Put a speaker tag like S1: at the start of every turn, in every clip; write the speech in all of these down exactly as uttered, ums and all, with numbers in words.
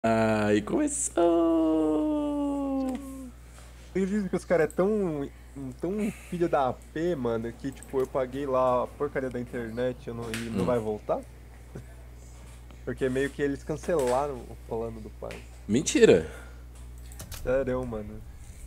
S1: Ai, começou!
S2: Eu acredito que os caras é tão, tão filho da P, mano, que tipo, eu paguei lá a porcaria da internet eu não, e não
S1: Hum.
S2: vai voltar? Porque meio que eles cancelaram o plano do pai.
S1: Mentira!
S2: Sério, mano.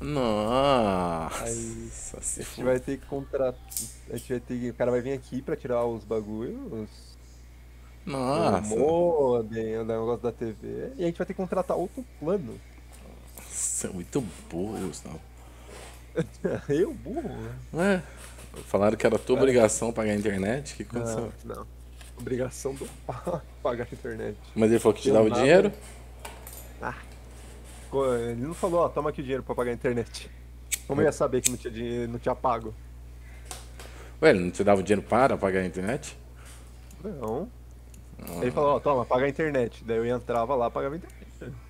S2: Aí
S1: Nossa,
S2: a
S1: se
S2: gente
S1: for.
S2: vai ter que contratar. A gente vai ter que. O cara vai vir aqui pra tirar os bagulhos, o
S1: Nossa,
S2: modem, o negócio da T V, e a gente vai ter que contratar outro plano.
S1: você é muito burro, Gustavo.
S2: Eu, burro?
S1: Ué, falaram que era tua
S2: É,
S1: obrigação pagar a internet? O que aconteceu?
S2: não, não. Obrigação do pai pagar a internet.
S1: Mas ele falou que te
S2: Eu
S1: dava o dinheiro?
S2: nada. Ah, Co- ele não falou, ó, toma aqui o dinheiro pra pagar a internet. Como eu ia saber que não tinha dinheiro, não tinha pago?
S1: Ué, ele não te dava o dinheiro para pagar a internet?
S2: Não. Ele falou, ó, toma, paga a internet. Daí eu entrava lá, pagava a internet.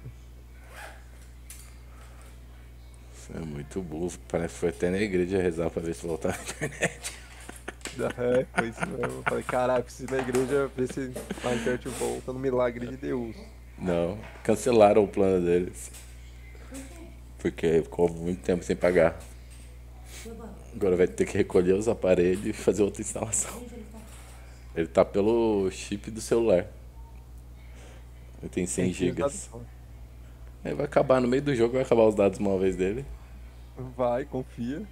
S1: Você é muito burro. Parece que foi até na igreja rezar pra ver se voltava a internet.
S2: É, foi isso mesmo. Eu falei, caralho, preciso ir na igreja ver se a internet volta no milagre de Deus.
S1: Não, cancelaram o plano deles. Porque ficou muito tempo sem pagar. Agora vai ter que recolher os aparelhos e fazer outra instalação. Ele tá pelo chip do celular. Ele tem
S2: Tem
S1: cem
S2: que usar.
S1: gigas. Aí vai acabar no meio do jogo, vai acabar os dados móveis dele.
S2: Vai, confia.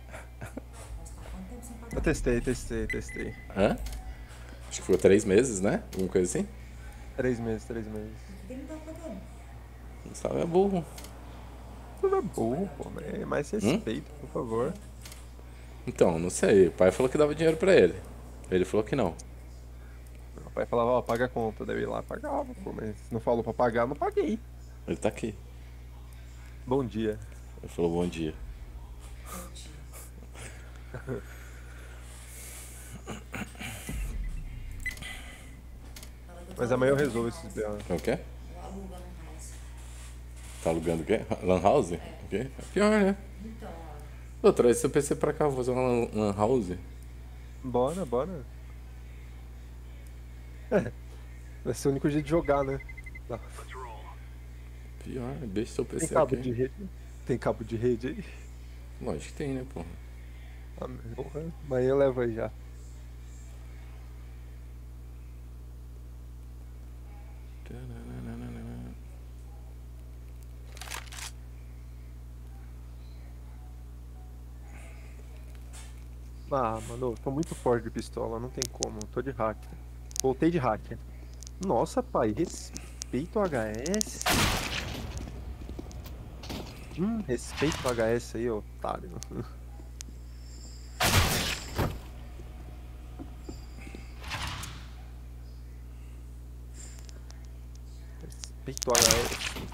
S2: Eu testei, testei, testei.
S1: Hã? Acho que ficou três meses, né? Alguma coisa assim.
S2: Três meses, três meses.
S1: Não sabe, é burro.
S2: Tudo é burro, pô, né? Mais
S1: Hum?
S2: respeito, por favor.
S1: Então, não sei. O pai falou que dava dinheiro pra ele. Ele falou que não.
S2: Meu pai falava, ó, paga a conta. Daí eu ia lá, pagava, pô, mas se não falou pra pagar, não paguei.
S1: Ele tá aqui.
S2: Bom dia.
S1: Ele falou bom dia.
S2: Mas amanhã eu resolvo esses B O.
S1: É o quê? Tá alugando o quê? Lan House? O quê? É pior, né? Pô, traz seu P C pra cá, vou fazer uma lan lan house.
S2: Bora, bora. É, vai ser o único jeito de jogar, né? Não.
S1: Pior, deixa seu
S2: Tem
S1: P C
S2: cabo
S1: aqui.
S2: de rede? Tem cabo de rede aí?
S1: Lógico que tem, né, pô?
S2: Ah, meu, porra, amanhã eu levo aí já. Ah, mano, eu tô muito forte de pistola, não tem como. Tô de hacker. Voltei de hacker. Nossa, pai, respeita o H S. Hum, respeita o H S aí, otário. Respeita o H S.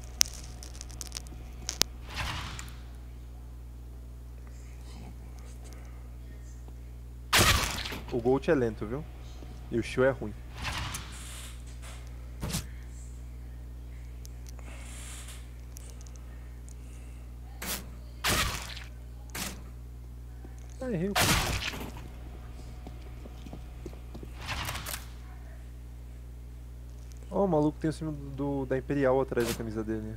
S2: O Gold é lento, viu? E o Shield é ruim. Ah, errei o clique. Ó, o maluco tem o símbolo do, da Imperial atrás da camisa dele.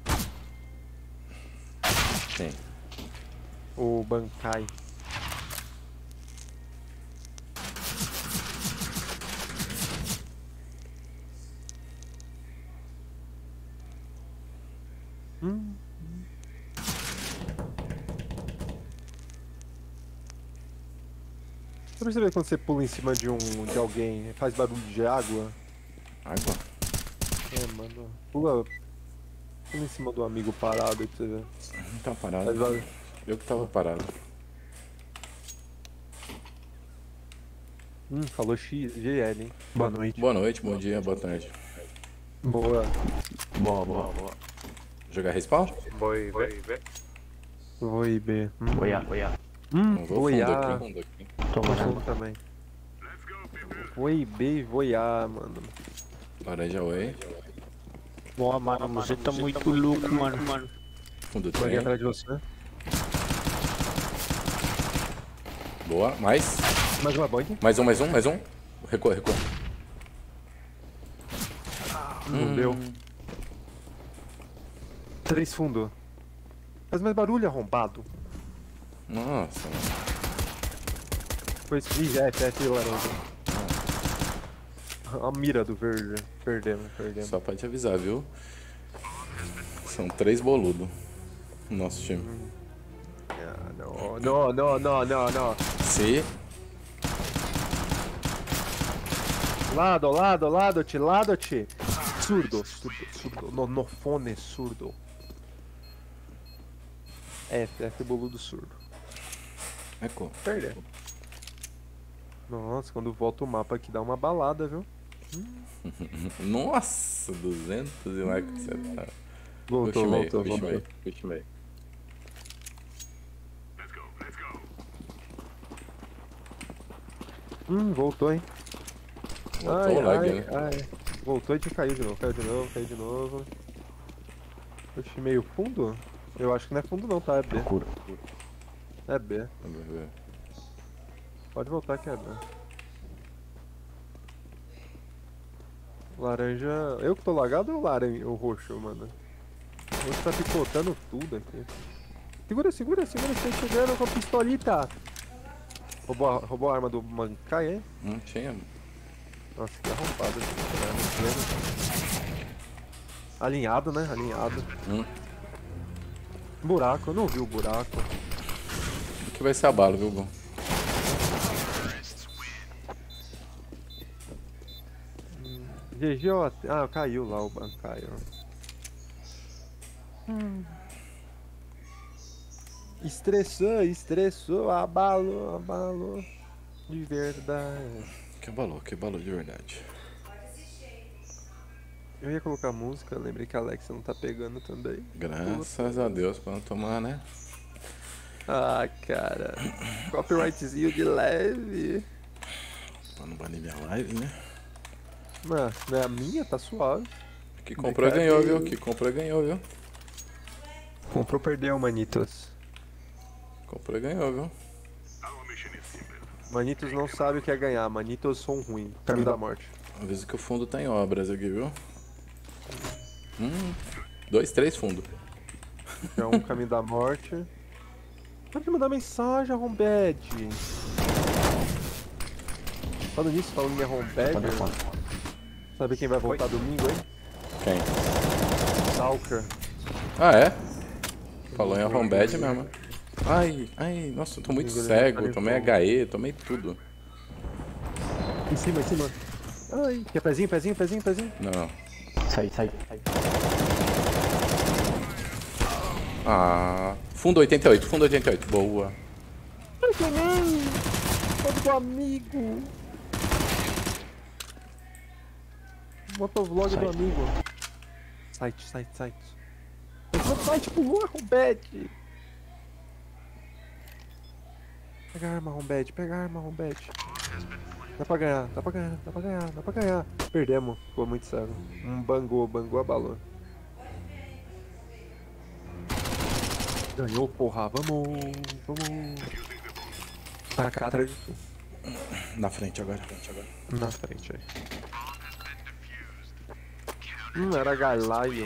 S1: Tem.
S2: O Bankai. Hum. Você percebeu quando você pula em cima de um de alguém, faz barulho de água?
S1: Água?
S2: É, mano. Pula, pula em cima do amigo parado aí pra você ver.
S1: Não tá parado.
S2: Faz barulho.
S1: Eu que tava parado.
S2: Hum, falou X, G L, hein? Boa noite.
S1: Boa noite, bom dia, boa tarde.
S2: Boa.
S3: Boa, boa, boa.
S1: Jogar respawn?
S3: Voi, voi,
S2: Vou ir B. Hum,
S3: voia, voia.
S2: hum
S1: Não vou
S2: vou ir
S1: fundo
S2: A.
S1: aqui. Fundo aqui.
S3: Tô
S2: Vou
S3: morrendo.
S2: fundo também. Vou ir B e vou ir A, mano.
S1: Laranja way.
S3: Boa, mano, você tá muito louco, mano. mano.
S1: Fundo
S2: Vai
S1: trem.
S2: atrás de você.
S1: Boa. Mais.
S2: Mais uma bug.
S1: Mais um, mais um, mais um. Recua, recua.
S2: Não deu. Três fundo. Faz mais barulho, arrombado.
S1: Nossa, mano.
S2: Foi isso. Ih, F, F, laranja. A mira do verde. Perdemos, perdemos.
S1: Só pra te avisar, viu? São três boludos no nosso time.
S2: Ah, não, não, não, não, não, não.
S1: Se
S2: Lado, lado, lado, te, lado, te. Surdo, surdo, surdo. No, no fone, surdo. F, F, boludo surdo.
S1: é como?
S2: Perdeu. Nossa, quando volta o mapa aqui dá uma balada, viu?
S1: Nossa, duzentos e lá que você tá.
S2: Voltou,
S1: Puxa meio,
S2: voltou,
S1: puxa
S2: voltou.
S1: meio, puxa meio.
S2: Hum, voltou, hein?
S1: Voltou
S2: ai,
S1: o lag,
S2: ai,
S1: né?
S2: ai. Voltou e caiu de novo, caiu de novo, caiu de novo. Oxe, meio fundo? Eu acho que não é fundo não, tá? É B.
S3: Procura.
S2: É B.
S1: Vamos ver.
S2: Pode voltar que é B. Laranja... Eu que tô lagado ou o laranja, o roxo, mano? O roxo tá picotando tudo aqui. Segura, segura, segura, você tá chegando com a pistolita. Roubou a, roubou a arma do Mankai, hein?
S1: Não tinha.
S2: Nossa, que arrombado esse cara. Alinhado, né? Alinhado.
S1: Hum.
S2: Buraco, eu não vi o buraco.
S1: Que vai ser a bala, viu, Gon?
S2: G G, ó. Ah, caiu lá o Bankai, ó. Hum. Estressou, estressou, abalou, abalou. De verdade.
S1: Que abalou, que abalou de verdade.
S2: Eu ia colocar música, lembrei que a Alexa não tá pegando também.
S1: Graças a Deus pra não tomar, né?
S2: Ah, cara. Copyrightzinho de leve.
S1: Pra não banir minha live, né?
S2: Mas, não é a minha, tá suave.
S1: Que comprou e ganhou, viu? Que comprou e ganhou, viu?
S2: Comprou, perdeu, Manitos.
S1: Comprou e ganhou, viu?
S2: Manitos não sabe o que é ganhar, Manitos são ruins. Caminho da morte.
S1: Avisa que o fundo tá em obras aqui, viu? Hum, dois, três fundos.
S2: É um caminho da morte. Pode mandar mensagem, Arrombed. Falando nisso, falando em Arrombed. Sabe quem vai voltar domingo, hein?
S1: Quem?
S2: Stalker.
S1: Ah, é? Falou em arrombed mesmo. Ai, ai, nossa, eu tô muito cego. Tomei H E, tomei tudo.
S2: Em cima, em cima. Ai, quer pezinho, pezinho, pezinho, pezinho?
S1: Não.
S3: Sai, sai, sai.
S1: Ah. Fundo oitenta e oito, fundo oitenta e oito. Boa.
S2: Ai, que nem! Todo do amigo! Motovlog
S3: Sai.
S2: do amigo. Site, site, site. Esse site pulou, Arrombed! Pega a arma, Arrombed, pega a arma, Arrombed. Dá pra ganhar, dá pra ganhar, dá pra ganhar, dá pra ganhar. Perdemos, ficou muito cego. Um bangou, bangou abalou. Ganhou, porra, vamos, vamos. Pra cá atrás de tu.
S1: Na frente agora, frente agora.
S2: Na frente aí. Hum, era Galaio.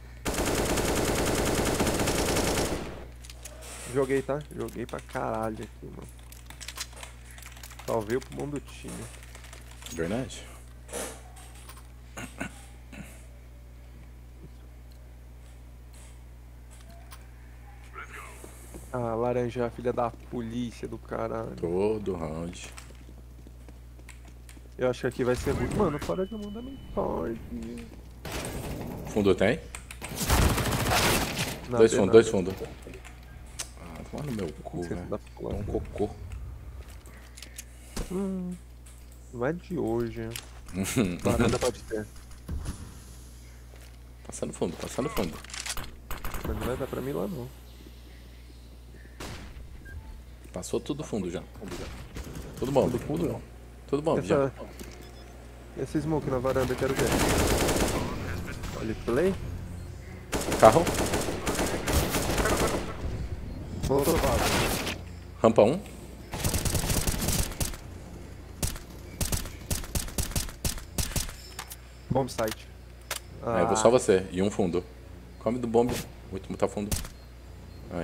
S2: Joguei, tá? Joguei pra caralho aqui, mano. Salvei o pulmão do time.
S1: Verdade?
S2: Ah, laranja, filha da polícia do caralho.
S1: Todo round.
S2: Eu acho que aqui vai ser muito. Mano, para de mandar mensagem.
S1: Fundo tem?
S2: Na
S1: Dois
S2: B,
S1: fundos,
S2: na
S1: dois
S2: B.
S1: fundos. Ah, toma no meu cu,
S2: Esqueci
S1: velho.
S2: da
S1: É um cocô.
S2: Hum, não é de hoje. Varanda pode ter.
S1: Passando fundo, passando fundo.
S2: Mas não vai dar pra mim lá não.
S1: Passou tudo fundo já. Tudo bom,
S2: Tudo fundo não.
S1: Tudo bom, já.
S2: Essa... Esse smoke na varanda, eu quero ver. Olha, play.
S1: Carro,
S2: Voltou vaso.
S1: rampa um.
S2: Bomb site.
S1: Aí eu vou só você. E um fundo. Come do bombe. O último tá fundo. Aí.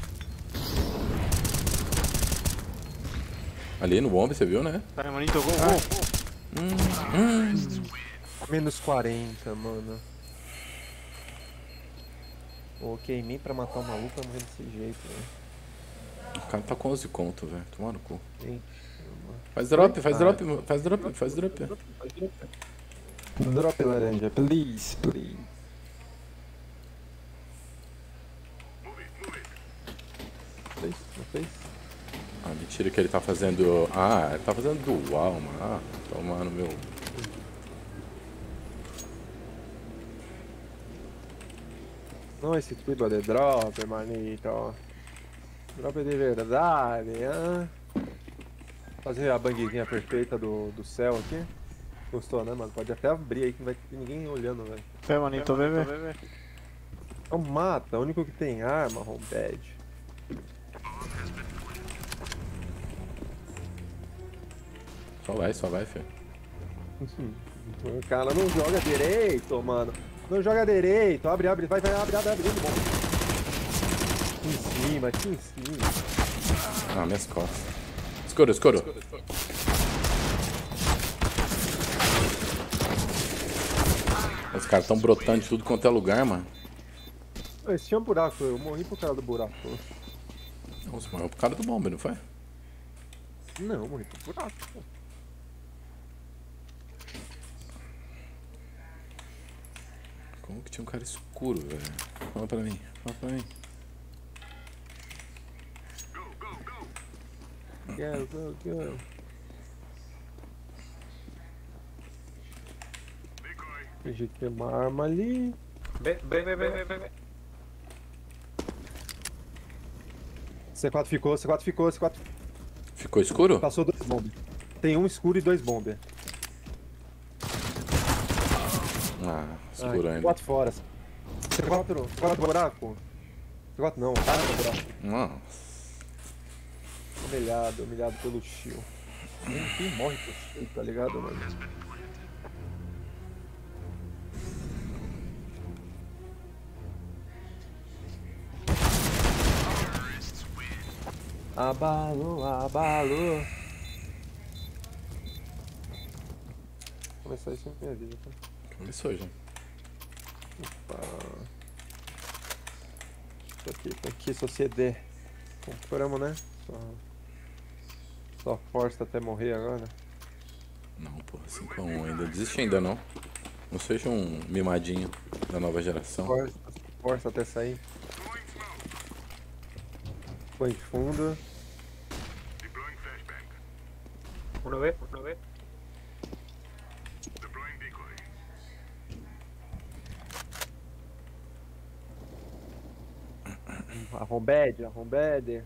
S1: Ali no bombe, você viu, né?
S3: Vai, manito, gol, gol.
S1: Hum, hum.
S2: Menos quarenta, mano. Pô, queimei pra matar o maluco, pra morrer desse jeito, velho.
S1: O cara tá com onze conto, velho. Toma no cu.
S2: Eita,
S1: Faz drop, faz
S2: Ah.
S1: drop, faz drop, faz drop.
S2: mano. Drop laranja, please, please. Fez? Não fez?
S1: Ah, mentira que ele tá fazendo... Ah, ele tá fazendo dual, mano. Ah, toma no meu...
S2: Não esse tipo de drop, manito. Drop de verdade, hein? Fazer a banguezinha perfeita do, do céu aqui. Gostou, né, mano? Pode até abrir aí que não vai ter ninguém olhando, velho.
S3: Vai, manito, vem, vem.
S2: Então mata, o único que tem arma, homebad.
S1: Só vai, só vai, filho.
S2: O cara não joga direito, mano. Não joga direito. Abre, abre, vai, vai, abre, abre, abre. Muito bom. Aqui em cima, aqui em cima.
S1: Ah, minhas costas. Escuro, escuro. Os caras tão brotando de tudo quanto é lugar, mano.
S2: Esse tinha um buraco, eu morri por causa do buraco.
S1: Nossa, morreu pro cara do bombe, não foi?
S2: Não, eu morri por buraco, pô.
S1: Como que tinha um cara escuro, velho? Fala pra mim, fala pra mim.
S2: Go, go, go. Fingi que tem uma arma ali.
S3: Vem, vem, vem, vem, vem, vem.
S2: C quatro ficou, C quatro ficou, C quatro
S1: Ficou escuro?
S2: passou dois bombes. Tem um escuro e dois bombes.
S1: Ah, escuro
S2: C
S1: ainda.
S2: quatro fora. C quatro, C quatro buraco. C quatro não, cara do buraco.
S1: Nossa.
S2: Humilhado, humilhado pelo Shio. Quem morre pro Shio, tá ligado, mano? Abalo, abalo. Começar isso em minha vida, tá?
S1: Começou já.
S2: Opa. Isso aqui, tá aqui, sociedade. Compramos, né? Só, só força até morrer agora.
S1: Não, porra, cinco a um ainda. Desiste ainda não. Não seja um mimadinho da nova geração.
S2: Força, força até sair. Põe fundo.
S3: Uno vez, uno vez.
S2: Arrombed, arrombed.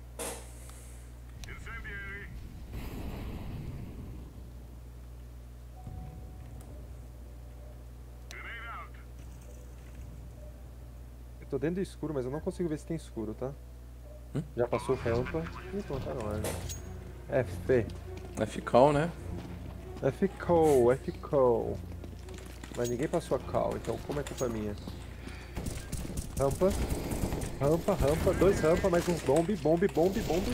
S2: Eu tô dentro do escuro, mas eu não consigo ver se tem escuro, tá?
S1: Hum?
S2: Já passou rampa. Então tá na hora. F.
S1: É fical, né?
S2: Ficou, ficou. Mas ninguém passou a cal, então como é culpa minha? Rampa. Rampa, rampa, dois rampa, mais uns bombe, bombe, bombe, bombe.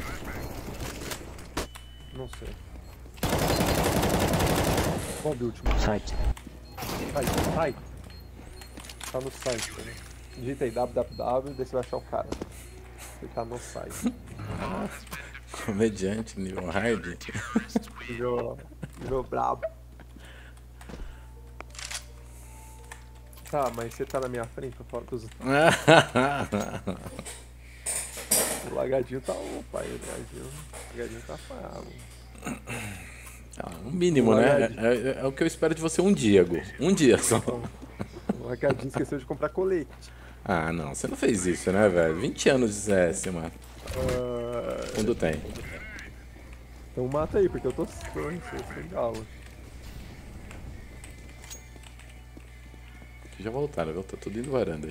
S2: Não sei. Bombe último.
S3: Site.
S2: Sai, sai. Tá no site, né? Digita aí www, daí você vai achar o cara. Ele tá no site.
S1: Comediante nível hard.
S2: Virou, virou brabo. Tá, mas você tá na minha frente, eu falo dos... O lagadinho tá opa aí, o lagadinho. O lagadinho tá bravo.
S1: Ah, o mínimo, né? É, é- é o que eu espero de você um dia, Gu. Um dia só.
S2: O lagadinho esqueceu de comprar colete.
S1: Ah, não. Você não fez isso, né, velho? vinte anos de C S, mano.
S2: Ah,
S1: Quando tem.
S2: então mata aí, porque eu tô tô sem sem aula.
S1: Que já voltaram, viu? Tá tudo indo varanda aí.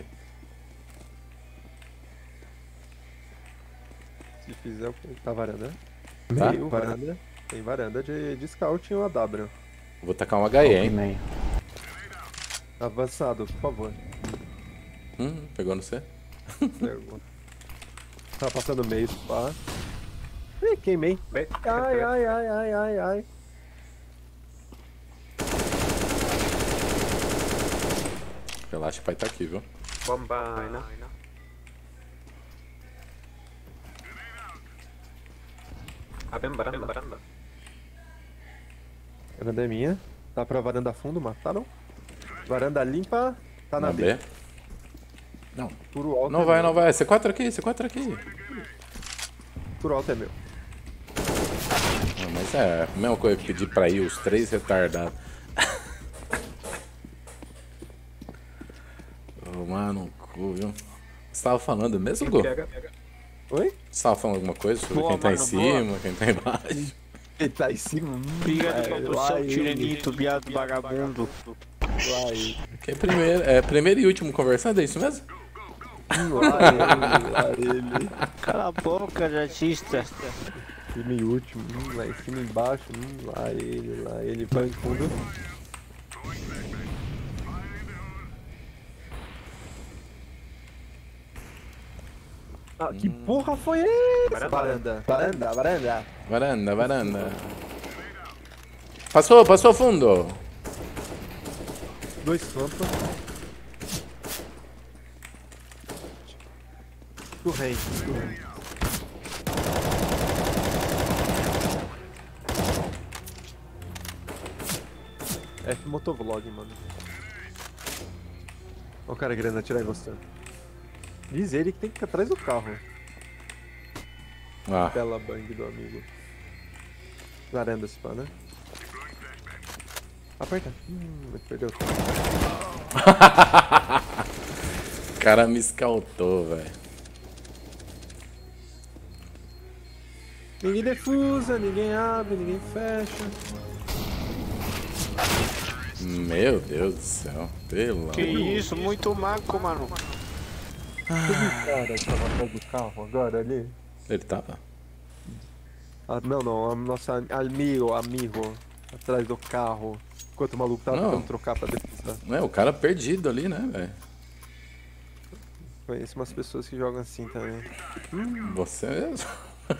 S2: Se fizer o que tá varanda.
S1: Tá?
S2: Meio varanda. Tem varanda de, de scout e um A W.
S1: Vou tacar um H E, hein?
S3: Meio.
S2: Avançado, por favor.
S1: Hum, pegou no C?
S2: Pegou. Tava passando o meio, pá. Ih, queimei. Ai, ai, ai, ai, ai, ai.
S1: Relaxa, o pai tá aqui, viu?
S2: Bombaina.
S4: Abre varanda, varanda.
S2: Varanda é minha. Tá pra varanda fundo, mataram. Varanda limpa, tá na,
S1: Na
S2: B.
S1: B. Não.
S2: Puro alto
S1: Não
S2: é
S1: vai,
S2: meu.
S1: não vai. C quatro aqui, C quatro aqui.
S2: Puro alto é meu.
S1: Não, mas é a mesma coisa que pedir pra ir os três retardados. Ô, mano, um cu, viu? Você tava falando mesmo, Gu?
S4: Pega, pega.
S2: Oi?
S1: Você tava falando alguma coisa sobre
S3: Boa,
S1: quem tá em
S3: mano,
S1: cima,
S3: boa.
S1: quem tá embaixo?
S2: Ele tá em cima. Hum,
S3: Obrigado
S2: é,
S3: pelo
S2: lá
S3: seu
S2: ele,
S3: tiranito, viado vagabundo.
S2: Lá ele.
S1: Que é primeiro, é primeiro e último conversando, é isso mesmo?
S2: Hum, Lá ele, lá ele.
S3: Cala a boca, jatista.
S2: Cima e último, hum, lá em cima e embaixo, hum, lá ele, lá ele, banco fundo. Ah, que porra foi essa? Varanda, varanda, varanda.
S1: Varanda, varanda. Passou, passou fundo.
S2: Dois campos. Do rei, do rei. F motovlog, mano. Ó o cara querendo atirar em você. Diz ele que tem que ficar atrás do carro.
S1: Ah,
S2: Bela bang do amigo. Varanda esse pá, né? Aperta. Hum, ele perdeu.
S1: o cara me escaltou, velho.
S2: Ninguém defusa, ninguém abre, ninguém fecha.
S1: Meu Deus do céu. Pelo
S3: Que
S1: amor.
S3: isso, muito maco, mano.
S2: Aquele cara que tava atrás do carro agora ali.
S1: Ele tava?
S2: Ah, não, não, a nossa amigo, amigo, atrás do carro. Enquanto o maluco tava
S1: Não.
S2: tentando trocar pra defesa.
S1: Não é, o cara perdido ali, né, velho?
S2: Conheço umas pessoas que jogam assim também.
S1: Você mesmo?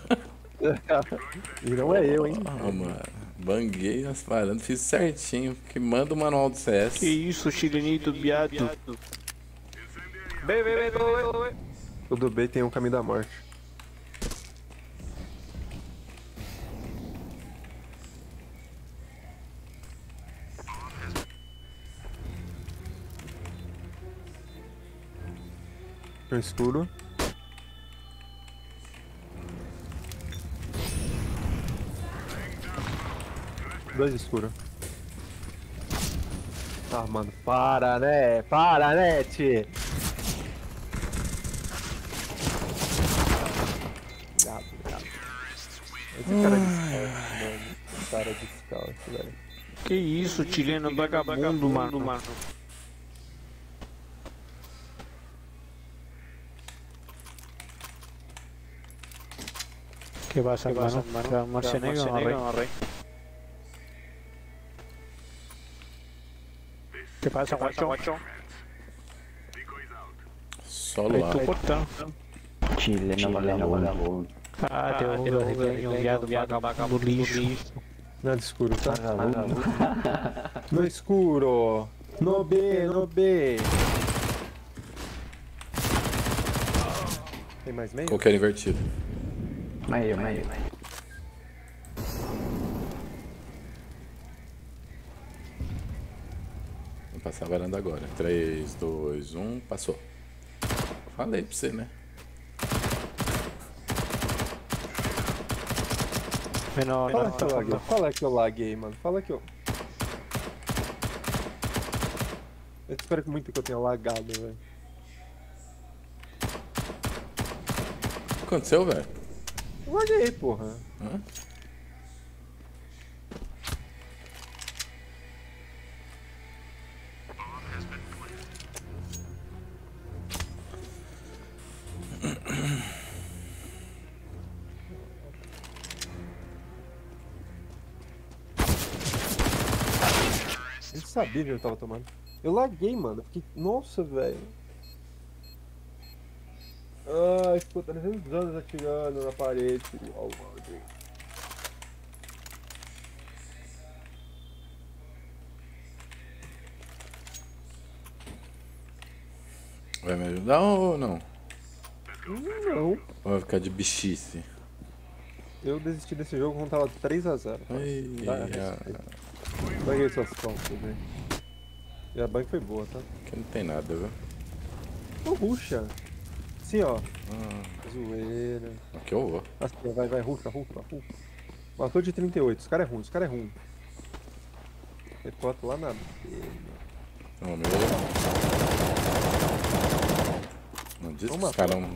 S2: E não é eu, hein?
S1: Ah, mano. Banguei as paradas, fiz certinho. Que manda o manual do C S.
S3: Que isso, chiranito, viado.
S4: B, B, B, B, B.
S2: Todo B tem um caminho da morte. No escuro. Dois escuros. Ah, mano, para, né? Para, né, tchê? Gato, gato. Esse cara é descalço, mano. Esse cara é descalço, velho.
S3: Que isso, chileno vagabundo, mano. mano. ¿Qué pasa, hermano? Marcenegro, no, rey. ¿Qué pasa, guacho?
S1: Solo
S3: Aí
S1: lá.
S3: tô cortando.
S5: Chileno vagabundo.
S3: Ah, teu um viado vagabundo lixo.
S2: Nada escuro, tá? No escuro. No B, no B. Tem mais meio?
S1: Qualquer invertido.
S5: Meio, meio.
S1: Vou passar a varanda agora. três, dois, um, passou. Falei pra você, né?
S3: Menor,
S2: Fala que eu laguei,
S3: não.
S2: fala que eu laguei, mano. Fala que eu... Eu espero que muito que eu tenha lagado, velho.
S1: O que aconteceu, velho?
S2: Eu laguei, porra.
S1: Hã?
S2: Eu sabia que eu tava tomando. Eu laguei, mano. Fiquei... Nossa, velho. Ai, ficou trezentos anos atirando na parede. Ó, o Rodrigo.
S1: Vai me ajudar ou não?
S2: Não.
S1: Ou vai ficar de bichice?
S2: Eu desisti desse jogo quando tava três a zero.
S1: Ai,
S2: Dá
S1: a-
S2: respeito. Banhei suas costas, velho. E a banha foi boa, tá?
S1: Aqui não tem nada, viu?
S2: Ô, ruxa. Assim, ó. Zoeira.
S1: Aqui eu vou.
S2: Assim, vai, vai, ruxa, ruxa, ruxa. Matou de trinta e oito. Esse cara é ruim, esse cara é ruim. Repoto lá na...
S1: Não, meu. Não diz que
S2: Vamos
S1: os caras não.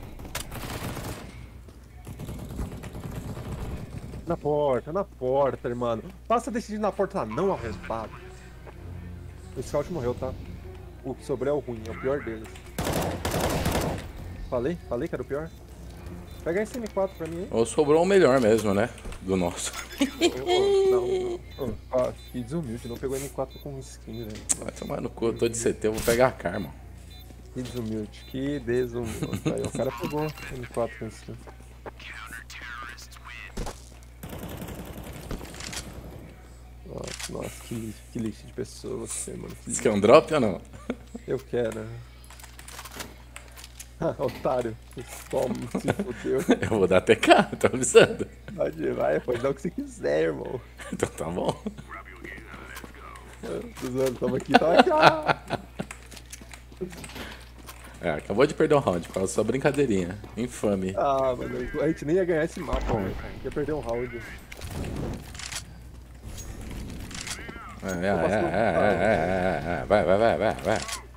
S2: Na porta, na porta, irmão. Passa decidir na porta lá, não arrombado. O scout morreu, tá? O que sobrou é o ruim, é o pior deles. Falei? Falei que era o pior? Pega esse M quatro pra mim, hein?
S1: Ou sobrou o melhor mesmo, né? Do nosso.
S2: Ô, ô, não, não. Ô, ah, que desumilde, não pegou M quatro com skin, velho.
S1: Vai tomar no cu, eu tô de C T, eu vou pegar a karma.
S2: Que desumilde, que desumilde. Aí o cara pegou M quatro com skin. Nossa, nossa, que lixo, que lixo de pessoa você, mano. Que
S1: Isso que é um drop ou não?
S2: Eu quero. Ah, otário. Toma, se fodeu.
S1: Eu vou dar T K, tô avisando.
S2: Pode, vai, pode dar o que você quiser, irmão.
S1: Então tá bom.
S2: Tô zoando, tamo aqui, tamo aqui. Ah!
S1: É, acabou de perder um round por causa da sua brincadeirinha. Infame.
S2: Ah, mano, a gente nem ia ganhar esse mapa, velho. Ia perder um round.
S1: É, é, é, é, é, é, é. Vai, vai, vai, vai, vai.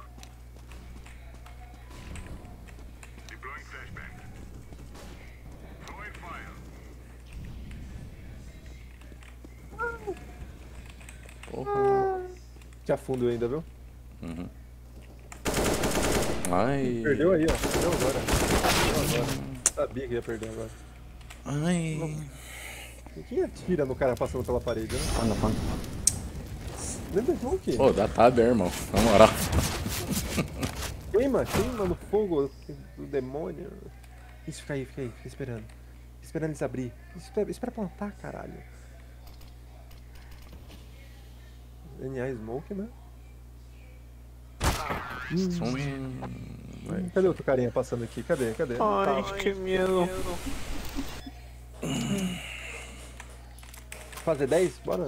S1: Porra.
S2: Te afundo ainda, viu?
S1: Uhum. Ai.
S2: Perdeu aí, ó. Perdeu agora. Perdeu agora. Sabia que ia perder agora.
S1: Ai.
S2: E quem atira no cara passando pela parede, né?
S5: Quando, quando?
S2: Lembra de um quê?
S1: Pô, dá tab, irmão. Na moral.
S2: Queima, queima no fogo do demônio. Isso, fica aí, fica aí, fica esperando. Fica esperando eles abrir. Espera, espera plantar, caralho. N A Smoke, né?
S1: Hum, vai.
S2: Cadê outro carinha passando aqui? Cadê? Cadê?
S3: Ai,
S2: Tá.
S3: que medo.
S2: Fazer dez? Bora.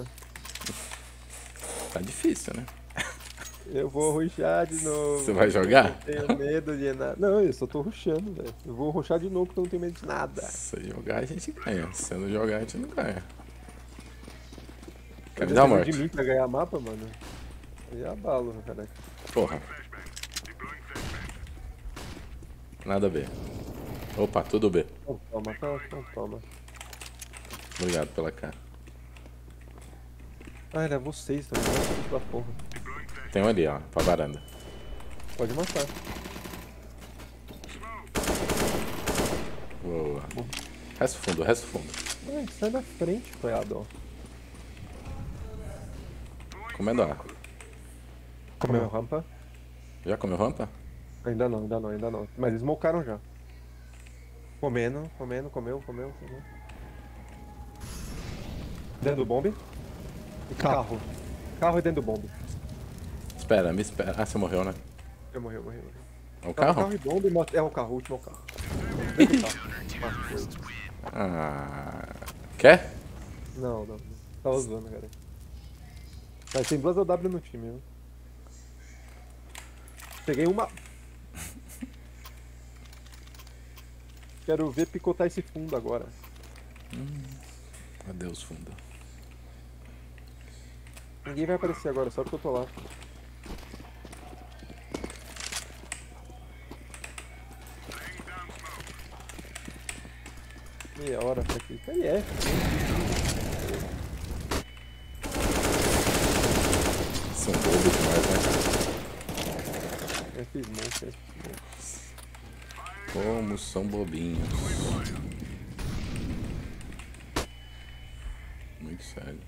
S1: Tá difícil, né?
S2: Eu vou rushar de novo.
S1: Você vai jogar?
S2: Eu não tenho medo de nada. Não, eu só tô rushando, velho. Eu vou rushar de novo porque eu não tenho medo de nada.
S1: Se jogar, a gente ganha. Se não jogar, a gente não ganha. Quer me
S2: Você
S1: dar uma
S2: precisa de
S1: morte?
S2: mim pra ganhar mapa, mano? Aí é abalo, caraca.
S1: Porra. Nada B. Opa, tudo B.
S2: Então toma, tá, então toma.
S1: Obrigado pela cara.
S2: Ah, era vocês também, né? Da porra.
S1: Tem um ali, ó, pra varanda.
S2: Pode matar.
S1: Boa. Resto fundo, resto fundo.
S2: Ai, sai da frente, coiado, ó.
S1: Comendo A.
S2: Comeu rampa?
S1: Já comeu rampa?
S2: Ainda não, ainda não, ainda não. Mas eles smocaram já. Comendo, comendo, comeu, comeu, comeu. Dentro do bombe. E carro. Carro e dentro do bombe.
S1: Espera, me espera. Ah, você morreu, né?
S2: Eu morri, eu morri, eu morri.
S1: É o
S2: Carro,
S1: carro?
S2: carro e bombe, mot- é o carro, o último é o carro. Dentro do carro. Ah, foi.
S1: Ah. Quer?
S2: Não, não. Tava zoando, cara. Mas tem duas A W no time, viu? Peguei uma. Quero ver picotar esse fundo agora.
S1: Adeus, fundo.
S2: Ninguém vai aparecer agora, só porque eu tô lá. Meia hora pra aqui. Aí é.
S1: São bobo demais, né?
S2: É que smoke, é que smoke.
S1: Como são bobinhos. Muito sério.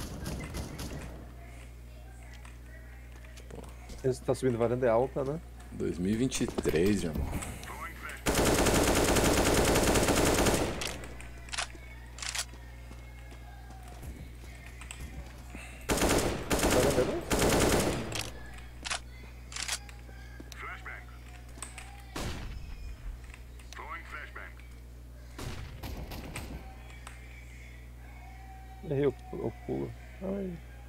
S2: Esse tá subindo varanda é alta, né?
S1: dois mil e vinte e três, meu irmão.
S2: Errei o o pulo. Ai.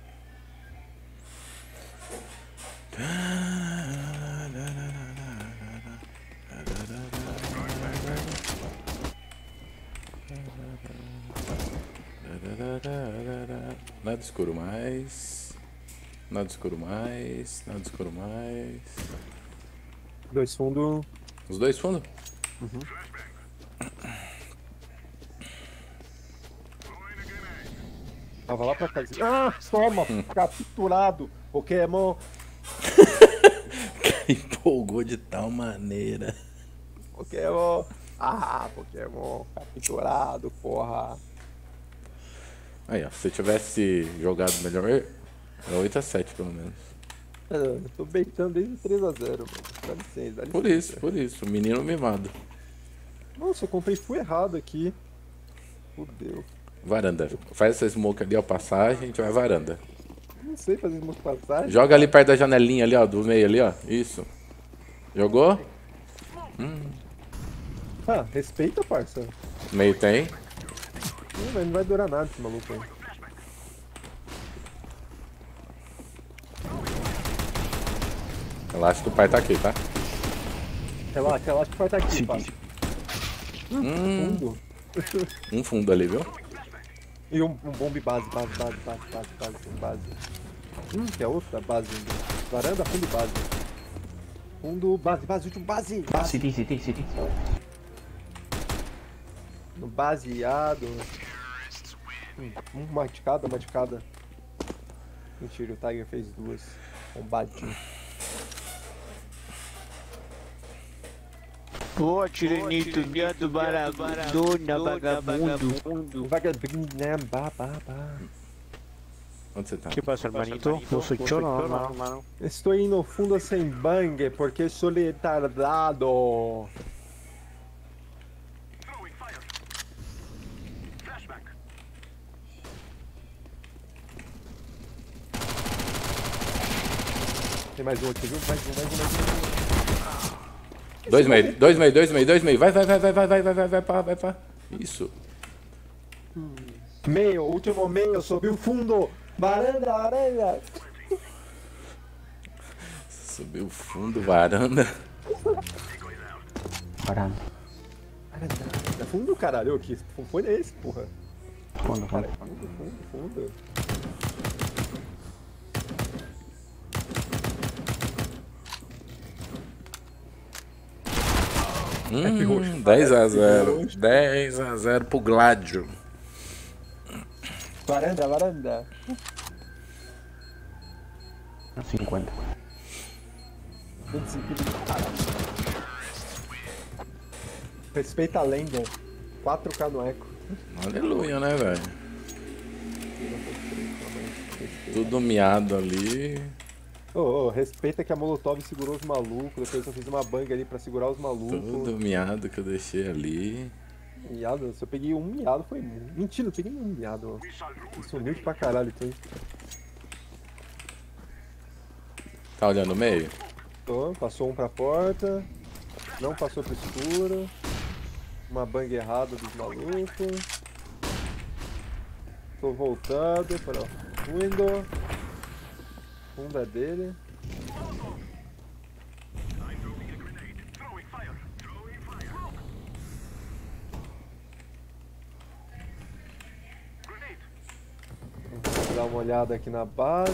S1: Nada escuro mais. Nada escuro mais. Nada escuro mais.
S2: Dois fundos.
S1: Os dois fundos?
S2: Uhum. Tava lá pra casa. Ah, toma! Capturado! Pokémon!
S1: Empolgou de tal maneira.
S2: Pokémon! Ah, Pokémon! Capturado, porra!
S1: Aí, ó. Se você tivesse jogado melhor, era oito a sete pelo menos.
S2: Eu tô beitando desde o três a zero, mano. Dá licença, dá licença.
S1: Por isso, por isso. Menino mimado.
S2: Nossa, eu comprei full errado aqui. Fudeu.
S1: Varanda. Faz essa smoke ali, ó. Passagem, a gente vai varanda.
S2: Não sei fazer uma passagem.
S1: Joga ali perto da janelinha ali, ó. Do meio ali, ó. Isso. Jogou?
S2: Ah, respeita, parça.
S1: Meio tem.
S2: Hum, mas não vai durar nada esse maluco aí.
S1: Relaxa que o pai tá aqui, tá?
S2: Relaxa, relaxa que vai estar aqui, parça.
S1: Hum,
S2: Fundo.
S1: um fundo ali, viu?
S2: E um, um bombe base, base, base, base, base, base, base. Hum, que é outra base ainda. Varanda, fundo, base. Fundo, base, base, último, base. base.
S5: City, city, city.
S2: No baseado. Hum, uma de cada, uma de cada. Mentira, o Tiger fez duas. Combate.
S3: Pô, tiranito, viado, barabadona, vagabundo.
S2: Vagabundo, né? Ba, ba, ba.
S1: Onde você tá?
S3: Que passa, hermanito? Vou ser chorão, mano.
S2: Estou indo fundo sem bang porque sou retardado. Tem mais um aqui, viu? Mais um, mais um, mais um.
S1: Dois meio, dois meio, dois meio, dois meio. Vai, vai, vai, vai, vai, vai, vai, vai, vai, vai, vai, vai. Isso.
S2: Meio, último meio, subiu o fundo. Varanda, varanda.
S1: Subiu o fundo, varanda.
S5: Varanda.
S2: É fundo, caralho. Que fundo é esse, porra?
S5: Fundo, fundo.
S2: Fundo, fundo, fundo.
S1: Hum, dez a zero. dez a zero pro Gládio.
S2: Varanda, varanda.
S5: cinquenta.
S2: vinte e cinco. Caralho. Respeita a lenda. quatro K no eco.
S1: Aleluia, né, velho? Tudo miado ali.
S2: Ô, ô, respeita que a Molotov segurou os malucos. Depois eu fiz uma bang ali pra segurar os malucos.
S1: Tudo miado que eu deixei ali.
S2: Miado, se eu peguei um miado foi. Mentira, eu peguei um miado. Isso humilde pra caralho, então.
S1: Tá olhando o meio?
S2: Tô, passou um pra porta. Não passou pro escuro. Uma bang errada dos malucos. Tô voltando para o window. Fundo é dele. Vou dar uma olhada aqui na base.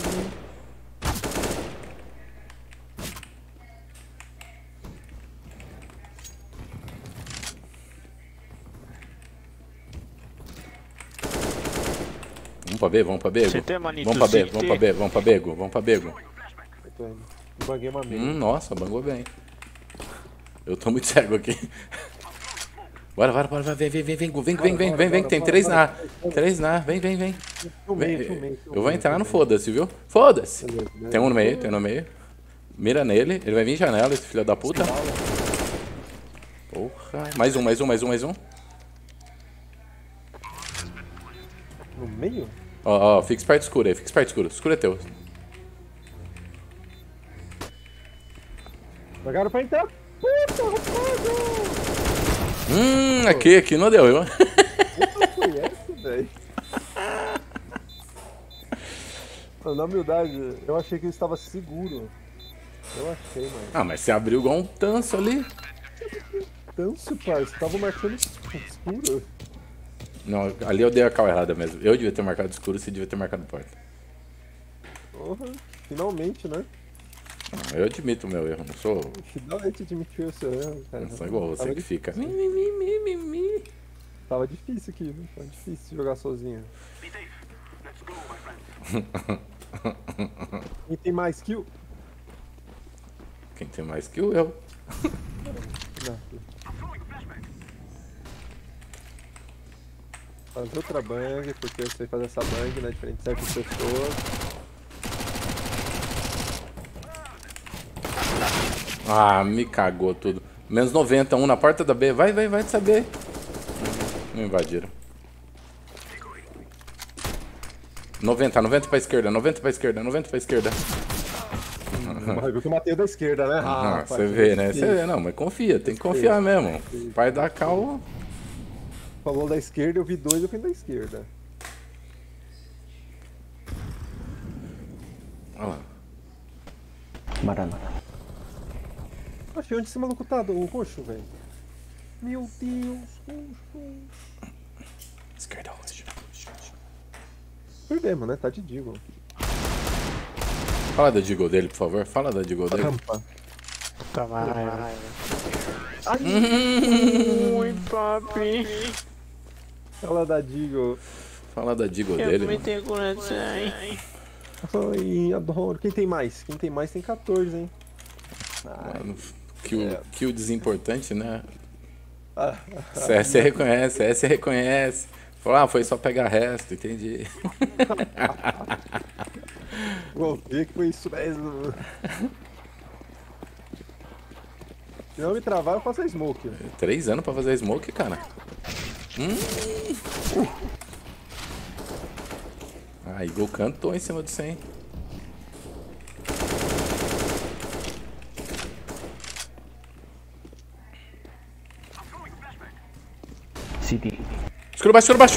S1: Vamos pra B, vamos pra Bego?
S3: Você tem, manito,
S1: Vamos pra B,
S3: você
S1: vamos
S3: tem.
S1: pra B, vamos pra Bego, vamos pra Bego.
S2: Eu tô indo. Banguei uma meia.
S1: Hum, nossa, bangou bem. Eu tô muito cego aqui. Bora, bora, bora, vem, vem, vem, vem, vem, vem, vem, vem, vem, tem três na. Três na, vem, vem, vem.
S2: Filmei,
S1: Vem,
S2: filmei,
S1: Eu vou
S2: filmei,
S1: entrar no
S2: filmei.
S1: foda-se, viu? Foda-se!
S2: Beleza, beleza.
S1: Tem um no meio, tem um no meio. Mira nele. Ele vai vir em janela, esse filho da puta. Porra. Mais um, mais um, mais um, mais um.
S2: No meio?
S1: Ó, ó, fica esperto escuro aí. Fica esperto escuro. Escuro é teu.
S2: Pegaram pra entrar. Puta, rapaz!
S1: Hum, aqui, aqui não deu, viu?
S2: Puta foi essa, velho? Na humildade, eu achei que ele estava seguro. Eu achei, mano.
S1: Ah, mas você abriu igual um tanso ali.
S2: Tanso, parça. Tava marcando escuro.
S1: Não, ali eu dei a cal errada mesmo. Eu devia ter marcado escuro, você devia ter marcado porta.
S2: Porra, finalmente, né?
S1: Não, eu admito o meu erro, não sou,
S2: Finalmente admitiu o seu erro, cara.
S1: não sou igual você
S2: Tava
S1: que fica.
S2: difícil.
S1: Mi, mi, mi, mi, mi.
S2: Tava difícil aqui, né? Tava difícil jogar sozinho. Quem tem mais kill?
S1: Quem tem mais que o eu.
S2: Não. Fazer outra bang, porque eu sei fazer essa bang, né? Diferente de certas pessoas.
S1: Ah, me cagou tudo. Menos noventa, um na porta da B. Vai, vai, vai saber. Não invadiram. noventa, noventa pra esquerda, noventa pra esquerda, noventa pra esquerda.
S2: Mas viu que eu matei o da esquerda, né?
S1: Ah,
S2: rapaz,
S1: você vê, né?
S2: respeito.
S1: Você vê, não, mas confia, tem que confiar mesmo. Pai da cal.
S2: Falou da esquerda, eu vi dois, eu fui da esquerda.
S1: Olha lá.
S5: Varanda.
S2: Achei onde esse maluco tá, o roxo, velho. Meu Deus, roxo.
S1: Esquerda hoje.
S2: Perdemos, né? Tá de Deagle.
S1: Fala da Deagle dele, por favor. Fala da Deagle dele.
S2: Rampa.
S3: Puta raiva.
S2: Ai,
S3: Ui, papi.
S2: fala da Deagle.
S1: Fala da Deagle
S3: Eu
S1: dele.
S3: me
S1: Mano.
S3: tenho coração.
S2: Ai, adoro. Quem tem mais? Quem tem mais tem quatorze, hein?
S1: Mano, kill, kill desimportante, né?
S2: Ah,
S1: C S reconhece, C S reconhece. Falou, ah, foi só pegar resto, entendi.
S2: vou ver que foi isso mesmo. Se não me travar, eu faço a smoke.
S1: Três anos pra fazer smoke, cara. Hum. Ah, Eagle cantou em cima do cem.
S5: City.
S1: Escuro baixo, escuro baixo.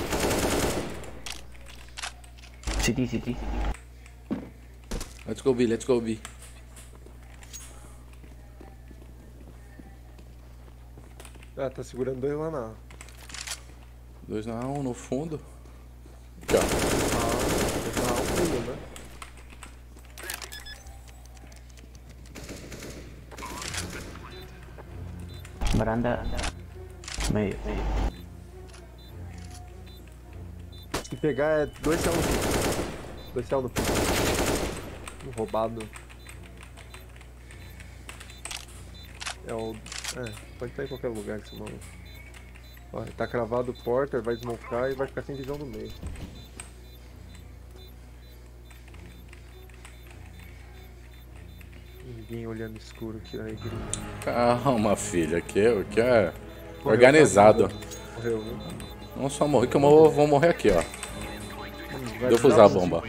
S5: City, City.
S1: Let's go B, let's go B.
S2: Ah, tá segurando dois lá na.
S1: Dois na um no fundo. Aqui, ó.
S2: Ah, um meio, né?
S5: Varanda. Meio.
S2: Se pegar é dois céus no pico. Dois céus no pico. Um roubado. É o. É, pode estar em qualquer lugar esse maluco. Ó, ele tá cravado porta, ele vai desmontar e vai ficar sem visão no meio. Ninguém olhando escuro aqui, aí,
S1: Calma, filha, aqui, é- aqui é organizado.
S2: Morreu, viu?
S1: Não só morrer, que eu vou, vou morrer aqui, ó.
S2: Vai
S1: Deu pra usar a bomba.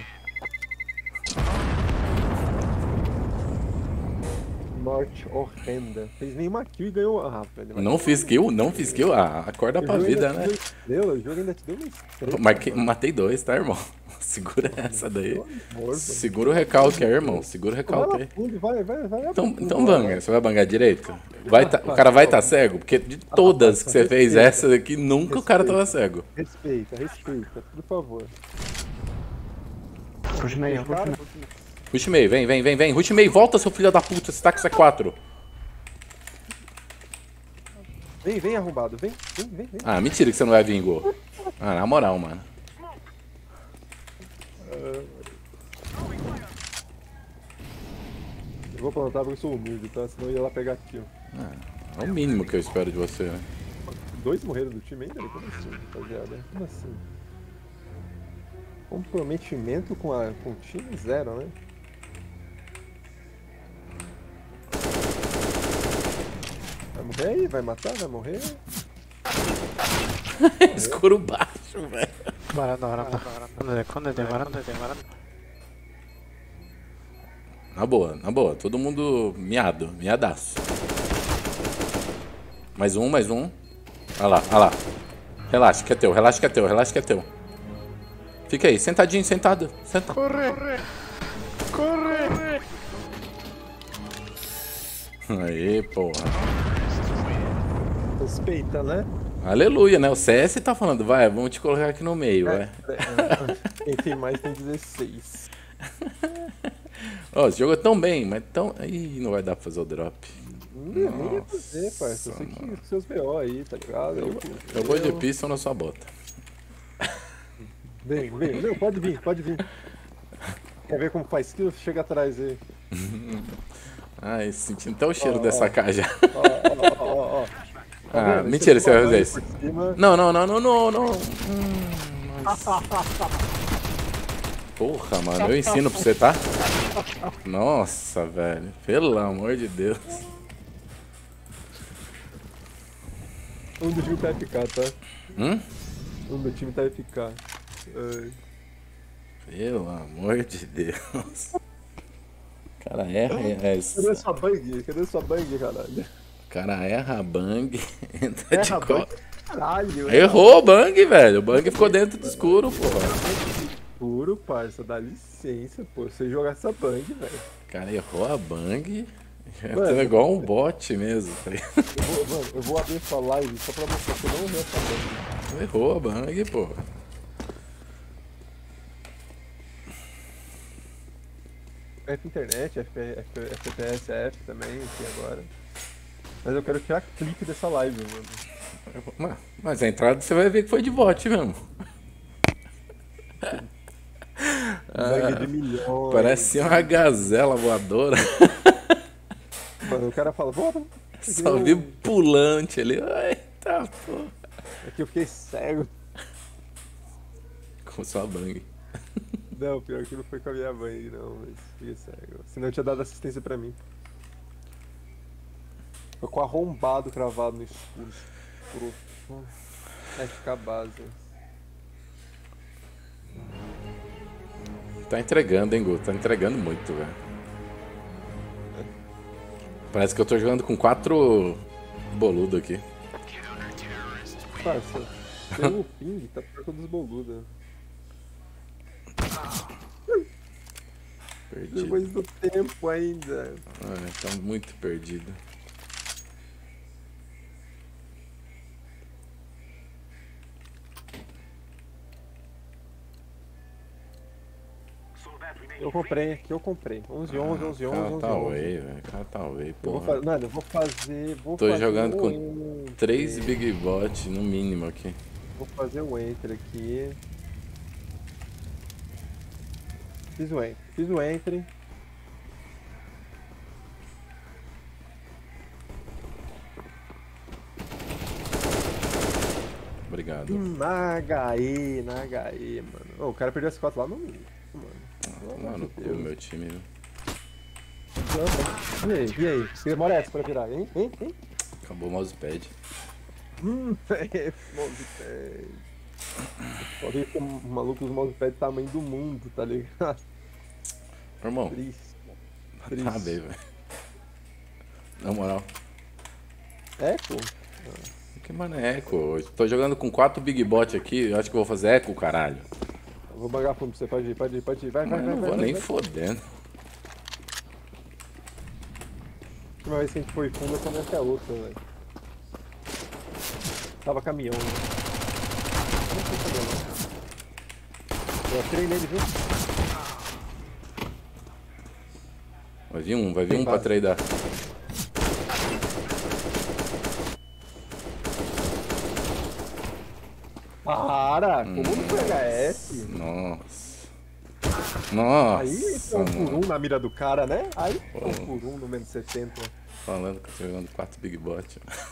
S2: Morte horrenda. Fez nenhuma kill e ganhou. Ah, velho. mas-
S1: Não fiz kill, não fiz kill. Ah, acorda
S2: O
S1: pra
S2: jogo
S1: vida,
S2: ainda
S1: né?
S2: te deu estrela, o jogo ainda te deu uma estrela.
S1: Marquei-
S2: mano.
S1: matei dois, tá, irmão? Segura essa daí.
S2: Pelo amor,
S1: Segura o recalque aí, irmão. Segura o
S2: Vai
S1: recalque
S2: lá
S1: aí.
S2: fundo, vai, vai, vai. lá
S1: Então,
S2: pro fundo,
S1: então
S2: vai,
S1: banga, você vai bangar direito? Vai tá- o cara vai estar tá cego? Porque de todas que você fez, essa daqui nunca o cara tava cego.
S2: Respeita, respeita, por favor.
S5: Push meio, push
S2: Cara,
S5: meio.
S1: Rush meio, vem, vem, vem, vem. Rush meio, volta, seu filho da puta. Você tá com C quatro.
S2: vem, vem arrombado, vem, vem, vem, vem.
S1: Ah, mentira que você não vai vir, gol. Ah, na moral, mano.
S2: Eu vou plantar porque eu sou humilde, tá? Senão eu ia lá pegar aqui, ó.
S1: É o mínimo que eu espero de você, né?
S2: Dois morreram do time ainda? Como assim, rapaziada? Como assim? Comprometimento com, a, com o time zero, né? morrer aí? Vai matar? Vai morrer?
S1: Escuro baixo, velho.
S3: Varanda, varanda, varanda. Escóndete, varanda, varanda.
S1: Na boa, na boa. Todo mundo miado, miadaço. Mais um, mais um. Olha lá, olha lá. Relaxa que é teu, relaxa que é teu, relaxa que é teu. Fica aí, sentadinho, sentado. Senta.
S3: Corre! Corre!
S1: Aí, porra.
S2: Respeita, né?
S1: Aleluia, né? O C S tá falando, vai, vamos te colocar aqui no meio, vai.
S2: Quem tem mais tem dezesseis.
S1: Ó, esse jogo é tão bem, mas tão... Ih, não vai dar pra fazer o drop.
S2: Não, nem ia fazer, parça. Eu sei que os seus B O aí, tá ligado?
S1: Eu, eu vou de pistol na sua bota.
S2: Vem, vem. Não, pode vir, pode vir. Quer ver como faz kill? Chega atrás aí.
S1: Ai, sentindo até o cheiro
S2: Ó,
S1: dessa
S2: ó.
S1: caixa.
S2: Ó, ó, ó, ó, ó. Tá
S1: Ah,
S2: vendo?
S1: mentira, você vai fazer
S2: vai
S1: isso.
S2: por cima.
S1: Não, não, não, não, não, não. Hum, nossa. Porra, mano, eu ensino pra você, tá? Nossa, velho. Pelo amor de Deus.
S2: Um do time tá F K, tá?
S1: Hum?
S2: Um do time tá F K. Ai.
S1: Pelo amor de Deus. O cara erra, é
S2: Cadê
S1: isso.
S2: sua bang? Cadê sua bang, caralho?
S1: O cara erra a bang, entra de
S2: Erra a bang?
S1: costa.
S2: Caralho,
S1: Errou o bang, velho. O bang ficou dentro do escuro, porra.
S2: Puro, parça, dá licença, pô. Você jogar essa bang, velho.
S1: O cara errou a bang.
S2: Mano,
S1: É igual um bot mesmo. Tá ligado?
S2: Eu vou, mano, eu vou abrir essa live só pra mostrar que eu não errei essa bang.
S1: Errou a bang, porra.
S2: F internet, F P S F também, aqui agora. Mas eu quero tirar clipe dessa live, mano.
S1: Mas- Mas a entrada você vai ver que foi de bot mesmo.
S2: Bang de milhões.
S1: Parece uma gazela voadora.
S2: Mano, o cara fala, bora.
S1: Só vi pulante ali. Eita, porra.
S2: Aqui eu fiquei cego.
S1: Com sua bang.
S2: Não, pior que não foi com a minha mãe, não, mas fiquei cego. Senão eu tinha dado assistência pra mim. Foi com arrombado cravado no escuro. Escuro. F K base.
S1: Tá entregando, hein, Gu? Tá entregando muito, velho. Parece que eu tô jogando com quatro boludo aqui.
S2: Parça, tem o ping, tá perto dos boludos.
S1: Perdido.
S2: Depois do tempo ainda.
S1: Ah, tá muito perdido.
S2: Eu comprei, aqui eu comprei. onze, onze, onze, onze, onze,
S1: Cara tá
S2: onze.
S1: away, velho. Cara tá away,
S2: Eu vou
S1: porra.
S2: fa- Mano, eu vou fazer. Vou
S1: Tô
S2: fazer
S1: jogando
S2: o
S1: com
S2: enter.
S1: Três Big Bot no mínimo aqui.
S2: Vou fazer o enter aqui. Fiz o enter. Fiz o enter.
S1: Obrigado.
S2: Hum, Na H E, na H E, mano. Ô, o cara perdeu as quatro lá no. Mano. Pelo amor
S1: Mano,
S2: de
S1: cu,
S2: Deus.
S1: meu time, viu?
S2: E aí, e aí? Que demora essa pra virar, hein? Hein? Hein?
S1: Acabou o mousepad.
S2: Hum, é, mousepad. Só vi que o maluco os mousepad tamanho do mundo, tá ligado?
S1: Irmão,
S2: Triste.
S1: tá
S2: Triste.
S1: bem, velho. Na moral.
S2: É, pô.
S1: Que mano é eco hoje? Tô jogando com quatro Big Bot aqui, eu acho que eu vou fazer eco, caralho.
S2: Eu vou bagar fundo pra você, pode ir, pode ir, pode ir. Vai, vai,
S1: Mas eu
S2: vai,
S1: não
S2: vai.
S1: vou
S2: vai,
S1: nem
S2: vai.
S1: fodendo.
S2: A última vez que a gente foi fundo, eu também até a outra, velho. Tava caminhão, né? Não foi caminhão, não. Eu atirei nele, viu?
S1: Vai vir um, vai vir
S2: Tem
S1: um pra
S2: base.
S1: tradar.
S2: Para! Como
S1: Hum.
S2: no P H S?
S1: Nossa. Nossa.
S2: Aí, um por
S1: mano.
S2: um na mira do cara, né? Aí,
S1: Pô.
S2: um por um no menos setenta.
S1: Falando que eu tô jogando quatro Big Bot.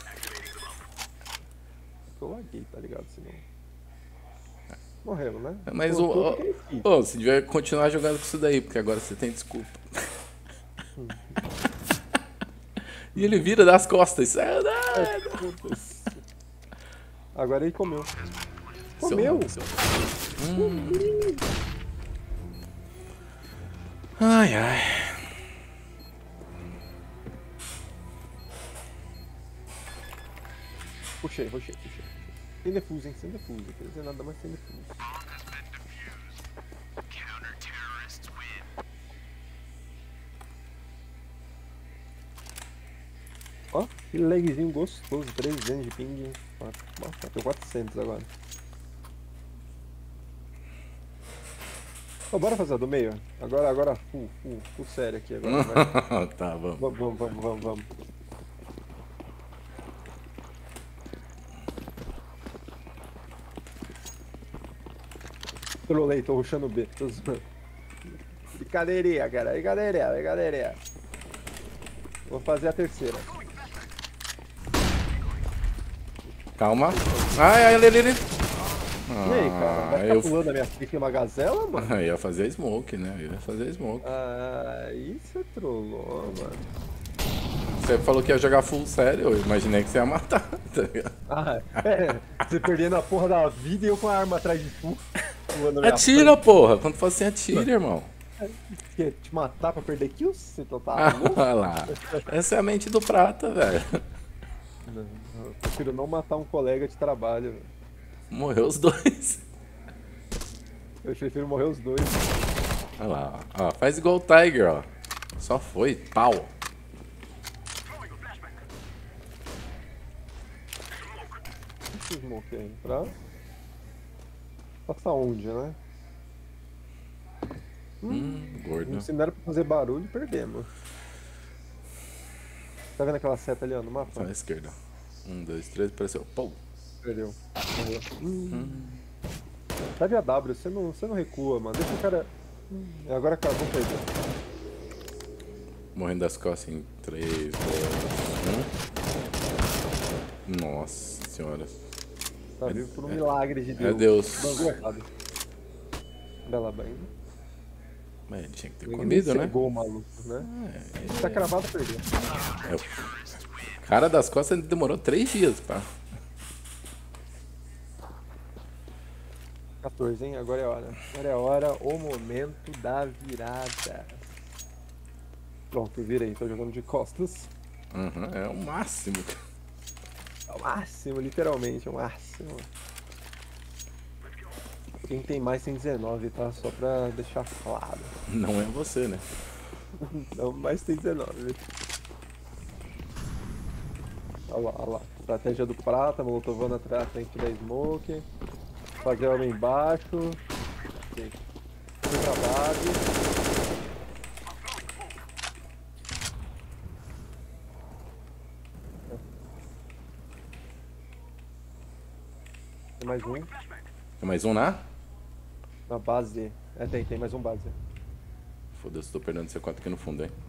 S2: Eu laguei, tá ligado? Senão. Morremos, né?
S1: Mas
S2: Pô,
S1: o.
S2: tudo
S1: Ô,
S2: que é equipe.
S1: ô, você devia continuar jogando com isso daí, porque agora você tem desculpa. E ele vira das costas. Sai,
S2: Agora ele comeu.
S1: Seu
S2: Comeu!
S1: nome, seu- Hum. Ai, ai.
S2: Puxei, puxei, puxei. Sem defuse, hein? Sem defuse. Quer dizer nada mais sem defuse. Ó, que lagzinho gostoso. trezentos de ping. Nossa, tem quatrocentos agora. Ô, bora fazer a do meio? Agora, agora, full, full, full sério aqui agora. Vai.
S1: Tá, vamos.
S2: Vamos, vamos, vamos, vamos, vamos. Trolei, tô rushando o B. Tô zoando. Brincadeirinha, cara. Brincadeirinha, brincadeirinha. Vou fazer a terceira.
S1: Calma. Ai, ai, ele, ele.
S2: E aí, cara? Vai
S1: Ah,
S2: ficar
S1: eu...
S2: pulando a minha frente uma gazela, mano?
S1: eu ia fazer smoke, né? Eu ia fazer smoke.
S2: Ah, isso é trollou, mano.
S1: Você falou que ia jogar full sério, eu imaginei que você ia matar, tá ligado?
S2: Ah, é. Você perdendo a porra da vida e eu com a arma atrás de tu. pulando a minha
S1: Atira, porra! Quando for assim, atira, irmão.
S2: frente. Quer te matar pra perder kills? Você tá tá louco?
S1: Olha lá. Essa é a mente do prata, velho.
S2: Não, eu prefiro não matar um colega de trabalho. velho.
S1: Morreu os dois.
S2: Eu prefiro morrer os dois.
S1: Olha lá, ó. Faz igual o Tiger, ó. Só foi, pau.
S2: Esse smoke aí, pra... Passa onde, né?
S1: Hum, gordo.
S2: Se não era pra fazer barulho, perdemos. Tá vendo aquela seta ali, ó, no mapa?
S1: Só à esquerda. Um, dois, três, apareceu. Pô.
S2: Perdeu. Morreu. Hum. Sabe a W, você não, você não recua, mano. Deixa o cara... Hum. Agora acabou, perdeu.
S1: Morrendo das costas em três, dois, um. Nossa senhora.
S2: Tá vivo por um milagre de Deus.
S1: É Deus.
S2: Bagulho errado. Bela bem.
S1: Mas ele tinha que ter
S2: Ele
S1: comido, né?
S2: cegou o maluco, né?
S1: É,
S2: Tá cravado, perdeu.
S1: é, o cara das costas demorou três dias, pá.
S2: quatorze, hein? Agora é a hora. Agora é a hora, o momento da virada. Pronto, virei. Tô jogando de costas.
S1: Uhum, é o máximo.
S2: É o máximo, literalmente, é o máximo. Quem tem mais tem dezenove, tá? Só pra deixar claro.
S1: Não é você, né?
S2: Não, mais tem dezenove. Olha lá, olha lá. Estratégia do prata, molotovando atrás da frente da smoke. Fazer homem embaixo. Ok. Fui pra base. Tem mais um.
S1: Tem mais um na?
S2: Na base. É, tem, tem mais um base.
S1: Foda-se, tô perdendo C quatro aqui no fundo, hein?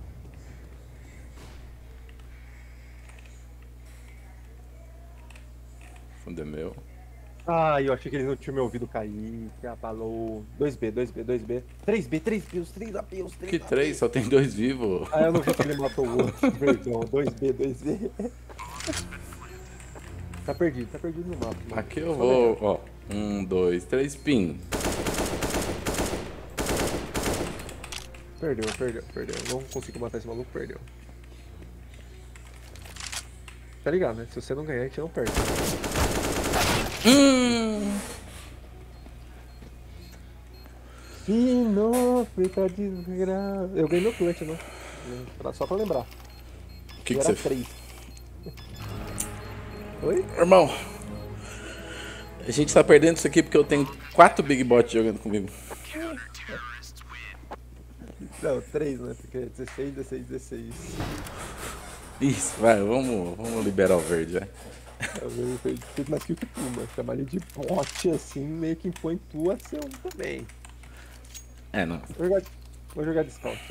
S1: Fundo é meu.
S2: Ah, eu achei que eles não tinham me ouvido cair. Que abalou. dois B, dois B, dois B. três B, três B, os três A B, os três
S1: Que três? Só tem dois vivos.
S2: Ah, eu não vi que ele matou o outro. Perdão, dois B, dois B. Tá perdido, tá perdido no mapa. mano.
S1: Aqui eu vou, ó. Um, dois, três, pin.
S2: Perdeu, perdeu, perdeu. Não consigo matar esse maluco, perdeu. Tá ligado, né? Se você não ganhar, a gente não perde.
S1: Hum.
S2: Fino, frita desgraça. Eu ganhei meu clutch, né? Pra- Só pra lembrar.
S1: O que, que
S2: Era
S1: você
S2: três.
S1: fez?
S2: Oi?
S1: Irmão, a gente tá perdendo isso aqui porque eu tenho quatro Big Bots jogando comigo.
S2: Não, três, né? Porque é dezesseis, dezesseis, dezesseis.
S1: Isso, vai, vamos, vamos liberar o verde, vai.
S2: Eu fiz mais que tu, mas chamar ele de bot assim meio que impõe tu a ser um também.
S1: É, não.
S2: Vou jogar, vou jogar de scout.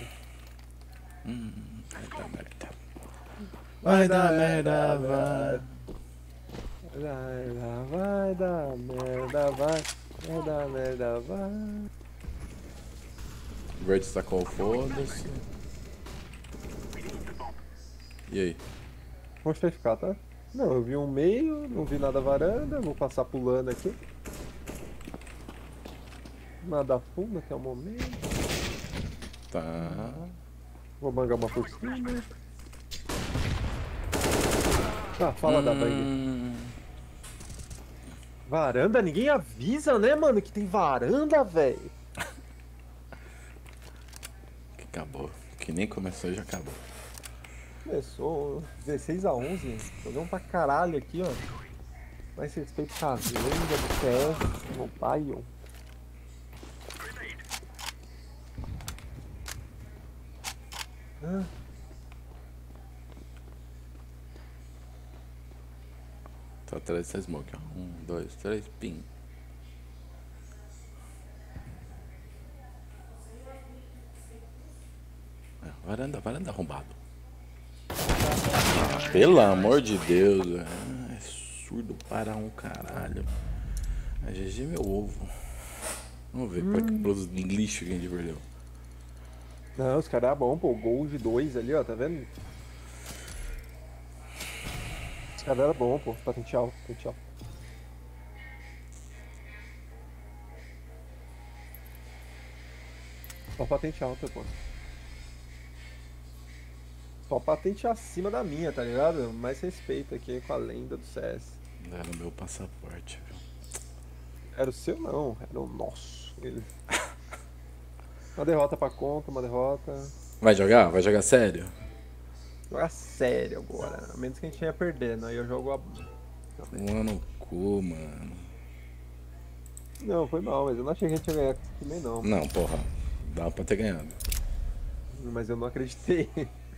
S1: Vai dar merda.
S2: Vai dar merda, vai. Vai dar, vai dar merda, vai. Vai dar merda, vai.
S1: O verde sacou o foda-se. E aí?
S2: Vou ficar, tá? Não, eu vi um meio, não vi nada varanda, vou passar pulando aqui. Nada fundo até o momento.
S1: Tá.
S2: Vou mangar uma por cima. Ah, fala da bang.
S1: Hum,
S2: Varanda? Ninguém avisa, né, mano? Que tem varanda, velho.
S1: que acabou. Que nem começou, já acabou.
S2: Começou dezesseis a onze. Jogamos pra caralho aqui, ó. Mais respeito com a lenda do C S, meu pai, ó. Ah,
S1: Tô atrás dessa smoke, ó. Um, dois, três, pim. É, varanda, varanda arrombado. Ah, pelo amor de Deus, é, é surdo para um caralho. A G G meu ovo. Vamos ver para que pros lixo que a gente perdeu.
S2: não, os caras é bom, pô. Gol de dois ali, ó, tá vendo? Os caras era bom, pô. Patente alta, patente alta. Só patente alta, pô. Só patente acima da minha, tá ligado? Mais respeito aqui com a lenda do C S.
S1: Era o meu passaporte, viu?
S2: Era o seu não, era o nosso. Ele... Uma derrota pra conta, uma derrota.
S1: Vai jogar? Vai jogar sério?
S2: Jogar sério agora. A menos que a gente ia perdendo, aí eu jogo a.
S1: Um no cu, mano.
S2: Não, foi mal, mas eu não achei que a gente ia ganhar também não.
S1: Não, porra. Dá pra ter ganhado.
S2: Mas eu não acreditei.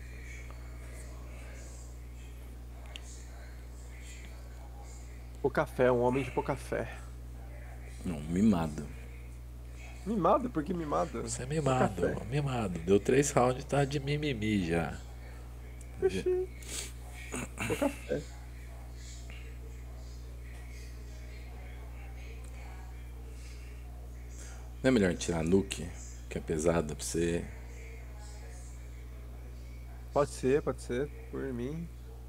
S2: Pouca fé, um homem de pouca fé.
S1: Não, mimado.
S2: Mimado? Por que mimado?
S1: Você é mimado,
S2: Pouca fé.
S1: mimado. Deu três rounds, tá de mimimi já.
S2: Oxi. Pouca fé.
S1: Não é melhor tirar nuke, que é pesada pra você?
S2: Pode ser, pode ser, por mim.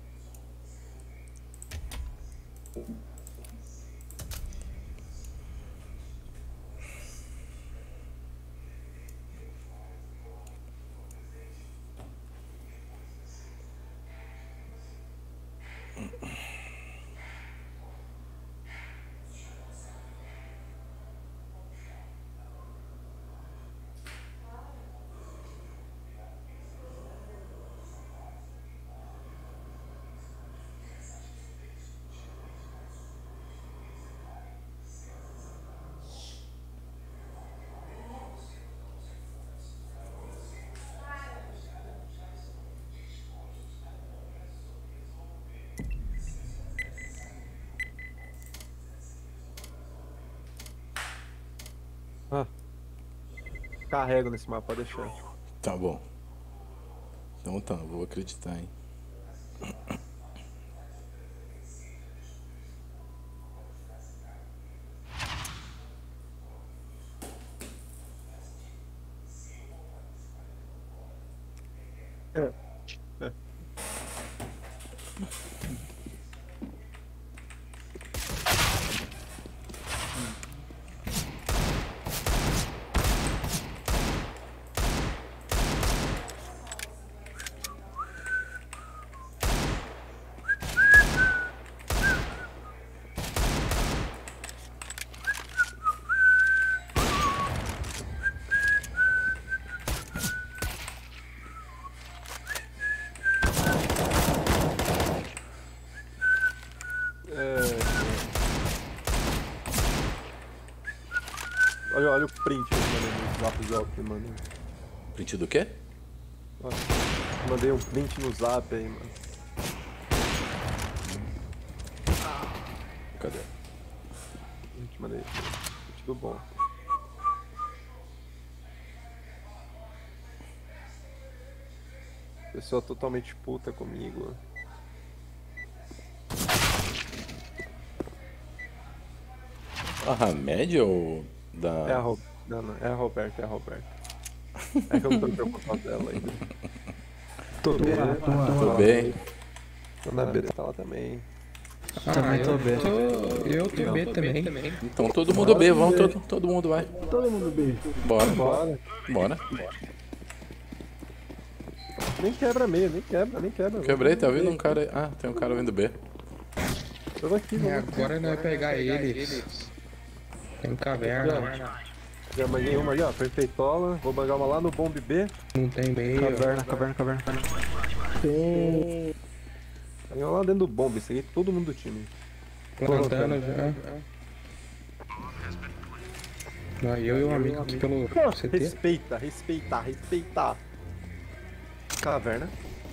S2: Ah. Carrego nesse mapa, pode deixar.
S1: Tá bom. Então tá, vou acreditar, hein.
S2: É. É. Olha, olha o print que eu mandei no zap zap, mano.
S1: Print do quê?
S2: Olha, mandei um print no zap aí, mano.
S1: Cadê?
S2: Print, mandei. Print do bom. Pessoa totalmente puta comigo.
S1: A Hamed ou da...
S2: É a Ro... Não, não, é a Roberta, é a Roberta. É que eu não tô preocupado dela ainda.
S3: Tudo bem?
S1: Tudo bem?
S2: Tô na B, tá lá também.
S6: Ah,
S3: Também tô
S6: eu
S3: B.
S6: tô, eu tô B também.
S1: Então todo mundo B, vamos, todo, todo mundo vai.
S2: Todo mundo B.
S1: Bora,
S2: Bora.
S1: bora.
S2: Nem quebra meio, nem quebra, nem quebra.
S1: Quebrei, tá vindo um cara aí. Ah, tem um cara vindo B.
S2: Tô aqui,
S6: E
S2: vamos.
S6: agora nós vai pegar ele. Tem caverna.
S2: Já banguei uma ali, ó, perfeitola. Vou bangar uma lá no bomb B.
S6: Não tem meio.
S3: Caverna, caverna, caverna.
S2: Tem. Tem uma lá dentro do bomb, isso aí todo mundo do time.
S6: Plantando já. Não, eu e um amigo aqui pelo C T.
S2: Respeita, respeita, respeita. Caverna.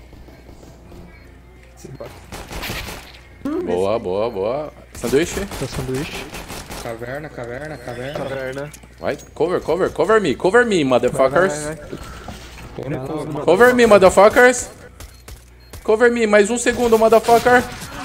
S1: Boa, boa, boa. Sanduíche.
S3: Tô sanduíche.
S6: Caverna, caverna, caverna.
S2: Caverna.
S1: Vai, cover, cover, cover me, cover me, motherfuckers.
S2: Vai, vai, vai.
S6: Tô no cover.
S1: Cover me, motherfuckers. Cover me, mais um segundo, motherfucker.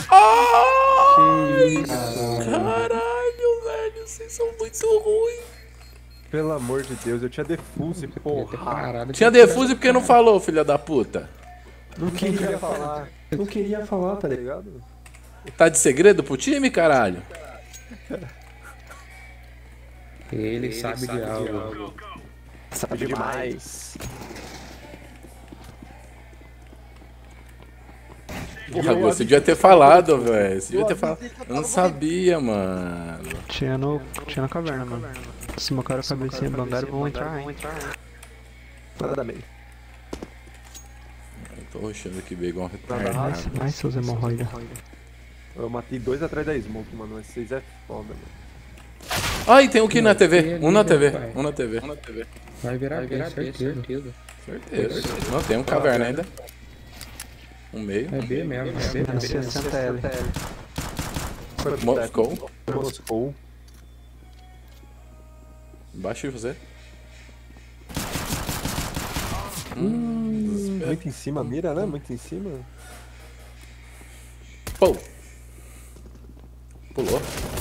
S1: Ai, caralho, velho, vocês são muito ruins.
S2: Pelo amor de Deus, eu tinha defuse, porra.
S6: Parada.
S1: Tinha defuse porque não falou, filha da puta.
S2: Não queria falar. Não queria falar, tá ligado?
S1: Tá de segredo pro time, caralho?
S6: Ele sabe de algo.
S2: Sabe demais.
S1: Porra, você devia ter falado, velho. Você devia ter falado. Eu não sabia, mano.
S3: Tinha no. Tinha na caverna, mano. Se mocaram a cabecinha, bangaram, vão entrar, hein?
S2: Nada bem.
S1: Eu tô roxando aqui bem igual um
S3: Ai,
S1: retardado.
S3: ai, seus hemorroides.
S2: Eu matei dois atrás da smoke, mano. Esses é foda, mano.
S1: Ai, tem um aqui na T V. Um na T V. Um na T V.
S6: Vai virar B, certeza.
S1: Certeza. Não, tem um caverna ainda. Um meio.
S6: É B mesmo, é B
S3: Menos
S6: mesmo.
S3: sessenta L.
S1: Moscou.
S2: Moscou.
S1: Embaixo de você.
S2: Muito em cima, a mira, né? Muito em cima.
S1: Pô. Pulou.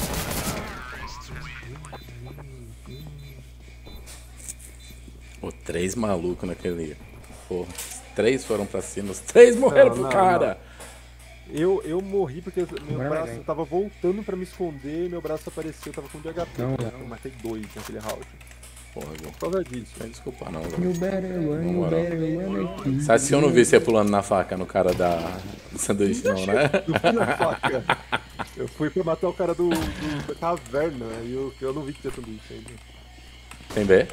S1: Pô, três malucos naquele. Porra. Os três foram pra cima. Os três morreram
S2: Não,
S1: pro
S2: não,
S1: cara.
S2: Eu, eu morri porque meu
S6: Agora
S2: braço
S6: vai.
S2: tava voltando pra me esconder e meu braço apareceu, eu tava com de H P.
S6: Não,
S2: Eu matei dois naquele round.
S1: Porra, viu?
S2: Por causa disso.
S1: Não desculpa não,
S6: You
S1: velho.
S6: better run, you
S1: moral.
S6: better run aqui.
S1: Sabe se eu não vi você pulando na faca no cara da do sanduíche, não, né?
S2: Eu fui na faca. Eu fui pra matar o cara do, do- da caverna e eu, eu não vi que tinha tudo isso ainda.
S1: Tem B?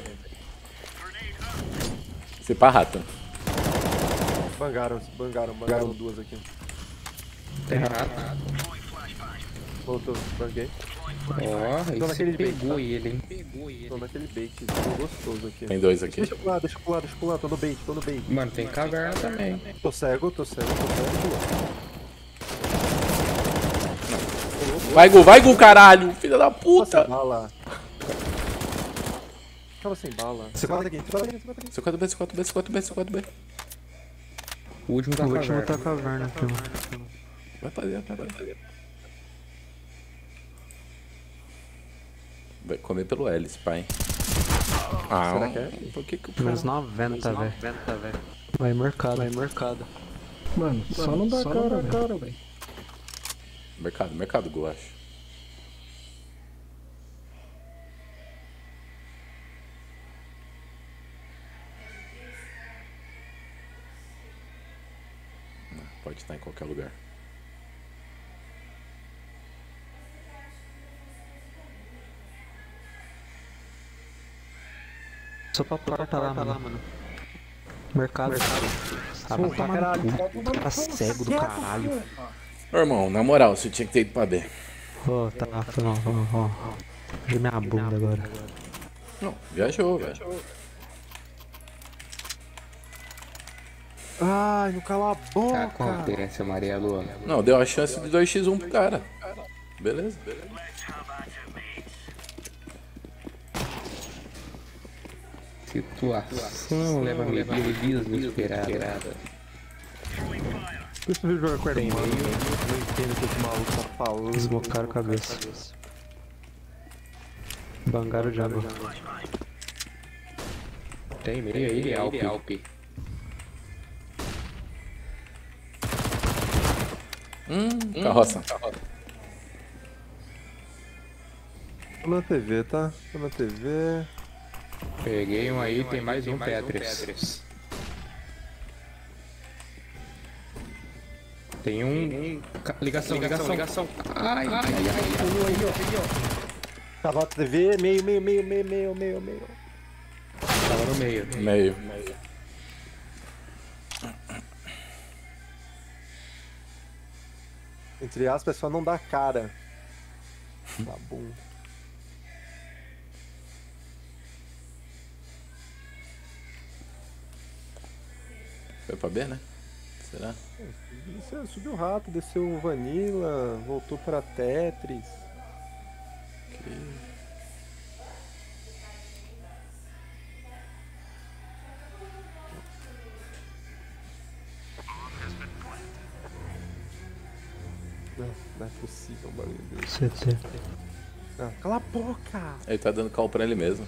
S1: Se pá, rato.
S2: Bangaram, bangaram, bangaram duas aqui.
S6: Tem rato.
S2: Voltou, banguei.
S6: Ó,
S2: Tô
S6: esse
S2: naquele bait,
S6: pegou
S2: tá?
S6: ele, hein? Pegou ele.
S2: Tô naquele bait, tô gostoso aqui.
S1: Tem dois aqui.
S2: Deixa eu pular, deixa eu pular, deixa eu pular, tô no bait, tô no bait.
S6: Mano, tem caverna também.
S2: Tô cego, tô cego, tô cego.
S1: Vai, Gu, vai, Gu, caralho! Filha da
S2: Tava sem
S1: puta!
S2: bala. Tava sem bala. Você guarda aqui, você guarda aqui, você guarda aqui.
S1: C quatro B, C quatro B, C quatro B, C quatro B.
S6: O último tá
S3: O último tá
S6: caverna.
S3: caverna aqui, mano.
S1: Vai pra dentro, vai pra dentro. Vai comer pelo L, esse pai. Ah,
S2: Será que é?
S1: por que que o
S3: Menos noventa, velho. Vai mercado. Vai mercado.
S6: Mano, só não dá cara, cara, velho.
S1: Mercado, mercado, Gu, acho. Não, pode estar em qualquer lugar.
S3: Só pra porta lá, mano. Mercado. Ah, vai tomar no cu. Cara cego do caralho.
S1: Ô, irmão, na moral, você tinha que ter ido pra B.
S3: Ô, tá, foi mal, foi mal, foi mal. Veja minha bunda agora.
S1: Não, viajou, velho.
S2: Ai, não cala a boca.
S6: Acontece, Maria Lua.
S1: Não, deu a chance de dois a um pro cara. Beleza, beleza.
S6: Situação leva me desesperada.
S2: Por isso eu jogar com a irmã. Eu não entendo o que esse maluco tá falando.
S3: Desbocaram a cabeça. Bangaram o jungle.
S6: Tem meio aí, Alp.
S1: Hum, carroça.
S2: Tô na T V, tá? Tô na T V.
S6: Peguei um aí, tem mais um Tetris. Tem um... ca- Ligação, ligação, ligação. Ai, ai, ai, ai.
S2: Tava na T V, meio, meio, meio, meio, meio, meio, meio.
S6: Tava no meio.
S1: Meio.
S2: Entre aspas, só não dá cara. Tá bom.
S1: Foi pra B, né? Será?
S2: Você subiu rápido, desceu o Vanilla, voltou pra Tetris. Não, não é possível um bagulho desse.
S3: C T.
S2: Ah, cala a boca!
S1: Ele tá dando call pra ele mesmo.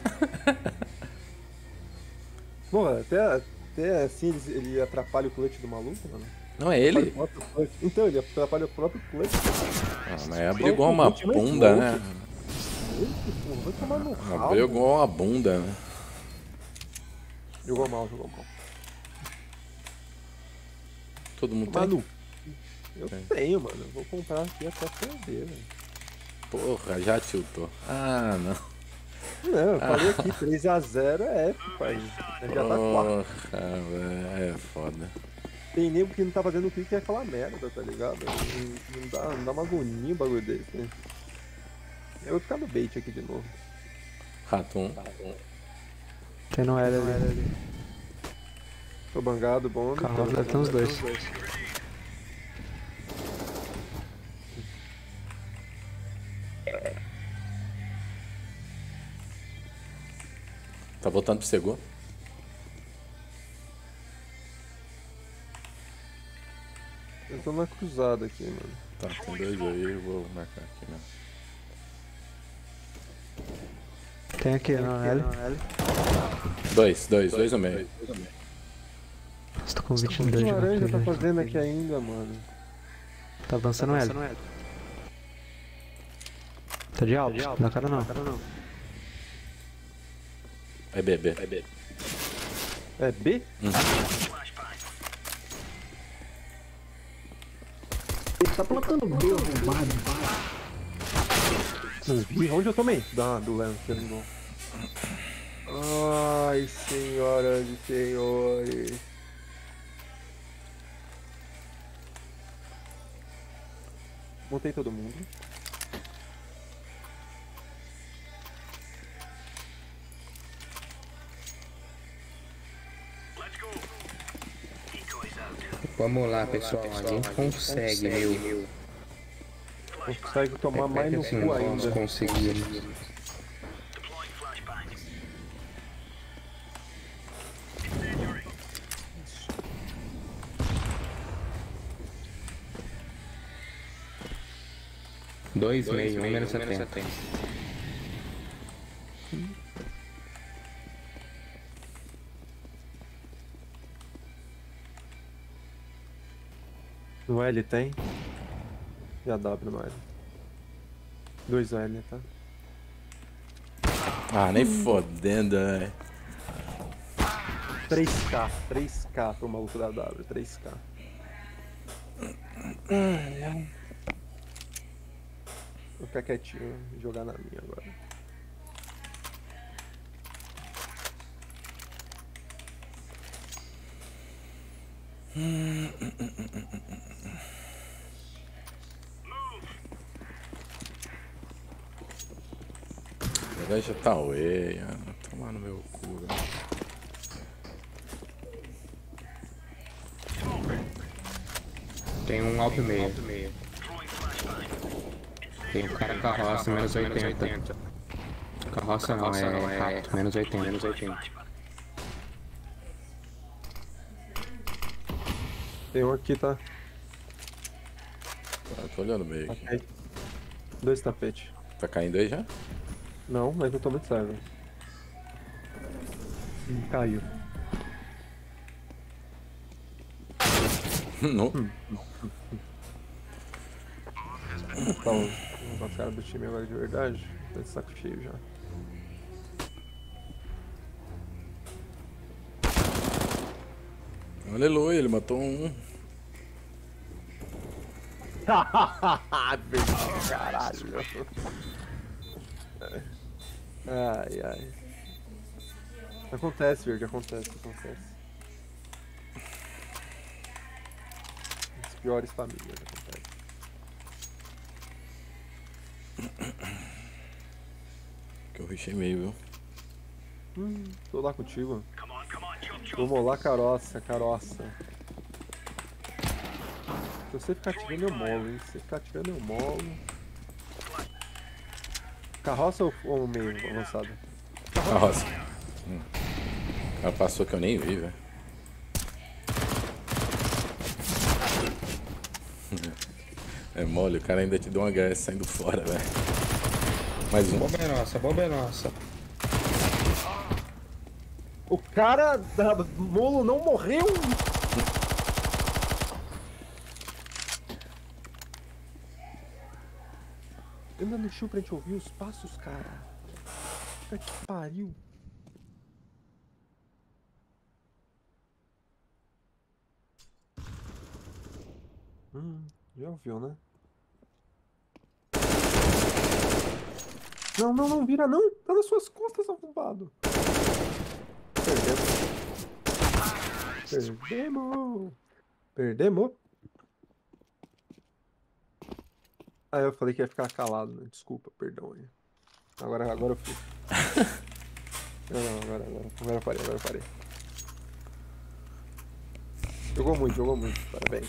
S2: Pô, até, até assim ele, ele atrapalha o clutch do maluco, mano.
S1: Não é ele?
S2: Atrapalha o próprio clutch. Então, ele atrapalha o próprio clutch.
S1: Ah, mas abriu igual uma bunda, né?
S2: Ele, pô, vai tomar no rabo.
S1: Abriu igual uma bunda, né?
S2: Jogou mal, jogou mal.
S1: Todo mundo
S2: Mano,
S1: tem?
S2: eu
S1: Tem.
S2: tenho, mano. Eu vou comprar aqui até perder, velho.
S1: Porra, já tiltou. Ah, não.
S2: Não, eu falei aqui, três a zero é épico, pai. Já tá quatro.
S1: Porra, velho, é foda.
S2: Tem nego que não tá fazendo o clique e é aquela merda, tá ligado? Não, não dá, não dá uma agonia um bagulho desse, né? Eu vou ficar no bait aqui de novo.
S1: Ratum.
S3: Tem no L ali.
S2: Tô bangado, bom.
S3: Carro deve ter uns dois.
S1: Tá voltando pro segundo?
S2: Eu tô na cruzada aqui, mano.
S1: Tá, tem dois aí, eu vou marcar aqui mesmo.
S3: Tem aqui no L.
S1: Dois, dois, dois no meio.
S3: Estou com vinte e
S2: O que
S3: dois
S2: o
S3: de
S2: laranja tá
S3: bateria.
S2: fazendo aqui ainda, mano?
S3: Tá avançando L. Tá de alto? Na cara não.
S1: É B, B. É B.
S2: É B?
S7: Tá plantando B, arrombado.
S2: Não vi. Onde eu tomei? Da, do Lance, não bom. Ai, senhoras e senhores. Montei todo mundo.
S6: Vamos lá, pessoal. A gente consegue, meu.
S2: Consegue tomar mais no
S6: Assim,
S2: cu
S6: nós
S2: ainda.
S6: conseguimos. Dois meio, um menos setenta.
S2: No L tem? E a W no L. Dois L, tá?
S1: Ah, nem fodendo, velho.
S2: três K, três K pro maluco da W, três K. Vou ficar quietinho e jogar na minha agora.
S1: Laranja tá away, ah, tomar no meu cu, velho.
S6: Tem um alto meio. Tem um cara carroça, menos oitenta. Carroça não, é rato, menos oitenta.
S2: Tem um aqui, tá?
S1: Ah, tô olhando meio aqui.
S2: Tapete. Dois tapetes.
S1: Tá caindo aí já?
S2: Não, mas eu tô muito cego. Hum, caiu.
S1: Não.
S2: Tá, vamos com os caras do time agora de verdade. Tô de saco cheio já.
S1: Aleluia, ele matou um.
S2: Caralho. Ai, ai. Acontece, Verde, acontece, acontece. As piores famílias acontecem.
S1: Que eu rushei meio, viu?
S2: Hum, tô lá contigo. Vamos lá, caroça, caroça. Se você ficar tirando, eu molo, hein? Se você ficar tirando, eu molo. Carroça ou, ou meio avançado?
S1: Carroça. Hum. O cara passou que eu nem vi, velho. É mole, o cara ainda te deu um H S saindo fora, velho. Mais um.
S6: Boba é nossa, boba é nossa.
S2: O cara da Molo não morreu! Anda no chão pra gente ouvir os passos, cara. Puta que pariu. Hum, já ouviu, né? Não, não, não, vira não! Tá nas suas costas, arrombado! Perdemos! Perdemos! Perdemos! Ah, eu falei que ia ficar calado, né? Desculpa, perdão aí. Agora, agora eu fui. Não, não, agora, agora. Agora eu parei, agora eu parei. Jogou muito, jogou muito. Parabéns.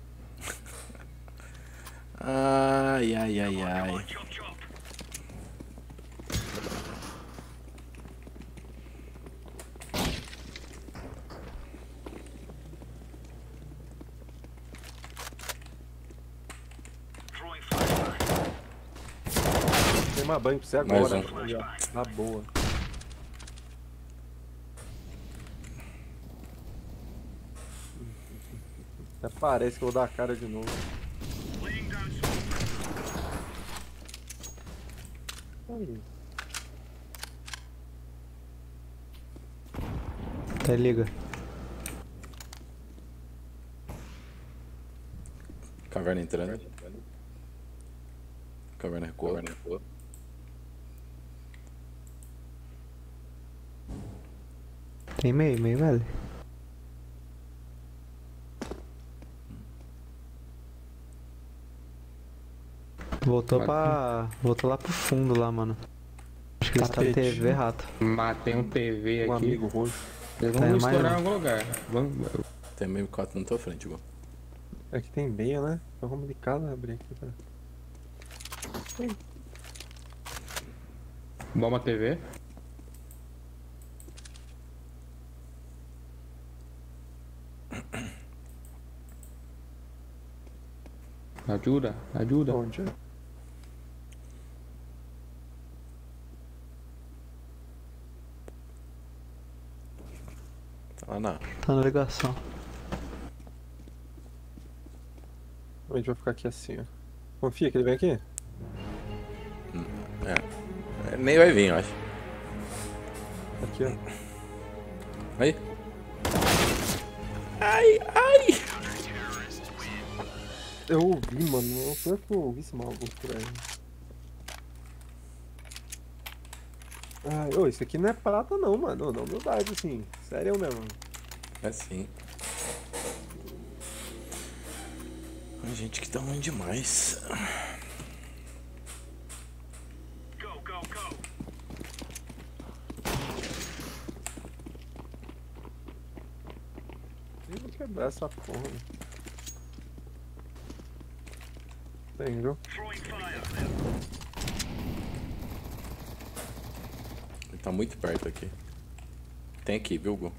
S1: Ai, ai, ai, ai.
S2: Tem uma banho pra você agora.
S1: Mais um.
S2: Aí, ó. Na boa. Até parece que eu vou dar a cara de novo. Aí.
S3: Até liga.
S1: Caverna entrando. Caverna recuou.
S3: Tem meio, meio, velho. Voltou pra... Voltou lá pro fundo lá, mano. Acho que ele está na T V, rato.
S6: Matei um T V
S2: Um
S6: aqui.
S2: amigo roxo.
S6: Eles
S3: Tá,
S6: vão
S3: mais
S6: estourar
S3: um.
S6: em algum lugar. Vamos...
S1: Tem meio quatro na tua frente, igual.
S2: É que tem meia, né? É complicado abrir aqui, cara.
S6: Bomba T V. Ajuda, ajuda.
S2: Onde é?
S1: Tá lá na.
S3: Tá na ligação.
S2: A gente vai ficar aqui assim, ó. Confia que ele vem aqui?
S1: É. Nem vai vir, eu acho.
S2: Aqui, ó.
S1: Aí. Ai, ai!
S2: Eu ouvi, mano. Eu sei que eu ouvi esse maluco por aí. Ai, ô, isso aqui não é prata não, mano. Não, humildade, assim. Sério mesmo.
S1: É sim. Ai, gente, que tá ruim demais.
S2: Eu vou quebrar essa porra. Tem, viu?
S1: Ele tá muito perto aqui. Tem aqui, viu, Gu?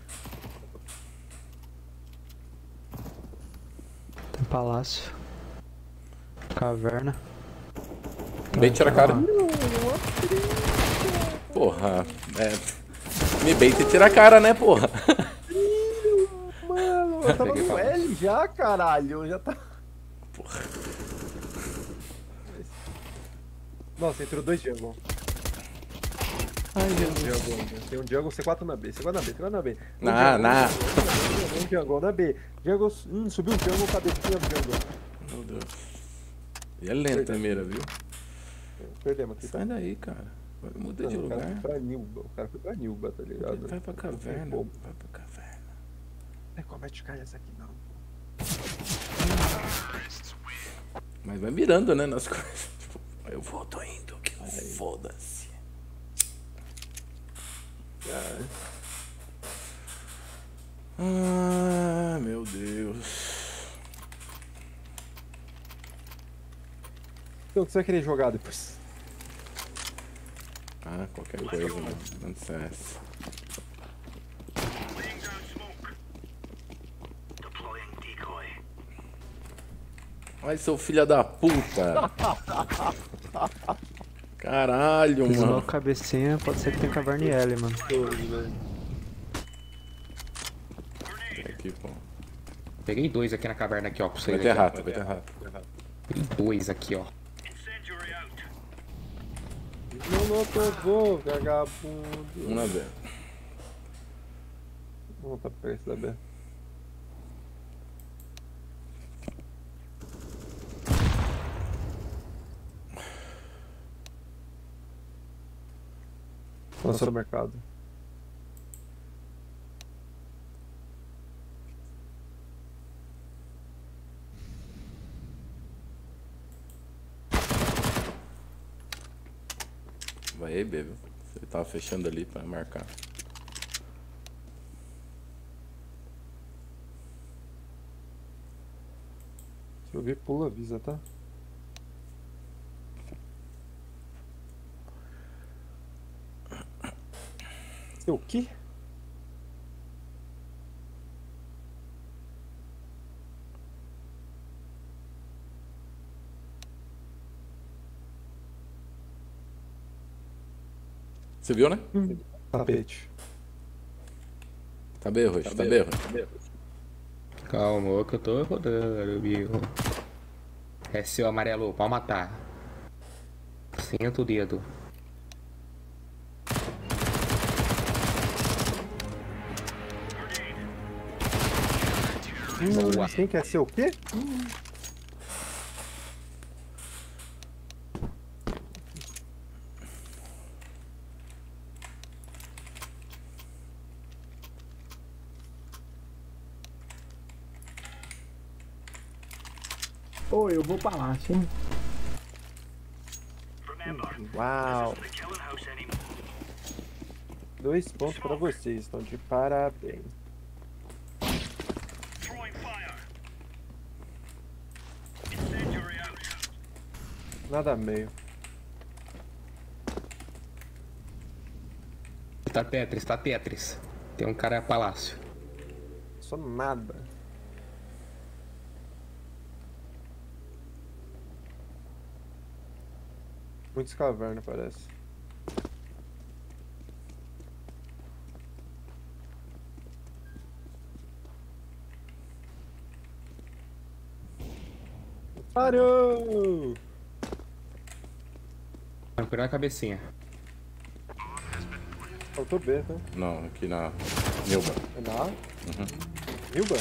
S3: Tem palácio. Caverna.
S1: Bem, tira a cara. Porra, é. Me beita e tira a cara, né, porra?
S2: Mano, eu tava no L já, caralho. Já tá.
S1: Porra.
S2: Nossa, entrou dois jungle.
S3: Ai,
S2: Tem um
S3: Jesus.
S2: jungle, tem um jungle C quatro na B, C quatro na B, C quatro na B. Um
S1: Na,
S2: jungle,
S1: na.
S2: Um jungle na B. Jungle, hum, subiu o jungle, cabecinha do jungle.
S1: Meu Deus. E é lenta a mira, viu?
S2: Perdemos aqui, tá?
S1: Sai daí, cara. Muda de
S2: Não, o cara
S1: lugar.
S2: foi pra Nilba, o cara foi pra Nilba, tá ligado?
S1: Vai pra caverna.
S2: Pô,
S1: Vai pra caverna.
S2: não é como é de cair essa aqui não.
S1: Mas vai mirando, né, nas coisas. Tipo, eu vou, tô indo. Que foda-se. Ah, meu Deus.
S2: Então, o que você vai querer jogar depois?
S1: Ah, qualquer coisa, mano. Não C S. Ai, seu filho da puta. Caralho,
S3: Isolou
S1: mano.
S3: a cabecinha, pode ser que tenha caverna e L, mano.
S1: Aqui, pô.
S6: Peguei dois aqui na caverna aqui, ó, pra
S1: Vai
S6: vocês
S1: ter
S6: aqui, ó.
S1: rato, vai ter rato.
S6: Peguei dois aqui, ó.
S2: Não, não, tô, vou, vagabundo.
S1: Um na B.
S2: Vamos voltar pra pegar esse da B. Lançou no mercado.
S1: Vai aí, B, viu? Ele tava fechando ali pra marcar.
S2: Se eu ver, pula, avisa, tá? Seu quê?
S1: Você viu, né?
S2: Tapete.
S1: Tá B, Roxo, tá B, Roxo.
S6: Calma, que eu tô rodando, viu? É seu amarelo, pode matar. Senta o dedo. Boa.
S2: Quem quer ser o quê?
S7: Ô, eu vou palácio, hein?
S2: Uau! Dois pontos pra vocês, estão de parabéns. Nada meio.
S6: Tá Tetris, tá Tetris. Tem um cara palácio.
S2: Só nada. Muitos cavernas, parece. Parou!
S6: Procurar a cabecinha.
S2: Faltou B, tá?
S1: Não, aqui na Nilba.
S2: É na A?
S1: Uhum.
S2: Nilba?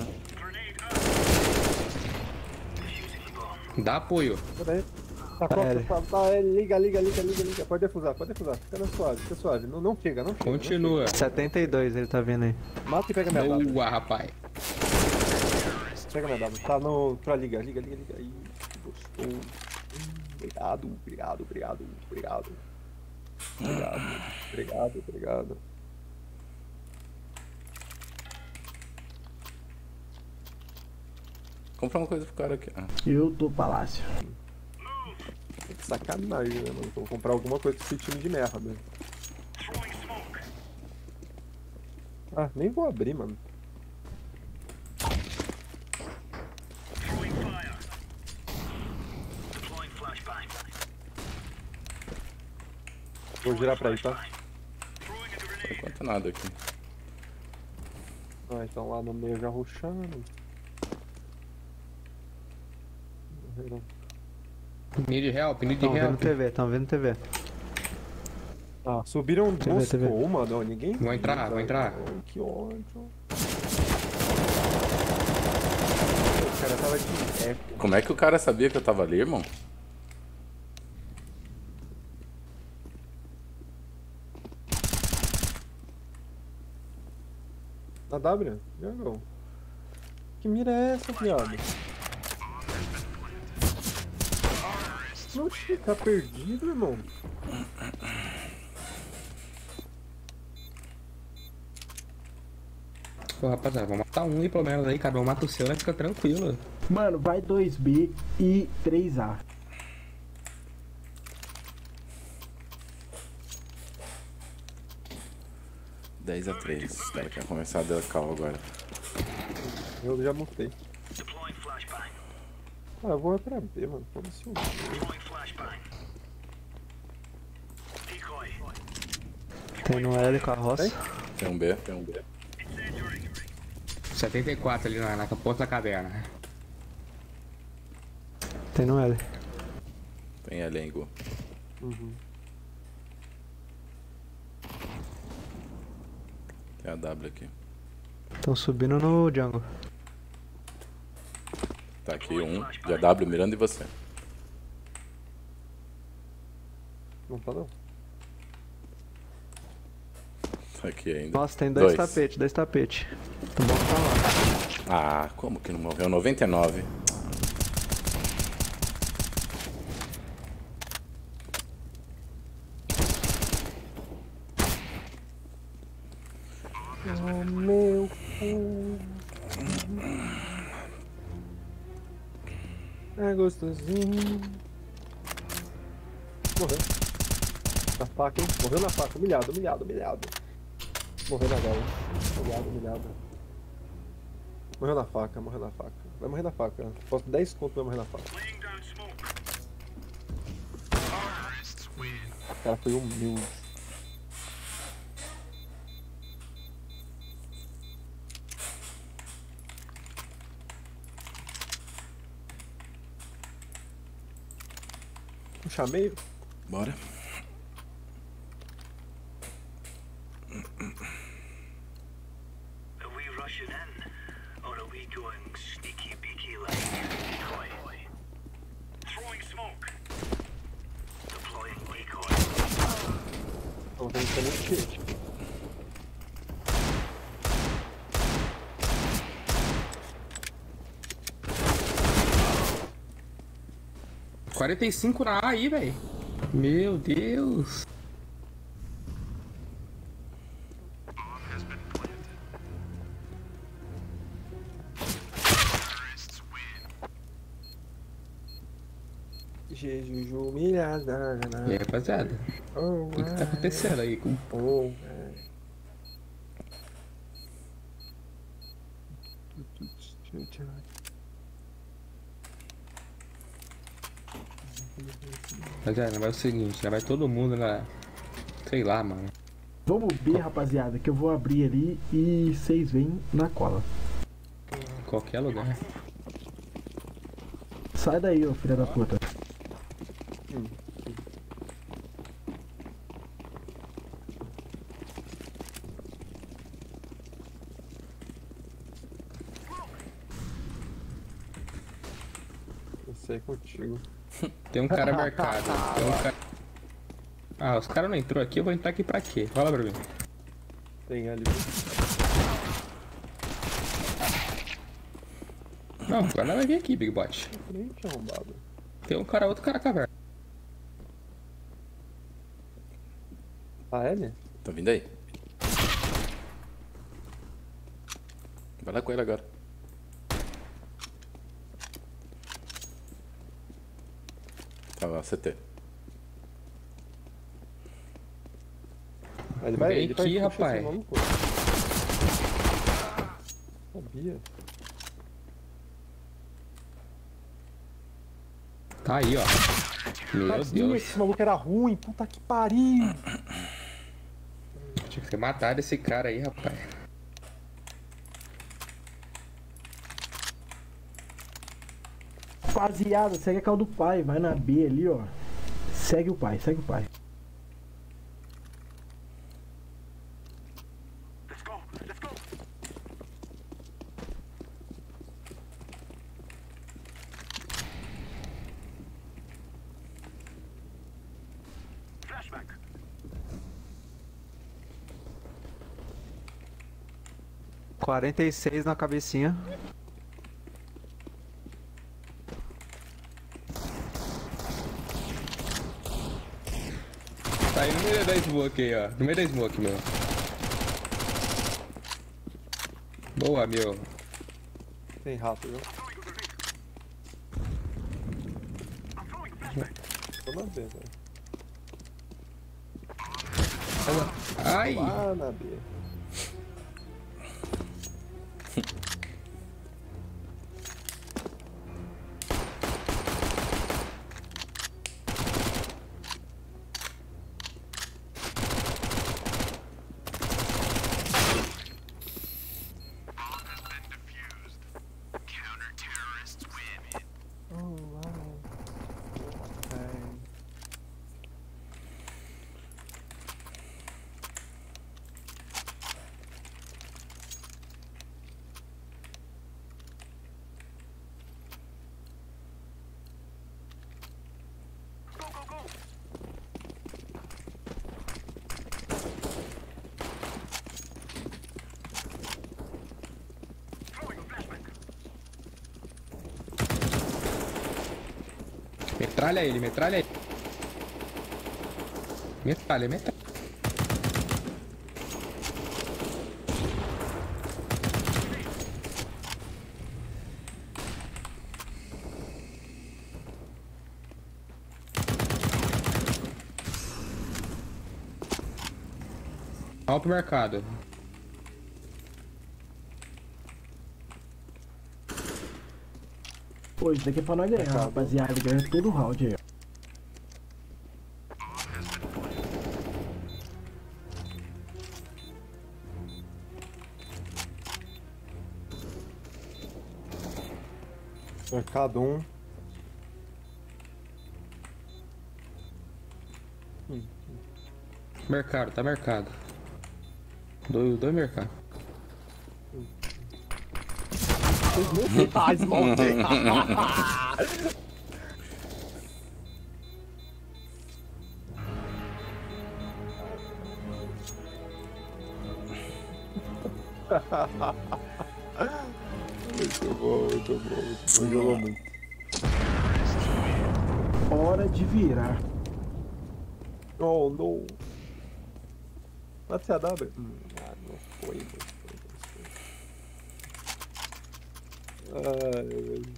S6: Dá apoio.
S2: Peraí. Tá,
S3: Tá, L.
S2: tá, tá, é, liga, liga, liga, liga, liga. Pode defusar, pode defusar. Fica na suave, fica suave. Não, não chega, não chega.
S6: Continua.
S3: setenta e dois ele tá vindo aí.
S2: Não chega. Mata e pega minha W.
S6: Boa, rapaz.
S2: Pega minha W. Tá no. Pra liga, liga, liga, liga. Ih, que gostoso. Hum, Obrigado, obrigado, obrigado, obrigado. Obrigado, obrigado, obrigado.
S1: Comprar uma coisa pro cara aqui. Ah,
S7: Eu tô palácio.
S2: Que sacanagem, né, mano? Vou comprar alguma coisa com esse time de merda. Ah, nem vou abrir, mano. Vou girar pra aí, tá?
S1: não conta nada aqui.
S2: Ah, então lá no meio já rushando. Morreram.
S6: Need help, need
S3: Tão vendo
S6: help.
S3: T V, tão vendo T V.
S2: Ah, subiram
S3: T V, T V.
S2: Moscou, mano. Ninguém.
S6: Vou entrar,
S2: viu,
S6: vou entrar.
S2: velho. Que ódio. O cara tava de eco.
S1: Como é que o cara sabia que eu tava ali, irmão?
S2: Na W? Jungle. Que mira é essa, viado? Não te tá perdido, irmão.
S6: Pô, rapaziada, vamos matar um aí pelo menos aí, cada um mata o seu, né? Fica tranquilo.
S7: Mano, vai dois B e três A.
S1: dez a três. Os caras querem começar a dar cal agora.
S2: Eu já montei. Ah, eu vou pra B, mano. Foda-se o B.
S3: Tem no L com a roça.
S1: Tem um B, tem um B.
S6: setenta e quatro ali na, na ponta da caverna.
S3: Tem no L.
S1: Tem L, hein, Gu.
S2: Uhum.
S1: Tem a W aqui.
S3: Estão subindo no jungle.
S1: Tá aqui um de A W mirando em você.
S2: Não tá não.
S1: Tá aqui ainda.
S3: Nossa, tem dois,
S1: Dois.
S3: tapetes, dois tapetes. Tá bom que tá lá.
S1: Ah, como que não morreu? noventa e nove.
S2: Oh, meu cu. É gostosinho. Morreu. Na faca, hein? Morreu na faca. Humilhado, humilhado, humilhado. Morreu na gala. Humilhado, humilhado. Morreu na faca, morreu na faca. Vai morrer na faca. Posso dez conto, vai morrer na faca. O cara foi humilde. Puxar meio?
S1: Bora.
S8: Are we rushing in, or are we going sneaky beaky like decoy? Throwing smoke. Deploying decoy.
S2: Não, tem que ser muito crítico.
S6: quarenta e cinco na A aí, velho. Meu Deus.
S2: Jesus humilhada.
S6: E aí, rapaziada?
S2: Oh,
S6: O que, que tá acontecendo aí? Com...
S2: oh, é.
S6: Rapaziada, vai o seguinte, já vai todo mundo na... Sei lá, mano.
S7: Vamos B, rapaziada, que eu vou abrir ali e vocês vêm na cola.
S6: Qualquer lugar.
S7: Sai daí, ô filha da puta.
S2: Isso aí é contigo.
S6: Tem um cara marcado. Tem um cara... Ah, os caras não entrou aqui, eu vou entrar aqui pra quê? Fala pra mim.
S2: Tem ali.
S6: Não, agora vai vir aqui, Big Bot.
S2: Frente arrombado.
S6: Tem um cara, outro cara caverna.
S2: Ah, é, né?
S1: Tá vindo aí? Vai lá com ele agora. Tá lá, C T.
S2: Ah, ele vai,
S6: Vem
S2: ele vai
S6: aqui,
S2: puxar
S6: rapaz.
S2: esse maluco. Sabia.
S6: Tá aí, ó. Meu
S2: Sabia que
S6: Deus.
S2: esse maluco era ruim, puta que pariu.
S6: Tinha que ter matado esse cara aí, rapaz.
S7: Rapaziada, segue a cal do pai. Vai na B ali, ó. Segue o pai, segue o pai.
S8: Let's go. Let's go. Flashback.
S3: quarenta e seis na cabecinha.
S6: Tá aí no meio da smoke aí, ó. No meio da smoke, meu. Boa, meu.
S2: Tem rato, viu? Tô na B, velho.
S6: Ai!
S2: Lá na B.
S6: Metralha ele, metralha ele. Metralha, metralha. Vamos pro mercado.
S7: Pô, isso daqui é pra nós ganhar, rapaziada. Ganha todo o round aí, ó.
S2: Mercado um.
S6: Mercado, tá mercado. Dois, dois mercados.
S2: Ah, esmaltei. Muito bom, muito bom, muito bom. Jogou muito.
S7: Hora de virar.
S2: Oh, não. Mata C A W? Hum, ah, não foi, não foi, não foi. Ai, meu Deus.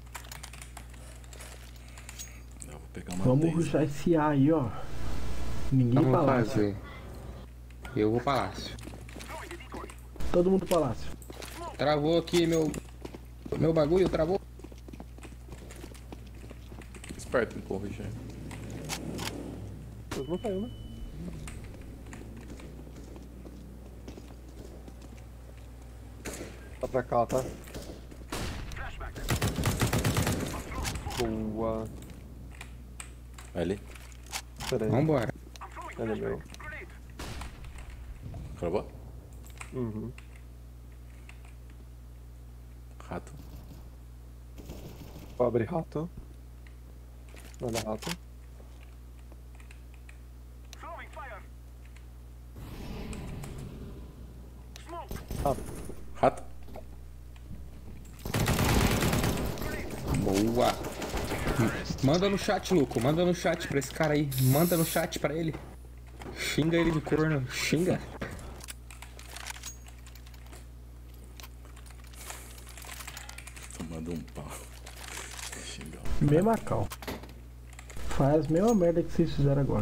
S1: Eu vou pegar uma
S7: Vamos
S1: dez.
S7: rushar esse A aí, ó. Ninguém
S6: Vamos
S7: palácio.
S6: fazer. Eu vou palácio.
S7: Todo mundo palácio.
S6: Travou aqui meu. Meu bagulho, travou.
S1: Esperto em corrigir.
S2: Não caiu, né? Tá pra cá, tá? Boa.
S1: Ali.
S2: Pera aí.
S6: Vambora.
S2: Ele é meu.
S1: Cravou?
S2: Uhum.
S1: Rato.
S2: Vou abrir rato. Manda rato. Rato.
S1: Rato.
S6: Boa. Manda no chat, Luco. Manda no chat pra esse cara aí. Manda no chat pra ele. Xinga ele de corno. Xinga.
S1: Tomando um pau. Xingão.
S7: Mesma cal. Faz a mesma merda que vocês fizeram agora.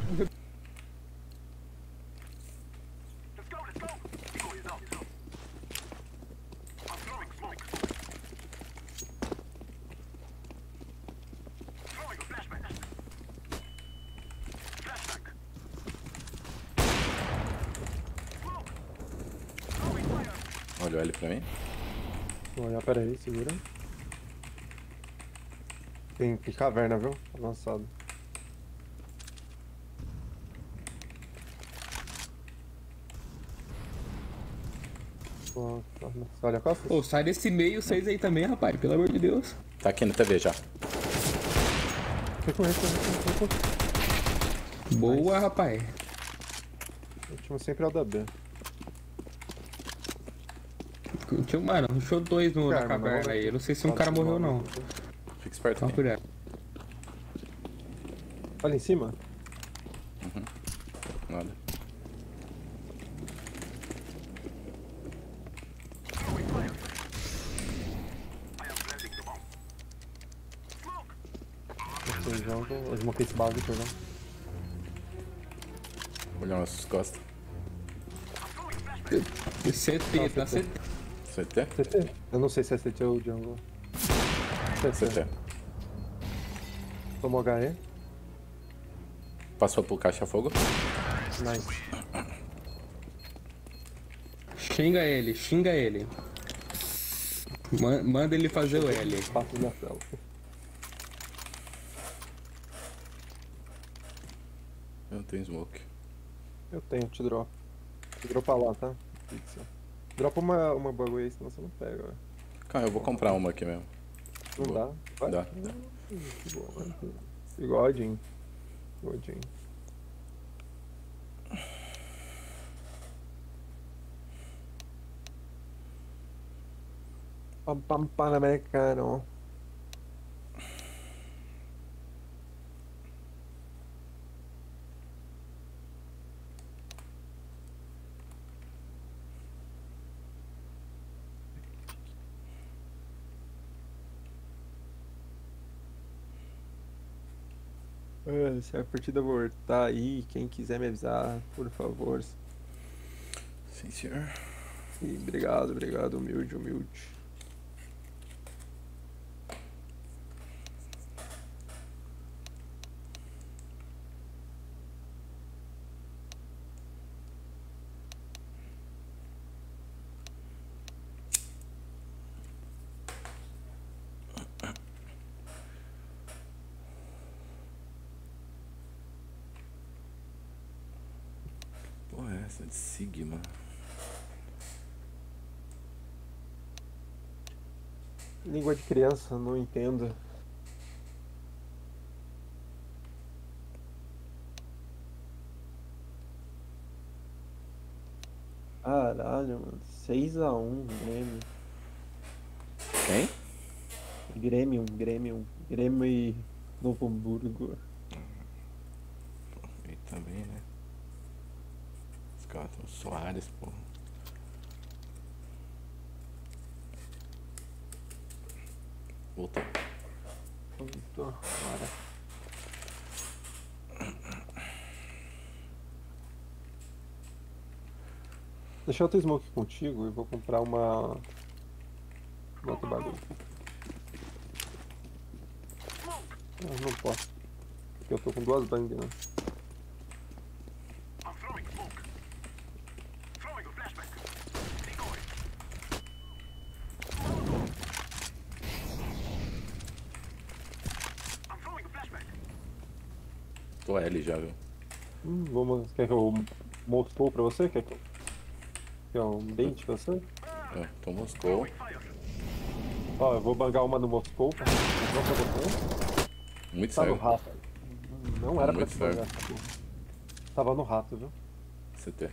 S1: Olha ele pra mim.
S2: Vou olhar, pera aí, segura. Tem, tem caverna, viu? Avançado. Ó, olha a costa.
S6: Ô, sai desse meio, vocês aí também, rapaz. Pelo amor de Deus.
S1: Tá aqui na T V já.
S2: Foi com esse, foi com esse.
S6: Boa, rapaz.
S2: O último sempre é o da B.
S6: Tinha, mano, deixou dois no, na
S2: Cara,
S6: caverna
S2: não,
S6: aí. Eu não sei se um cara morreu ou não.
S1: Fica esperto.
S6: Só
S1: Aqui.
S6: por ela.
S2: Olha em cima.
S1: Nada.
S2: Vocês jogam. Eu desmoquei esse básico, né?
S1: Olhar nossas costas.
S6: C T, tá C T.
S1: C T?
S2: C T? Eu não sei se é C T ou jungle. C
S1: C
S2: T.
S1: T.
S2: Tomou H E.
S1: Passou pro caixa-fogo.
S2: Nice.
S6: Xinga ele, xinga ele. Man- manda ele fazer o L.
S2: Passo da tela.
S1: Eu não tenho smoke.
S2: Eu tenho, te drop. Te dropa lá, tá? Pizza. Dropa uma, uma bagulho aí, senão você não pega, velho.
S1: Calma, eu vou comprar uma aqui mesmo.
S2: Não
S1: Boa.
S2: dá? Vai?
S1: Dá.
S2: Que bom, né? Bigodinho. Bigodinho. Pam pam panamericano. Ah, se a partida voltar aí, quem quiser me avisar, por favor.
S1: Sim, senhor.
S2: E obrigado, obrigado, humilde, humilde.
S1: Porra, é essa de Sigma.
S2: Língua de criança, não entendo. Caralho, mano. seis a um, Grêmio.
S1: Quem?
S2: Grêmio, Grêmio. Grêmio e Novo Hamburgo.
S1: E também, né? Os caras estão Soares, porra. Voltou.
S2: Voltou. Bora. Deixa eu ter smoke contigo e vou comprar uma. Um outro bagulho. Não, não posso. Porque eu tô com duas bang, né?
S8: I'm throwing smoke. Throwing a flashback. Decoy. I'm throwing a flashback.
S1: Tô L já, viu?
S2: Hum, vamos. Quer que eu Moscou pra você? Quer que eu. Quer um dente pra você?
S1: É, tô Moscou.
S2: Ó, eu vou bangar uma no Moscou. Não pra você.
S1: Muito
S2: Tá no
S1: sério.
S2: rato. Não era pra
S1: Muito
S2: te bangar.
S1: sério.
S2: Tava no rato, viu?
S1: C T.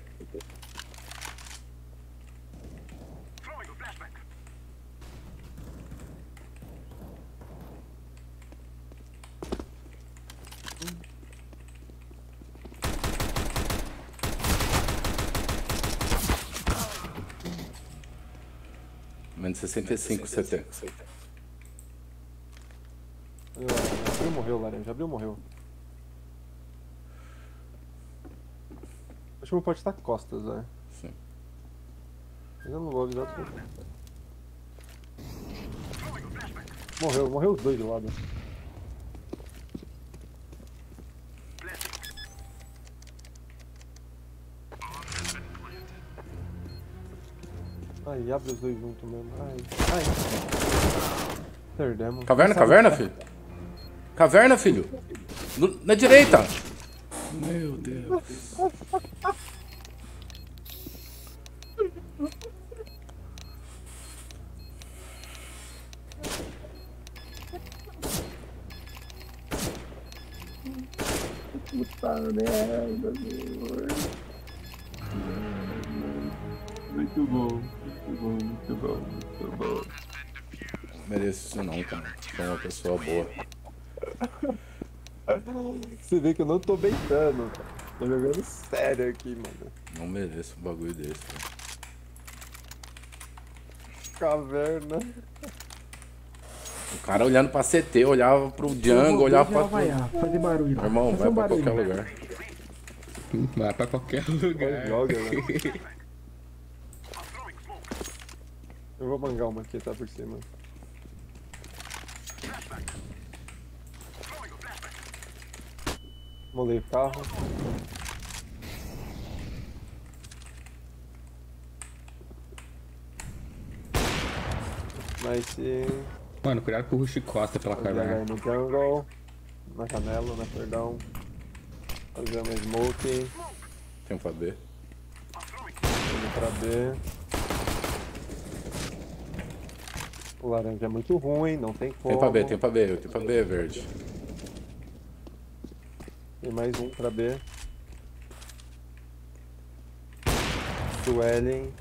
S8: Throwing a flashback.
S1: Menos sessenta e cinco C T.
S2: Já abriu, morreu, laranja. Abriu, morreu. Acho que não pode estar costas, velho.
S1: Sim.
S2: Mas eu não vou avisar tudo. Morreu, morreu os dois de lado. Ai, abre os dois juntos mesmo. Ai, ai. Perdemos.
S1: Caverna,
S2: Sabe
S1: caverna,
S2: que-
S1: filho? Caverna, filho. No- na direita. Meu Deus.
S2: Puta merda, meu. Muito bom, muito bom, muito bom, muito bom.
S1: Não mereço isso não, cara. Sou uma pessoa boa.
S2: Você vê que eu não tô beitando, cara. Tô jogando sério aqui, mano.
S1: Não mereço um bagulho desse, cara.
S2: Caverna.
S1: O cara olhando pra C T, olhava pro
S7: Eu
S1: Django,
S7: vou
S1: olhava
S7: já
S1: pra...
S7: vaiar, fazer barulho.
S1: Meu irmão,
S7: fazer
S1: vai
S7: um
S1: pra
S7: barulho.
S1: qualquer lugar.
S6: Vai pra qualquer lugar.
S2: Joga, né? Eu vou mangar uma aqui, tá por cima. Molei o carro. Nice.
S6: Mano, cuidado com o Rush Costa pela
S2: Fazer H
S6: caverna.
S2: no jungle. Na janela, na perdão. Fazer uma smoke.
S1: Tem um pra B.
S2: Indo pra B. O laranja é muito ruim, não tem como.
S1: Tem pra B, tem pra B. Tem pra B, verde.
S2: Tem mais um pra B. Suelen.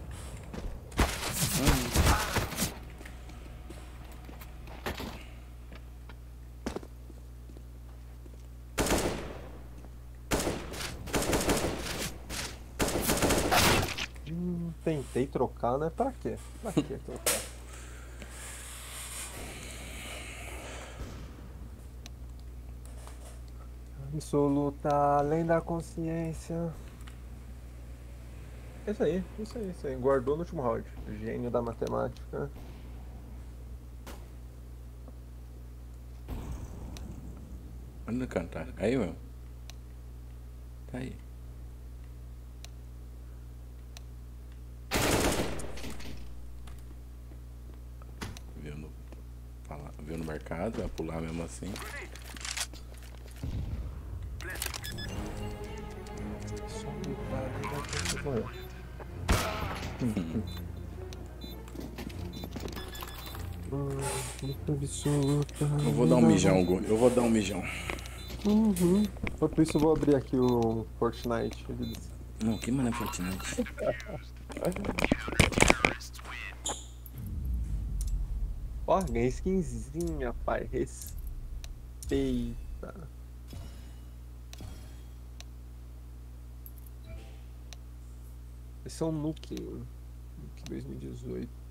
S2: Hum, tentei trocar, né? Pra quê? Pra quê trocar? Absoluta, além da consciência. É isso aí, isso aí, isso aí. Guardou no último round. Gênio da matemática.
S1: Onde cantar? Aí, meu. Tá aí. Viu no, fala- viu no mercado, vai pular mesmo assim.
S2: Absoluta.
S1: Eu vou dar um mijão, Gu. Eu vou dar um mijão.
S2: Uhum. Enquanto isso, eu vou abrir aqui o Fortnite.
S1: Não, que mano é Fortnite?
S2: Ó, ganhei skinzinha, pai. Respeita. Esse é um Nuke. Nuke dois mil e dezoito.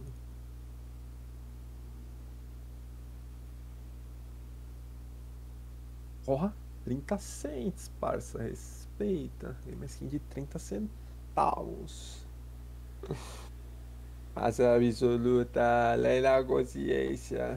S2: Porra, trinta cents, parça. Respeita. Tem uma skin de trinta centavos. Paz absoluta, lei da consciência.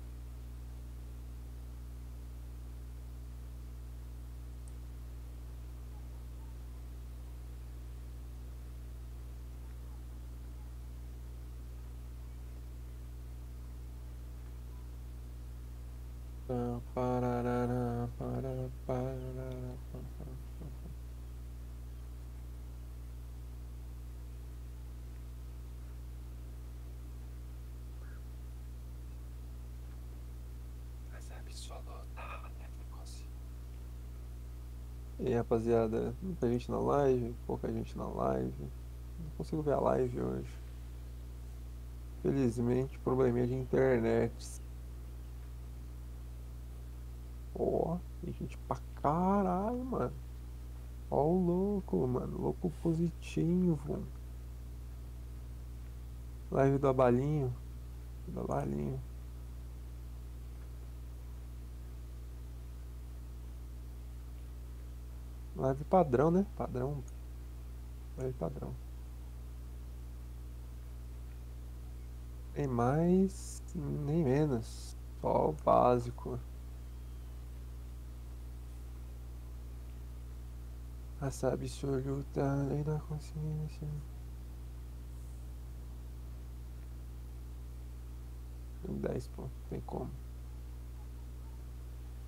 S2: Pá, parará, pará, parará, pá, pá, pá, pá. Paz absoluta, lei da consciência. E aí, rapaziada, muita gente na live, pouca gente na live. Não consigo ver a live hoje. Felizmente, probleminha de internet. Ó, tem gente pra caralho, mano. Ó o louco, mano. Louco positivo. Live do Abalinho. Do Abalinho. Live padrão, né? Padrão. Live padrão. Nem mais, nem menos. Só o básico. Raça absoluta, lei da consciência. Tem dez, pô. Tem como.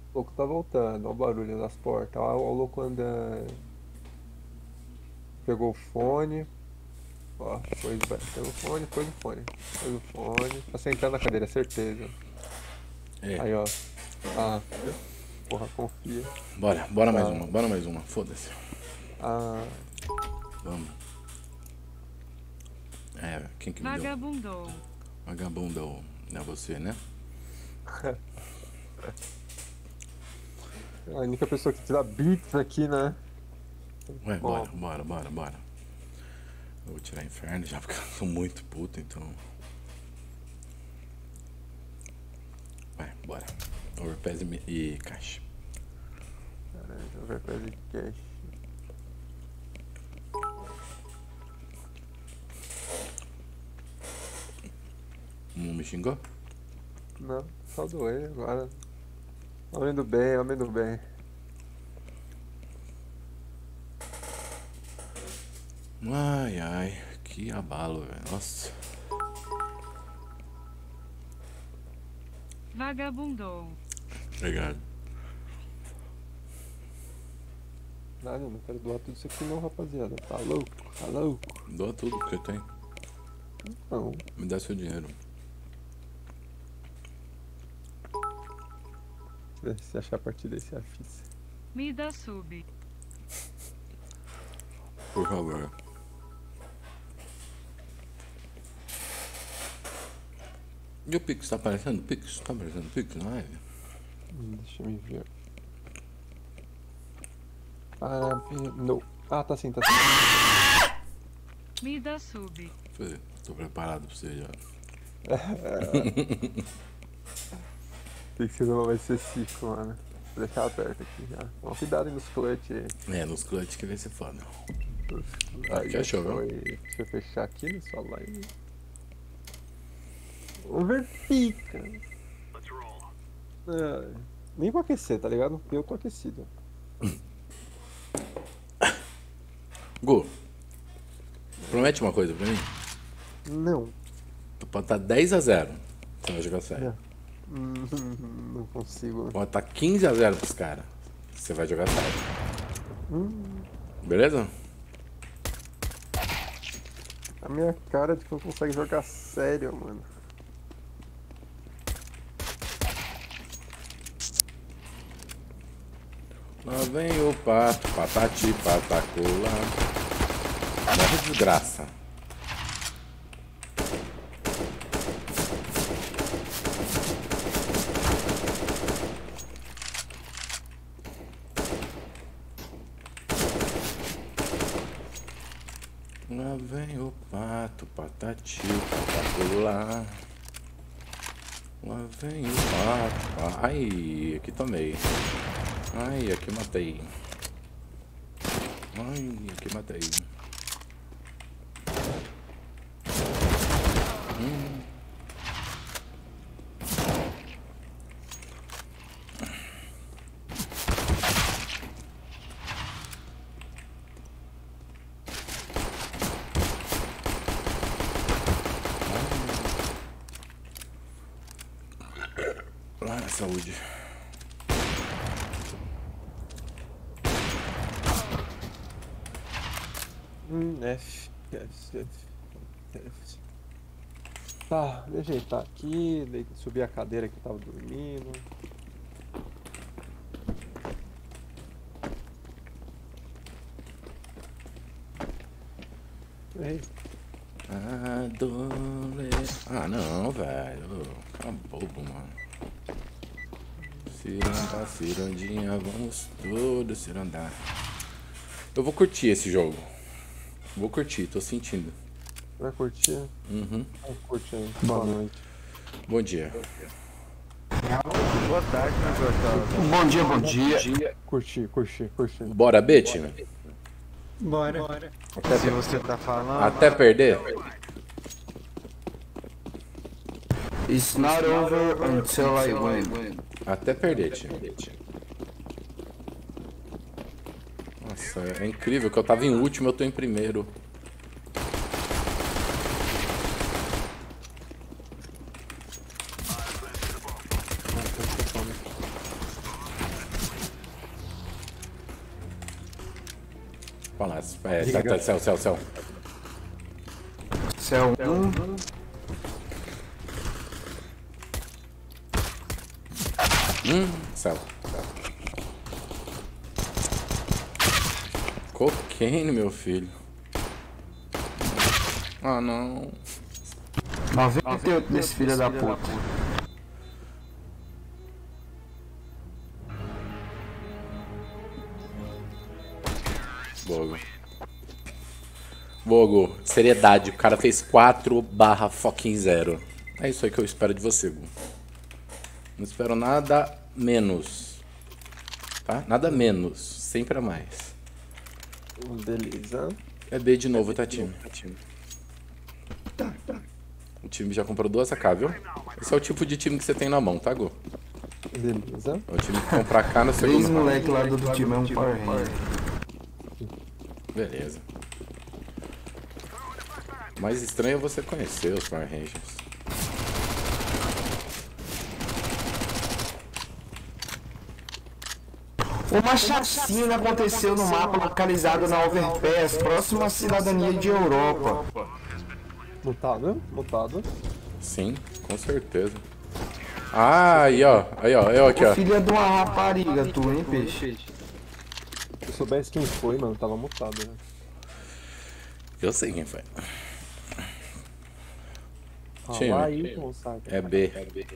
S2: O louco tá voltando, olha o barulho nas portas. Olha o louco andando. Pegou o fone. Ó, pôs, pegou o fone, pôs o fone. Pôs o fone. Tá sentando na cadeira, certeza.
S1: É.
S2: Aí, ó. Ah, porra, confia.
S1: Bora, bora mais
S2: Ah.
S1: uma, bora mais uma, foda-se.
S2: Ah,
S1: Vamos. É, quem que me deu?
S9: Vagabundou.
S1: Vagabundo é você, né?
S2: a única pessoa que tira bits aqui, né?
S1: Ué,
S2: Bom.
S1: bora, bora, bora, bora. Eu vou tirar inferno já porque eu sou muito puto, então. Vai, bora. Overpass e, mi- e caixa.
S2: Caralho, overpass e cash.
S1: Não me xingou?
S2: Não, só doei agora. Homem do bem, homem do bem.
S1: Ai, ai, que abalo, velho. Nossa.
S9: Vagabundou.
S1: Obrigado.
S2: Nada, eu não quero doar tudo isso aqui não, rapaziada. Tá louco? Tá louco?
S1: Doa tudo que eu tenho.
S2: Não.
S1: Me dá seu dinheiro.
S2: Se achar a partir desse afis.
S9: Me dá sub.
S1: Por favor. E o Pix tá aparecendo? Pix? Tá aparecendo Pix na live?
S2: Hum, Deixa eu me ver. Ah, não. Ah, tá sim, tá sim.
S9: Me dá sub.
S1: Foi, tô preparado pra você já.
S2: Tem que ser uma vai ser ciclo, mano. Vou deixar aberto aqui já. Toma cuidado aí nos clutch aí.
S1: É, nos clutch que vai ser foda.
S2: Aí,
S1: que achou,
S2: foi. Deixa eu fechar aqui no solo aí. Overpica.
S8: Let's roll.
S2: É, nem vou aquecer, tá ligado? Porque eu tô aquecido.
S1: Gu, promete uma coisa pra mim?
S2: Não.
S1: Tu pode estar dez a zero. Você vai jogar sério.
S2: Hum, Não consigo.
S1: Pode estar quinze a zero pros caras. Você vai jogar sério.
S2: Hum,
S1: Beleza?
S2: a minha cara de que não consegue jogar sério, mano.
S1: Lá vem o pato, patati, patacola. Morre de graça. Lá vem o pato, patati, patacola. Lá vem o pato. pa- Ai, aqui tomei. Ai, aqui matei. Ai, aqui matei. Hum. Ai, saúde.
S2: Hum, F, F, F, F. Tá, deixa eu ajeitar aqui, dei- subir a cadeira que eu tava dormindo. Ei,
S1: Adole... Ah, não, velho. Tá bobo, mano. Ciranda, cirandinha, vamos todos cirandar. Eu vou curtir esse jogo. Vou curtir, tô sentindo.
S2: vai curtir?
S1: Uhum.
S2: Vai curtir aí. Boa noite.
S1: Bom dia.
S2: Boa tarde, né, Gustavo?
S5: Bom dia, bom dia.
S2: Curti, curti, curti.
S1: Bora, Bet?
S7: Bora.
S3: Se você tá falando.
S1: Até perder?
S5: It's not over until I win.
S1: Até perder, tio. Nossa, é incrível que eu tava em último, eu tô em primeiro. Palácio. É, tá, tá, céu, céu, céu.
S5: Céu um.
S1: Hum, céu. Cocaine, meu filho. Ah, não.
S5: noventa e oito desse filho da puta.
S1: Bogo. Bogo, seriedade. O cara fez quatro barra fucking zero. É isso aí que eu espero de você, Gu. Não espero nada menos. Tá? Nada menos. Sempre a mais.
S2: Beleza.
S1: É B de novo, tá, time? O time já comprou duas A K, viu? Esse é o tipo de time que você tem na mão, tá, Gu?
S2: Beleza.
S1: É o time que compra cá no
S5: Três
S1: segundo.
S5: moleque lá do outro time é um Power Ranger.
S1: Beleza. O mais estranho é você conhecer os Power Rangers.
S5: Uma chacina aconteceu no mapa localizado na Overpass, próximo à cidadania de Europa.
S2: Mutado, mutado.
S1: Sim, com certeza. Ah, aí ó, aí ó, eu aqui ó.
S5: Ô, filha de uma rapariga, tu, hein, peixe?
S2: Se eu soubesse quem foi, mano, tava mutado, né?
S1: Eu sei quem foi.
S2: Ah,
S1: Time.
S2: lá aí, não sabe.
S1: É B.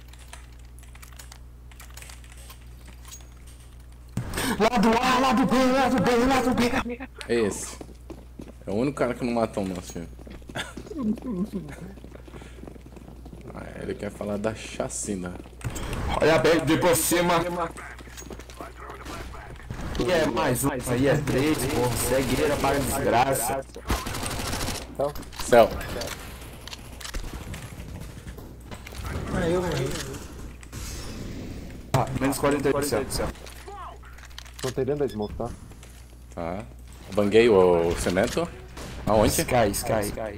S5: Lado A, lado B, lado B, lado B.
S1: É esse. É o único cara que não matou o nosso filho. Ah, ele quer falar da chacina.
S5: Olha bem de por cima. E é mais um, aí é três, porra. Cegueira para desgraça.
S1: Céu.
S7: Ah, eu morri.
S5: Ah, menos quarenta e oito céu.
S2: Não tem dentro da smoke, tá?
S1: Tá. Banguei o cemento. Aonde?
S5: Sky, Sky.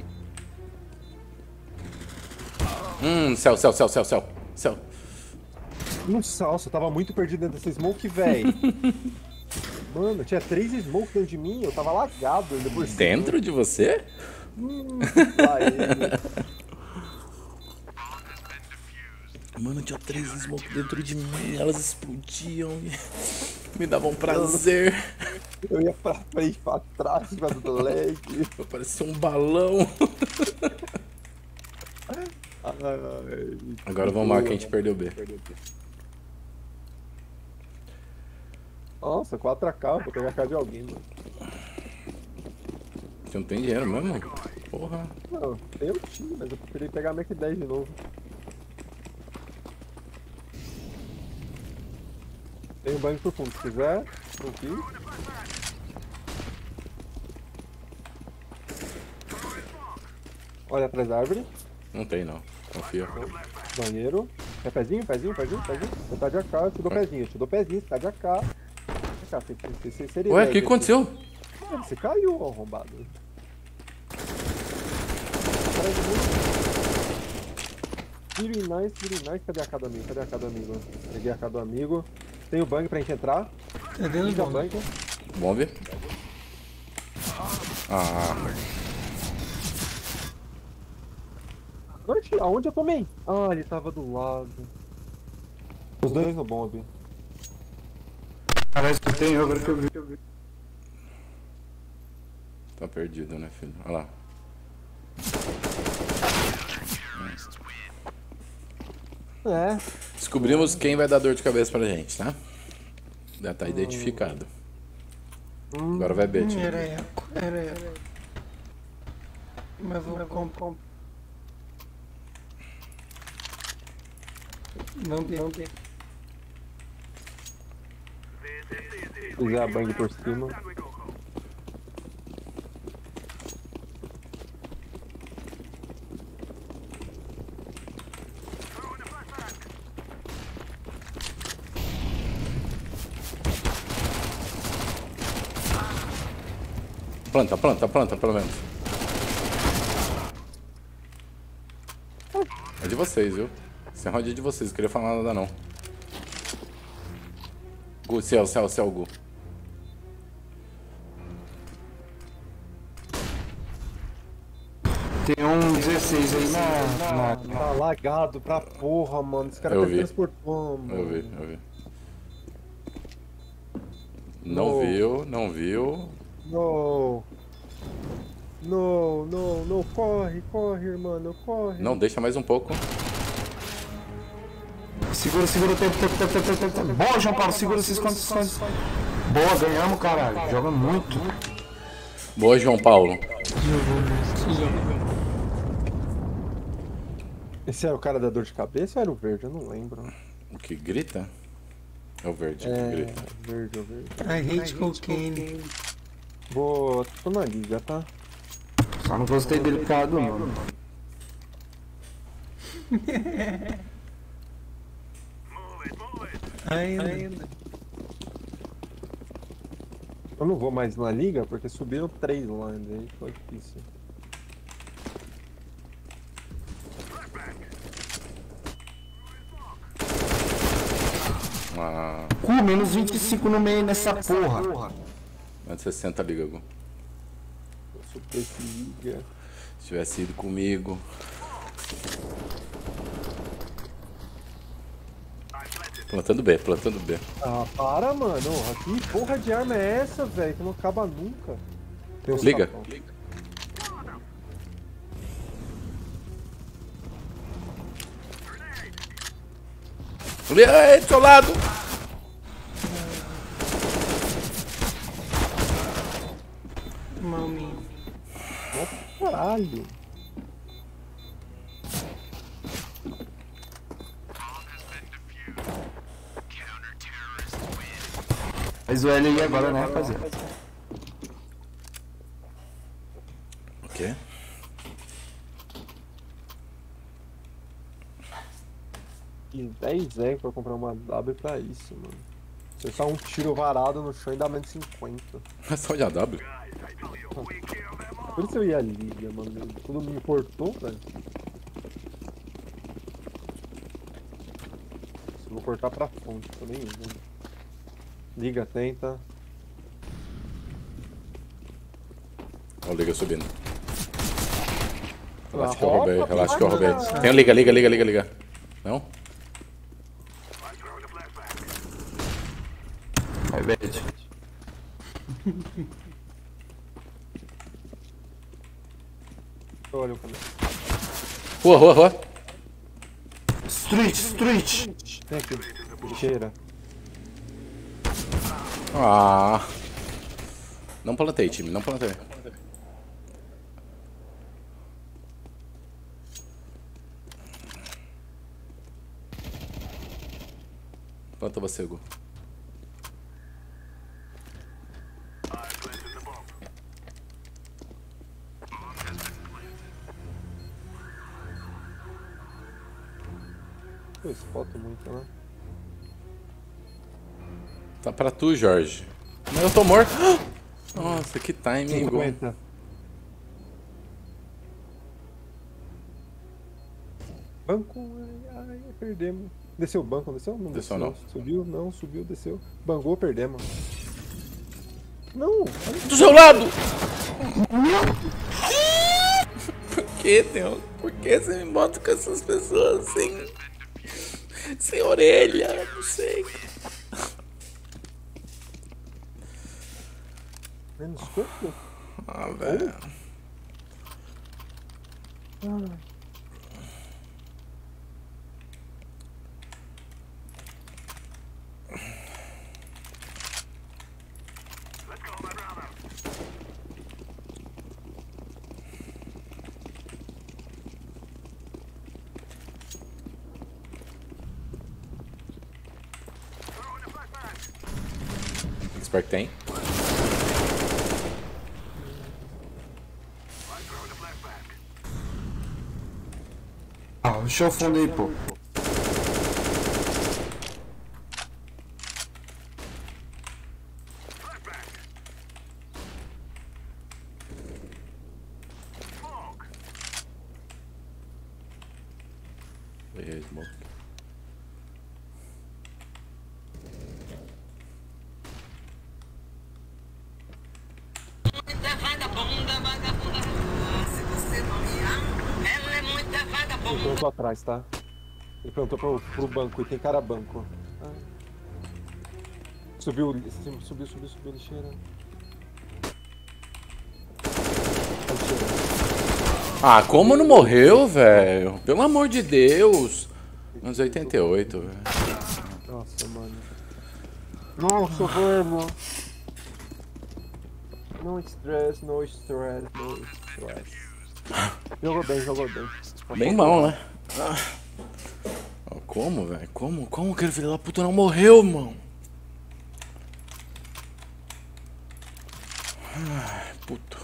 S1: Hum, céu, céu, céu, céu, céu. Céu.
S2: Nossa, nossa, eu tava muito perdido dentro dessa smoke, velho. Mano, tinha três smokes dentro de mim, eu tava lagado ainda por cima.
S1: Dentro de você?
S2: Hum, lá ele.
S1: Mano, tinha três smoke dentro de mim, elas explodiam e me davam prazer.
S2: Eu ia pra frente, pra trás, pra do leg.
S1: Parecia um balão.
S2: Ai,
S1: Agora vamos lá que a gente perdeu B.
S2: Nossa, quatro A K, vou pegar a K de alguém, mano.
S1: Você não tem dinheiro mesmo? Porra.
S2: Não, tem o time, mas eu preferi pegar a Mac dez de novo. Tem um banho pro fundo, se quiser. Aqui. Olha atrás da árvore.
S1: Não tem não, confia.
S2: Banheiro. É pezinho, pezinho, pezinho, pezinho. Você tá de A K, eu te dou pezinho, eu te dou pezinho, você tá de A K. Cá, você, você, você, seria
S1: Ué, o que aconteceu?
S2: Ah, você caiu, ó, arrombado. Very nice, very nice. Cadê a K do amigo? Cadê a K do amigo? Peguei a K do amigo. Tem o bang pra gente entrar.
S7: É dentro do
S2: bang.
S1: Bombe. Ah.
S2: Norte, aonde eu tomei? Ah, ele tava do lado. Os dois no bombe.
S5: Parece que tem agora que eu vi. Eu vi.
S1: Tá perdido, né, filho? Olha lá.
S2: É.
S1: Descobrimos quem vai dar dor de cabeça pra gente, tá? Já tá identificado. Agora vai B, time.
S7: Era eco, era eco. Mas vou comprar. Não tem, não tem.
S2: Fizer a bang por cima.
S1: Planta, planta, planta, pelo menos. É de vocês, viu? Esse round é de vocês, não queria falar nada não. Gu, céu, céu, céu, Gu.
S5: vocês aí na... na...
S2: Tá lagado pra porra, mano. Esse cara
S1: Eu
S2: tá
S1: vi.
S2: transportou, mano.
S1: Eu vi, eu vi. Não
S2: No.
S1: viu, não viu.
S2: Não. Não, não, não. Corre, corre, mano. Corre.
S1: Não, deixa mais um pouco.
S5: Segura, segura o tempo, tempo, tempo, tempo, tempo, tempo. Boa, João Paulo, segura esses esconde, se esconde. Boa, ganhamos, caralho. Joga muito.
S1: Boa, João Paulo.
S2: Esse era o cara da dor de cabeça ou era o verde? Eu não lembro.
S1: O que grita? É o verde
S2: É,
S1: que grita.
S2: verde, o verde.
S3: I hate cocaine.
S2: Boa, tô na liga, tá?
S5: Só não gostei dele por causa do nome.
S3: Ainda.
S2: Eu não vou mais na liga porque subiram três lá, daí foi difícil.
S1: Ah,
S5: Cu, menos vinte e cinco no meio nessa porra.
S1: menos sessenta liga, Gu.
S2: Super liga.
S1: Se tivesse ido comigo. Plantando B, plantando B.
S2: Ah, para, mano. Que porra de arma é essa, velho? Que não acaba nunca. Tem um
S1: Liga.
S2: sapão.
S1: Ai, do seu lado!
S3: Maminho.
S2: Caralho.
S5: Mas o L aí agora, né, rapaziada?
S1: O quê?
S2: Fiz dez egg pra comprar uma W pra isso, mano. Você só um tiro varado no chão e dá menos cinquenta.
S1: É só de A W.
S2: Por isso eu ia liga, mano. Tudo me importou, velho. Eu vou cortar pra fonte, tô nem usando. Liga, tenta.
S1: Ó, liga subindo. Relaxa
S2: Ah,
S1: que eu roubei,
S2: rouba,
S1: relaxa que eu roubei.
S2: cara.
S1: Tem liga, liga, liga, liga, liga. Não?
S5: Vai, verde.
S2: Olha o começo.
S1: Rua, rua, rua.
S5: Street, street.
S2: Tem aqui. Cheira.
S1: Ah. Não plantei, time, não plantei. Planta você, Gu.
S2: Eu espoto muito, né?
S1: Tá pra tu, Jorge. Mas eu tô morto. Nossa, que timing, Gu.
S2: cinquenta. Banco, ai, ai, perdemos. Desceu o banco, não desceu? Não
S1: Desceu, não.
S2: Subiu, não, subiu, desceu. Bangou, perdemos. Não!
S1: Do seu lado! Por que, Theo? Por que você me bota com essas pessoas sem. sem orelha? Não sei.
S2: Menos quanto?
S1: Ah, velho.
S2: Ah.
S1: Expert tem.
S5: Ah, deixa eu fundo aí, pô.
S1: Errei, smoke.
S10: Vagabunda, vagabunda, se você não me ama, ela é
S2: Ele plantou atrás, tá? Ele plantou pro, pro banco e tem cara banco. Ah. Subiu, subiu, subiu, subiu, lixeira.
S1: Ah, como não morreu, velho? Pelo amor de Deus. Uns oitenta e oito, velho.
S2: Nossa, mano. Nossa, velho. No stress, no stress, no stress. Jogou bem, jogou bem.
S1: Bem bom, né? Ah. Como, velho? Como? Como aquele filho da puta não morreu, mano? Ai, puto.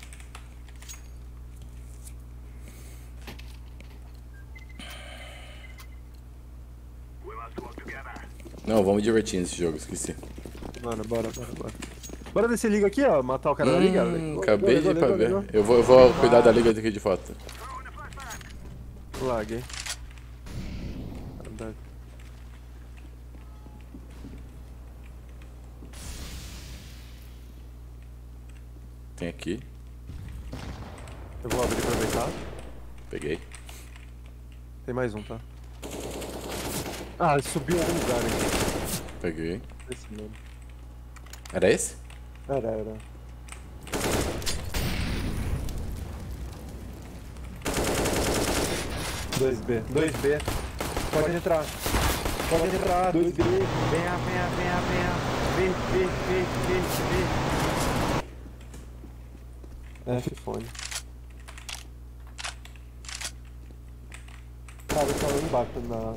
S1: Não, vamos divertir nesse jogo, esqueci.
S2: Mano, bora, bora, bora. Bora desse liga aqui, ó, matar o cara da liga.
S1: Hum, acabei de ir pra ver. Eu vou, eu vou cuidar da liga daqui de foto.
S2: Laguei.
S1: Tem aqui.
S2: Eu vou abrir pra aproveitar.
S1: Peguei.
S2: Tem mais um, tá? Ah, ele subiu em algum lugar aqui.
S1: Peguei.
S2: Esse mesmo.
S1: Era esse?
S2: Era, era. dois B. dois B. Pode entrar. Pode entrar. dois B. Venha, venha, venha, venha. Vem, vem, vem, vem, vem. F fone. Cara, eu tava embaixo na...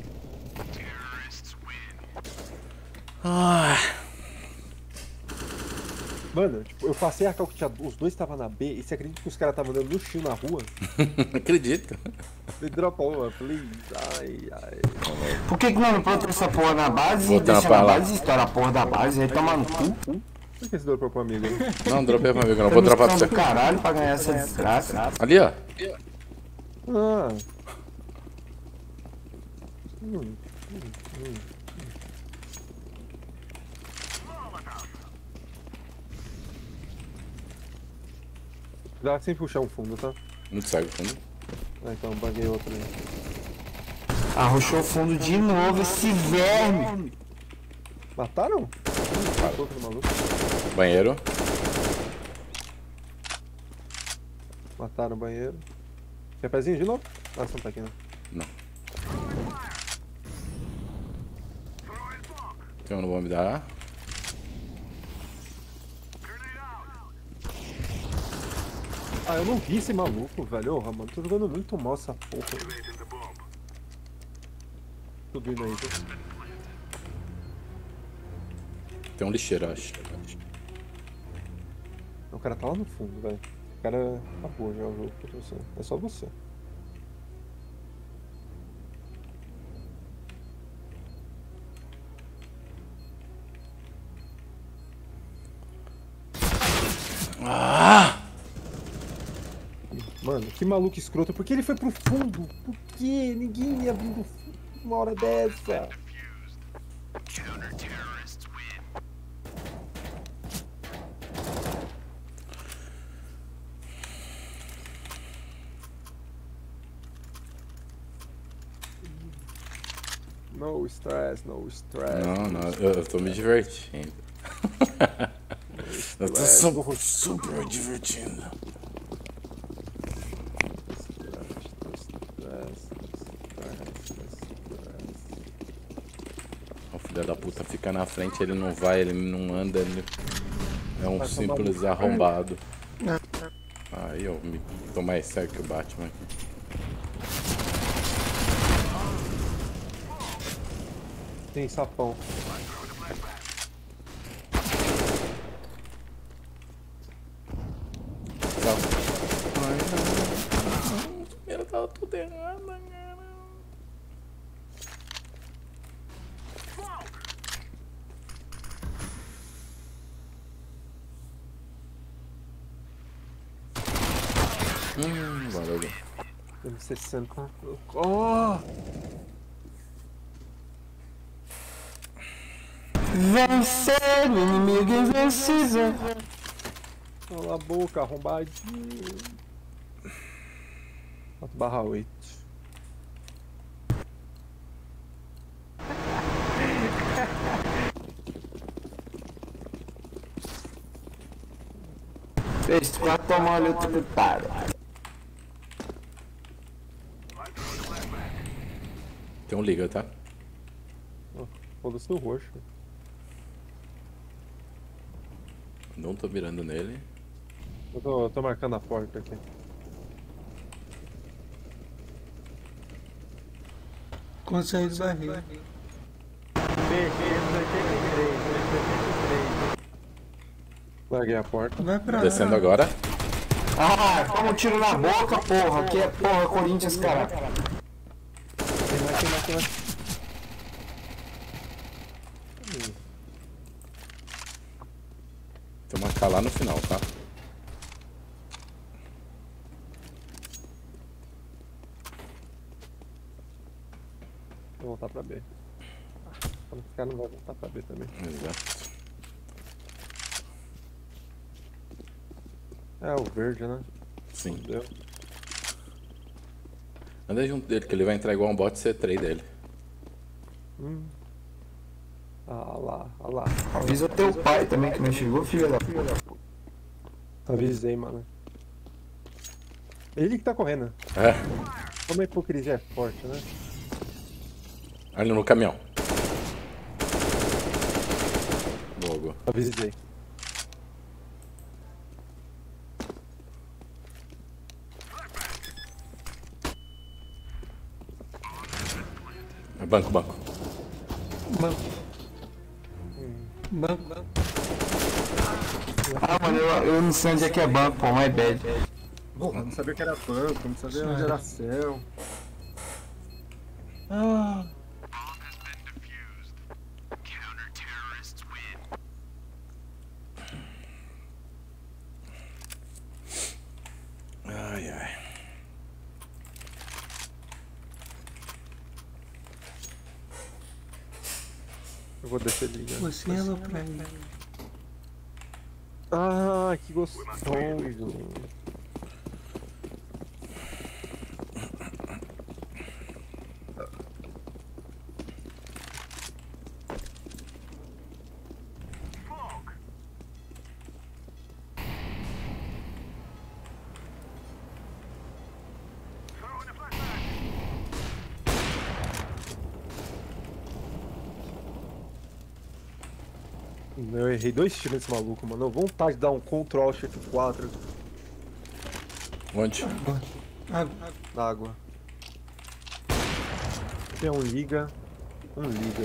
S1: Ah.
S2: Mano, tipo, eu passei a cal que tinha, os dois estavam na B e você acredita que os caras estavam andando no chão na rua?
S1: Acredito.
S2: Ele dropou uma, please. Ai, ai.
S5: Por que que não plantou essa porra na base
S1: Vou
S5: e deixa
S1: tampar
S5: na
S1: lá.
S5: base e estoura a porra da base? Aí toma no cu.
S2: Por que esse dropou pro amigo?
S1: Não, dropei pra amigo, não vou dropar pra você.
S5: do caralho pra ganhar essa desgraça.
S1: Ali, ó.
S2: Ah. Hum, hum, hum. Dá sem puxar um fundo, tá?
S1: Não segue o fundo.
S2: Ah, então baguei outro aí.
S5: Arrochou o fundo de novo esse verme.
S2: Mataram? Matou aquele maluco.
S1: Banheiro.
S2: Mataram o banheiro. Quer pezinho de novo? Ah, você não tá aqui, não.
S1: Não. Então não vou me dar.
S2: Ah, eu não vi esse maluco, velho. Ô, mano, tô jogando muito mal essa porra. Subindo aí, tá?
S1: Tem um lixeiro, acho.
S2: O cara tá lá no fundo, velho. O cara acabou já o jogo pra você. É só você.
S1: Ah!
S2: Mano, que maluco escroto. Por que ele foi pro fundo? Por que ninguém ia vir do fundo uma hora dessa? No stress, no stress.
S1: Não, não, eu, eu tô me divertindo. Eu tô su super me divertindo. O filho da puta fica na frente, ele não vai, ele não anda, ele é um simples arrombado. Aí eu me tô mais sério que o Batman aqui.
S2: Tem sapão.
S1: Eu tava tudo errado, cara. Hum, valeu.
S2: M sessenta. Oh!
S5: Vencer o inimigo invencível.
S2: Cala a boca, arrombadinho. quatro barra oito.
S5: Fez quatro tomar ali outro putado.
S1: Tem um liga, tá?
S2: Foda-se o roxo.
S1: Não tô mirando nele.
S2: Eu tô, eu tô marcando a porta aqui.
S3: Quando sair do barril.
S2: Larguei a porta.
S3: Vai pra
S1: Descendo
S3: lá.
S1: agora.
S5: Ah, toma um tiro na boca, porra. Aqui é porra, Corinthians, cara.
S2: Tem mais, tem mais, tem mais.
S1: Tem uma K lá no final, tá?
S2: Vou voltar pra B. Esse cara não vai voltar pra B também.
S1: Exato.
S2: É o verde, né?
S1: Sim.
S2: Deu.
S1: Anda junto dele, que ele vai entrar igual um bot C três dele.
S2: Hum. Ah lá, ah lá.
S5: Avisa teu pai também que não chegou, filha da puta.
S2: Avisei, mano. Ele que tá correndo.
S1: É.
S2: Como a hipocrisia é forte, né?
S1: Ali no caminhão. Boa, boa.
S2: Avisei.
S1: É banco, banco.
S3: Banco. Banco, banco.
S5: Ah, mano, eu, eu não sei onde é que é banco, pô, my bad.
S2: Porra, não sabia que era banco, não sabia onde era céu.
S3: Ah.
S1: Ai, ai.
S2: Eu vou descer liga.
S3: Você é louco pra mim.
S2: Ah, que gostoso. Eu errei dois tiros nesse maluco, mano. Eu vontade de dar um Ctrl Shift quatro
S1: Onde?
S2: na água. Tem um liga. Um liga.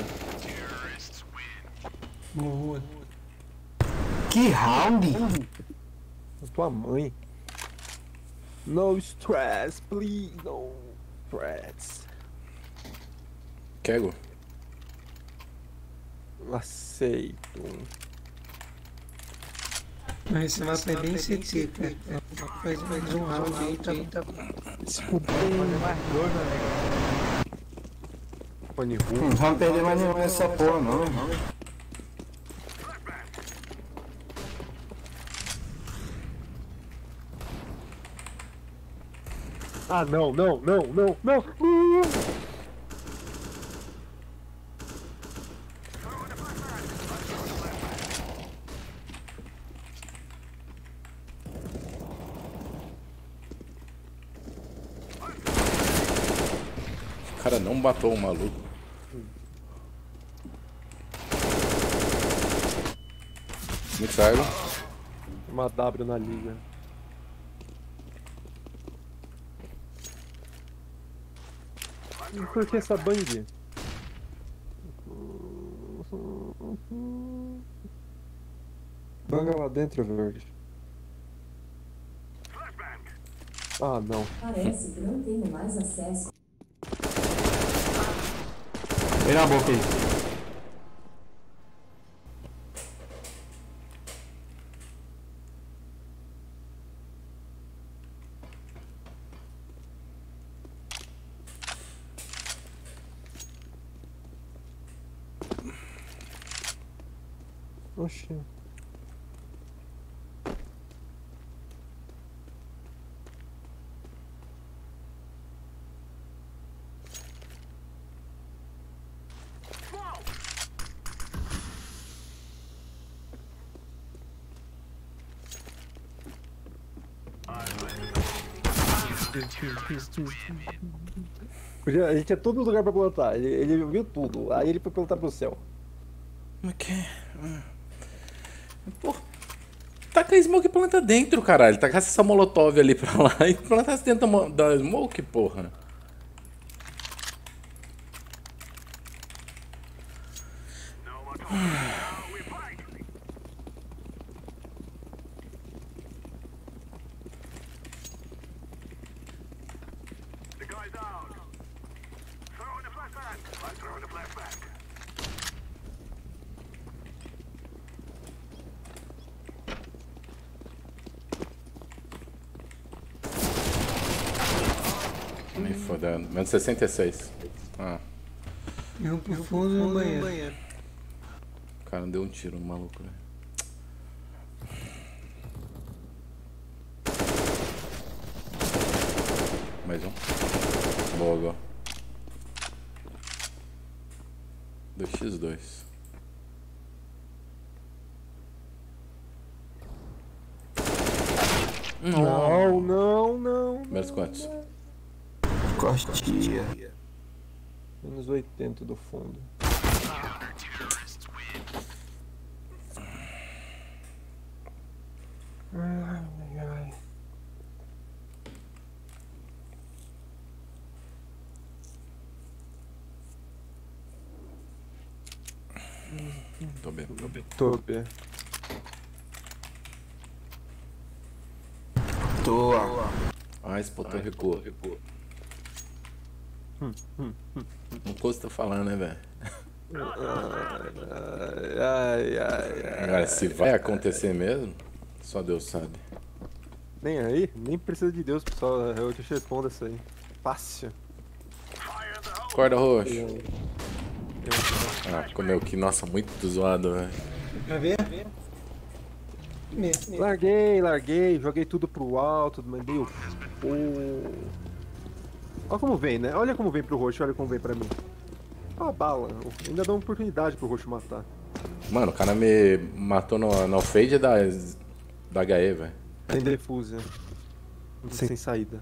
S3: Boa.
S5: Que round?
S2: Tua mãe. No stress, please. No stress.
S1: Kego?
S2: Aceito.
S3: Mas esse mapa é bem C T, cara. Faz mais um round aí, tá bom, tá bom.
S2: Pane
S5: Não vamos perder mais nenhum nessa porra, não, irmão.
S2: Ah, não, não, não, não, não.
S1: O cara não matou o maluco. Me saiu.
S2: Uma W na liga. E por que essa bang? Banga lá dentro, verde. Ah, não.
S10: Parece que não tenho mais acesso.
S5: Vem na boca aí.
S2: Oxi. Podia- A gente tinha todo lugar pra plantar. Ele, ele viu tudo. Aí ele foi plantar pro céu.
S1: Como é que é? Pô, taca a smoke e planta dentro, caralho. Tacasse essa molotov ali pra lá e plantasse dentro da mo- da smoke, porra.
S8: The guy's out. Throw in the flashbang. I'm throwing the flashbang.
S1: Nem fodendo. Menos sessenta e seis. Ah,
S3: Eu pro fundo no banheiro.
S1: o cara deu um tiro no maluco, velho. Mais um. Boa, agora. dois por dois.
S2: Não, não, não.
S1: Menos quantos?
S5: Costia.
S2: Menos oitenta do fundo. Ai, ai, ai.
S1: Tô bem, tô bem.
S2: Tô bem.
S5: Toa.
S1: Ah, esse botão recuou. Não custa falar, né, velho?
S2: Ai, ai, ai.
S1: Agora, se vai acontecer mesmo, só Deus sabe.
S2: Nem aí, nem precisa de Deus, pessoal. Eu te respondo essa aí. Fácil.
S1: Corda roxo. Ah, comeu aqui. Nossa, muito zoado, velho.
S3: Pra ver?
S2: Larguei, larguei, joguei tudo pro alto, mandei o. o... Olha como vem, né? Olha como vem pro roxo, olha como vem pra mim. Ó a bala, ainda dá uma oportunidade pro roxo matar.
S1: Mano, o cara me matou no, no fade da, da H E, velho.
S2: Sem defuse, sem, sem saída.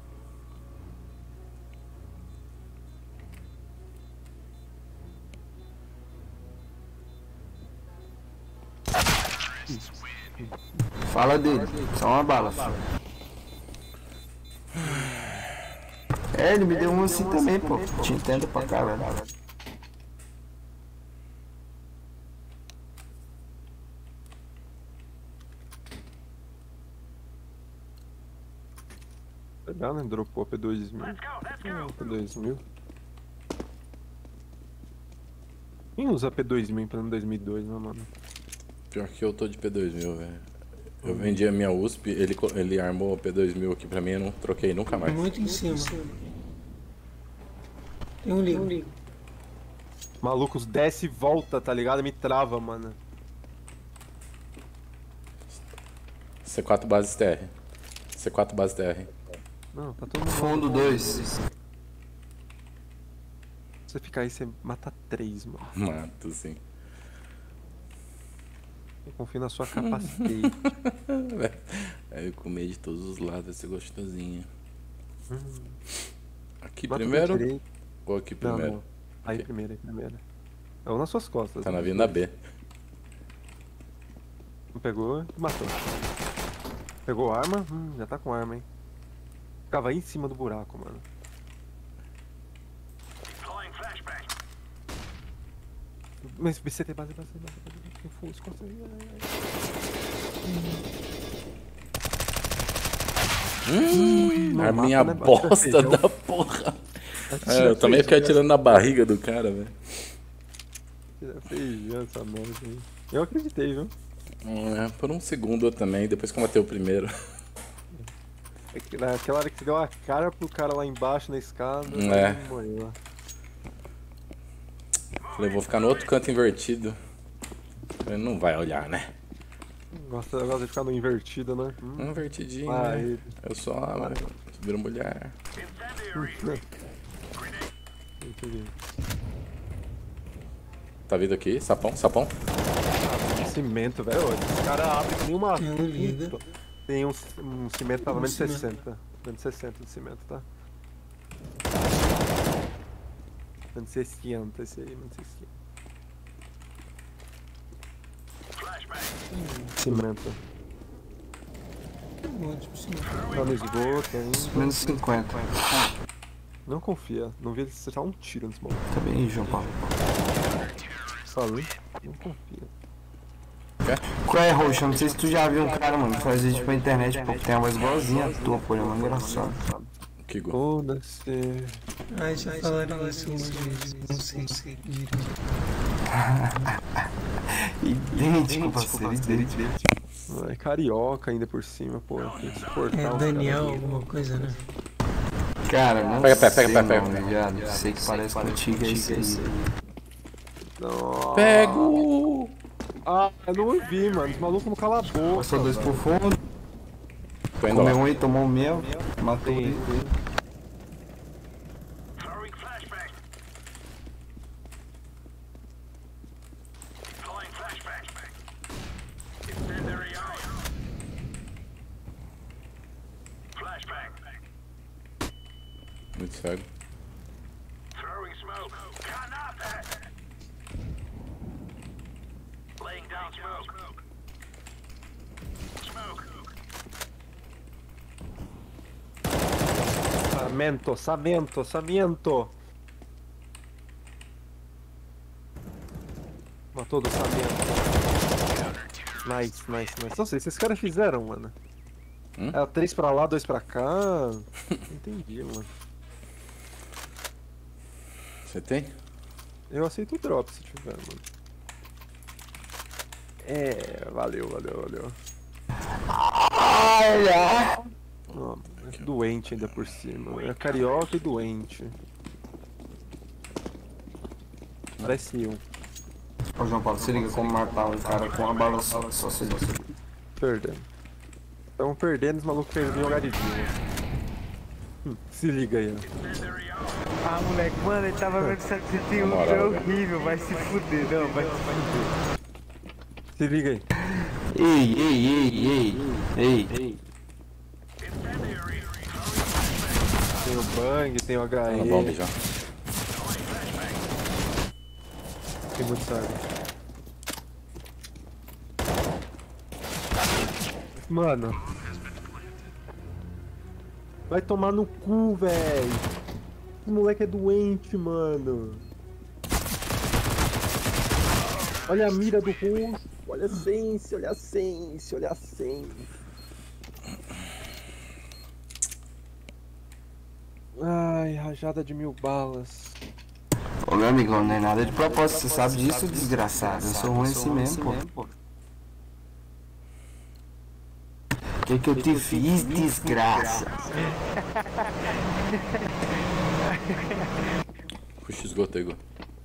S5: Fala dele. Só uma bala, filho. É, ele me deu um assim também, pô. Te entendo pra caralho.
S2: Legal, né? Dropou a P dois mil. Ah, P dois mil. Quem usa P dois mil em plano dois mil e dois, né, mano?
S1: Pior que eu tô de P dois mil, velho. Eu vendi a minha U S P, ele, co- ele armou a P dois mil aqui pra mim, eu não troquei nunca mais.
S3: Muito em cima. Tem um ligo.
S2: Malucos, desce e volta, tá ligado? Me trava, mano.
S1: C quatro base T R. C quatro base T R.
S2: Não, tá todo mundo.
S5: Fundo dois.
S2: Se você ficar aí, você mata três, mano.
S1: Mato, sim.
S2: Eu confio na sua capacidade.
S1: Aí eu comi de todos os lados, vai ser gostosinho.
S2: Hum.
S1: Aqui
S2: Mata
S1: primeiro?
S2: do direito.
S1: Ou aqui
S2: Não,
S1: primeiro?
S2: não. Aí
S1: Aqui.
S2: primeiro, aí primeiro. Ou nas suas costas.
S1: Tá na
S2: né?
S1: vinda B.
S2: Não pegou e matou. Pegou arma? Hum, já tá com arma, hein. Ficava aí em cima do buraco, mano.
S8: Deploying flashbang.
S2: Mas B C T, base, base, base, base. Tem full, escosta aí.
S1: Hum,
S2: Não
S1: arminha
S2: mata, né?
S1: bosta
S2: Feijão.
S1: da porra. É, eu também fiquei atirando na barriga do cara, velho.
S2: Tira feijão essa merda aí. Eu acreditei, viu?
S1: É, por um segundo eu também, depois que eu matei o primeiro.
S2: É que naquela hora que você deu a cara pro cara lá embaixo na escada,
S1: É.
S2: ele morreu.
S1: Falei, vou ficar no outro canto invertido. Ele não vai olhar, né?
S2: Gosta, gosta de ficar no invertido, né? Hum.
S1: Um invertidinho,
S2: Ah,
S1: né?
S2: ele.
S1: Eu só, mano, viro mulher.
S2: Entendi.
S1: Tá vindo aqui? Sapão, sapão.
S2: Cimento, velho. Esse cara abre que nem uma.
S3: Tem um liga.
S2: Tem um, um cimento pelo menos
S3: cimento.
S2: sessenta. Dando sessenta de cimento, tá? Dando sessenta esse aí, dando sessenta. Cimento. Tá no esgoto ainda.
S5: Menos cinquenta.
S2: Não confia, não vi ele acertar um tiro nesse momento.
S5: Tá bem, João Paulo.
S2: Falei, não confia.
S5: Qual é, Roxa? Não sei se tu já viu um cara, mano, que faz vídeo pra internet, pô, que tem uma voz igualzinha a tua, pô, é muito engraçado.
S1: Que gol.
S2: Foda-se.
S11: Ai, já falaram isso uma vez, não sei se
S5: Idêntico, parceiro, idêntico.
S2: É carioca ainda por cima, pô. Tem que suportar
S11: é
S2: os
S11: Daniel,
S2: caras.
S11: alguma coisa, né?
S5: Cara, não
S1: Pega,
S5: sei,
S1: pega, pega, pega,
S5: nome,
S1: pega.
S5: viado. Sei que parece contigo, é isso aí.
S2: Nossa.
S1: Pego!
S2: Ah, eu não ouvi, mano. Os malucos não calam a boca.
S5: Passou dois pro fundo.
S1: Tô indo
S5: Comeu
S1: lá.
S5: um e tomou o meu. Matou ele.
S8: Throwing flashbang. Deploying flashbang. Incendiary out. Flashbang.
S1: Muito sério.
S8: Throwing smoke. Cannot that. Laying down smoke. Smoke.
S2: Samento, Samento, Samento. Matou do Samento. Nice, nice, nice. Não sei, esses caras fizeram, mano.
S1: Hum?
S2: É três pra lá, dois pra cá. Não entendi, mano.
S1: Você tem?
S2: Eu aceito o drop se tiver, mano. É, valeu, valeu, valeu.
S5: Olha!
S2: Ó, é doente ainda por cima. É carioca e doente. Parece um.
S5: Ô, João Paulo, se liga como matar um cara com uma bala só, só se liga.
S2: Perdendo. Estamos perdendo, os malucos perderam jogar de dia. Hum, se liga aí, ó.
S12: Ah, moleque, mano, ele tava vendo que você tem um
S1: Na
S12: que
S1: moral,
S12: é
S1: velho.
S12: horrível, vai se fuder, não, vai se fuder.
S2: Se liga aí.
S5: Ei, ei, ei, ei, ei, ei.
S2: Tem o Bang, tem o H
S1: Tá
S2: E.
S1: na bomba já.
S2: Tem muito sabe. Mano. Vai tomar no cu, velho. Esse moleque é doente, mano. Olha a mira do rosto. Olha a sense, olha a sense, olha a sense. Ai, rajada de mil balas.
S5: Ô, meu amigão, não é nada de propósito, você sabe disso, desgraçado. Eu sou ruim assim mesmo, pô. O que que eu te fiz, desgraça?
S1: Puxa, esgoto aí, Igor.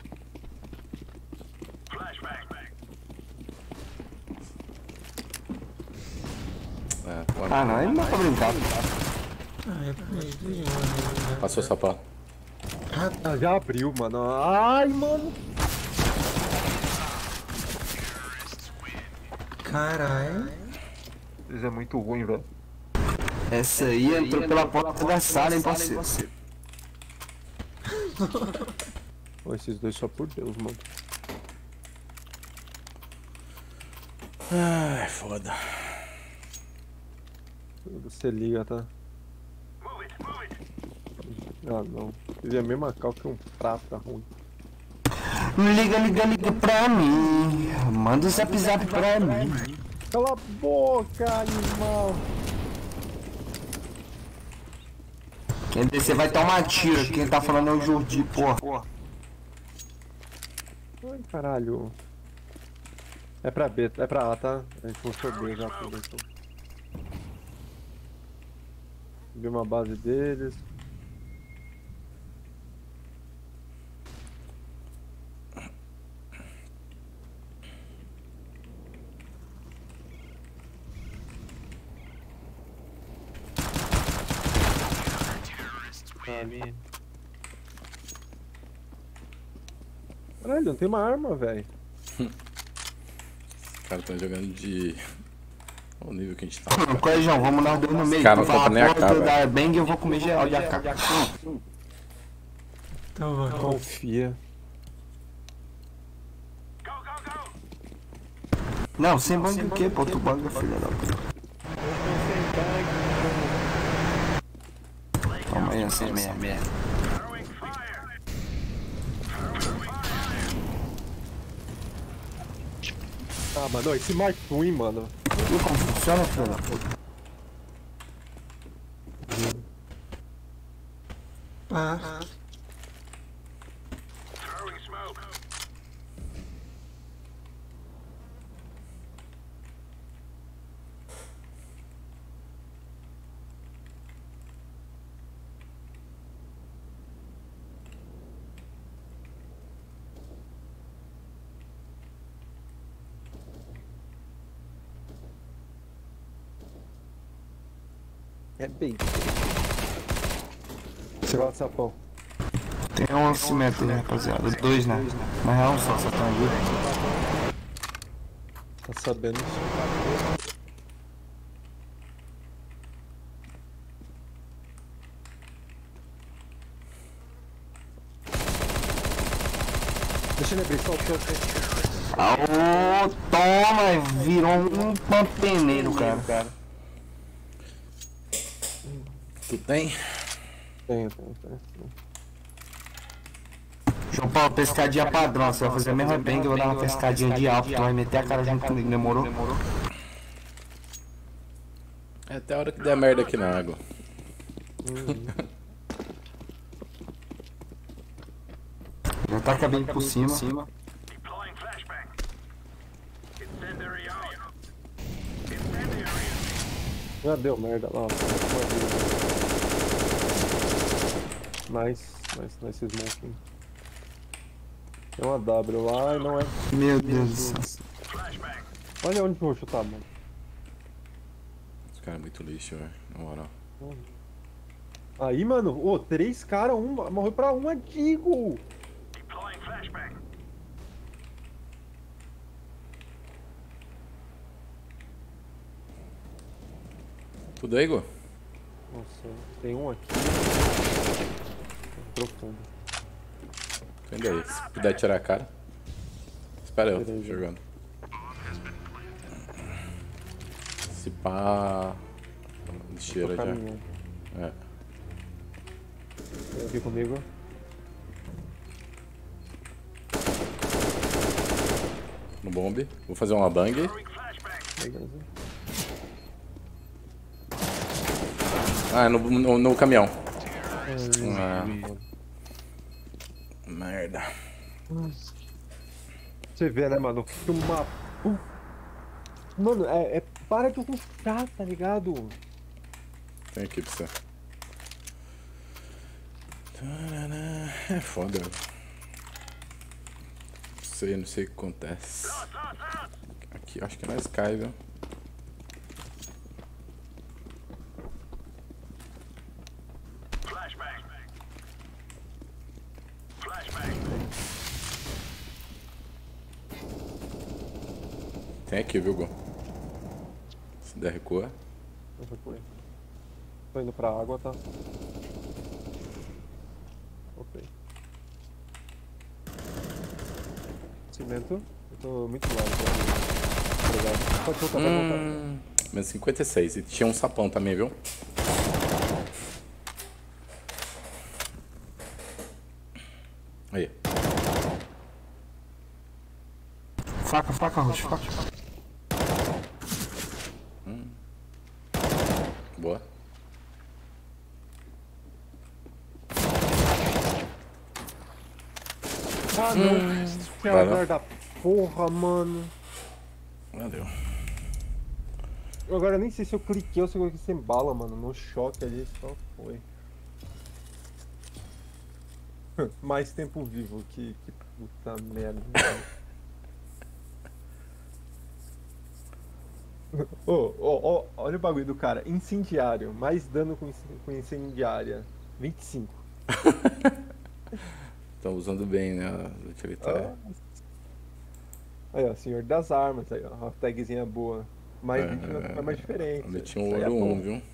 S1: É, pode.
S5: Ah, não, aí não dá pra brincar.
S11: Ah, é por aí, dois anos.
S1: Passou o sapato.
S2: Ah, já abriu, mano. Ai, mano.
S11: Caralho.
S2: Isso é muito ruim, velho.
S5: Essa aí entrou pela porta da sala, hein, parceiro?
S2: Pô, esses dois só por Deus, mano.
S1: Ai, foda.
S2: Você liga, tá? Ah, não. Ele é a mesma cal que um prato, tá ruim.
S5: Liga, liga, liga pra mim. Manda o zap zap pra mim.
S2: Cala a boca, animal.
S5: Quem descer vai tomar tiro. Quem tá falando é o Jordi, porra.
S2: Ai, caralho. É pra B, é pra A, tá? A gente mostrou B já tudo, então. Vi uma base deles.
S12: Ali.
S2: Caralho, não tem uma arma, velho.
S1: Os caras estão jogando de Olha o nível que a gente tá.
S5: Coelhão, vamos nós dois no meio.
S1: Cara, não
S5: Tu vai
S1: compra nem a
S5: a
S1: K,
S5: porta da
S1: velho.
S5: Airbang e eu vou comer geral de A K.
S11: Então vai.
S2: Confia.
S5: Não, sem bang o quê, pô? Tu banga, filha da puta. Toma aí, assim mesmo.
S2: Ah, mano, esse Mark Twin, mano.
S5: Viu como funciona, filha da puta?
S11: Ah.
S2: É bem. Você gosta de sapão?
S5: Tem um cimento aí, rapaziada. Dois, né? Na real, um só, só tem um.
S2: Tá sabendo isso. Deixa ele abrir, solta, solta.
S5: Aô, toma! Virou um panteneiro, cara.
S1: Tu tem?
S2: Tenho, tenho, tenho.
S5: João Paulo, pescadinha padrão. Você vai fazer a mesma bang, eu vou dar uma pescadinha de alto. Tu vai meter a cara junto comigo, demorou?
S1: É até a hora que der merda aqui na água.
S5: Já tá cabendo por cima.
S2: Já deu merda lá. Nice, nice, nice smoking. Tem uma W lá e não é.
S5: Meu Deus do céu.
S2: Olha onde o roxo tá, mano.
S1: Esse cara é muito lixo, velho. Na moral.
S2: Aí, mano, ô, oh, três caras, um morreu pra um, digo.
S1: Tudo aí, Igor?
S2: Nossa, tem um aqui. Profundo.
S1: Vem aí, se puder tirar a cara. Espera eu, tô jogando. Se pá. Lixeira já. É.
S2: Vem aqui comigo.
S1: No bombe. Vou fazer uma bang.
S2: Beleza.
S1: Ah, no, no, no caminhão.
S2: Ai,
S1: ah. Merda.
S2: Você vê, né, mano? Uma... Mano, é, é... Para de ruxar, tá ligado?
S1: Tem aqui pra você. É foda. Não sei, não sei o que acontece. Aqui, acho que é na Sky, viu? Tem aqui, viu, Gon? Se der recua.
S2: Eu recuei. Tô indo pra água, tá? Ok. Cimento. Eu tô muito largo. Obrigado. Pode voltar, pode
S1: hum, voltar. Menos cinquenta e seis. E tinha um sapão também, viu? Aí.
S5: Faca, faca, roxo, faca.
S1: Hum. Boa.
S2: Ah, não. Hum. Que azar da porra, mano.
S1: Valeu.
S2: Agora eu nem sei se eu cliquei ou se eu cliquei sem bala, mano. No choque ali só foi. Mais tempo vivo, que, que puta merda. Oh, oh, oh, olha o bagulho do cara. Incendiário. Mais dano com, com incendiária. vinte e cinco.
S1: Estão usando bem, né? A utilitária.
S2: Ah. Aí, ó. Senhor das armas. Aí, ó. Uma tagzinha boa. mais
S1: É,
S2: vídeo faz mais diferença.
S1: Ali tinha um
S2: Isso aí é
S1: ouro
S2: bom.
S1: um, viu?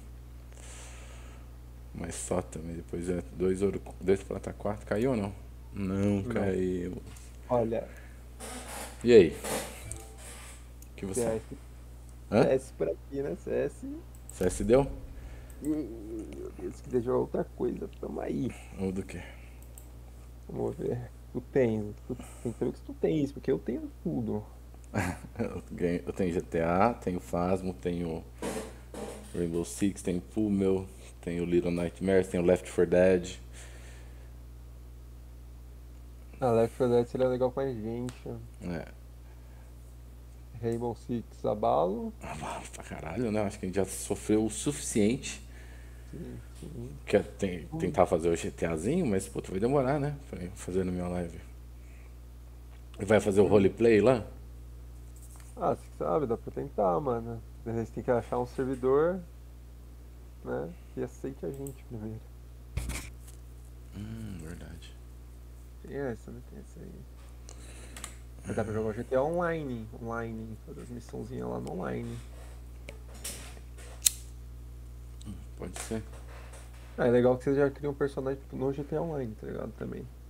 S1: Mas só também, depois é dois ouro, dois prata quatro, caiu ou não? Não,
S2: Não.
S1: caiu.
S2: Olha,
S1: E aí? O que você...
S2: C S,
S1: Hã?
S2: C S por aqui, né? C S.
S1: C S deu?
S2: Ih, meu Deus, que deixou outra coisa. Tamo aí.
S1: Ou do que?
S2: Vamos ver. Tu tens. Tu, tem que saber que tu tens, porque eu tenho tudo.
S1: Eu ganhei- eu tenho G T A, tenho Phasmo, tenho Rainbow Six, tenho Pummel, tenho Little Nightmares, tenho Left four Dead.
S2: Ah, Left four Dead seria legal com a gente.
S1: É,
S2: Rainbow Six abalo.
S1: ah, pra caralho, né? Acho que a gente já sofreu o suficiente.
S2: Sim, sim.
S1: Quer tem- tentar fazer o GTAzinho, mas puta, vai demorar, né? Pra eu fazer na minha live. E vai fazer o roleplay lá?
S2: Ah, você sabe, dá pra tentar, mano. A gente tem que achar um servidor, né? Que aceite a gente primeiro.
S1: Hum, verdade.
S2: Tem essa, né? Tem essa aí. Mas dá pra jogar o G T A online. Online. Fazer as missãozinhas lá no online.
S1: Pode ser.
S2: Ah, é legal que você já cria um personagem tipo, no G T A Online, tá ligado? Também.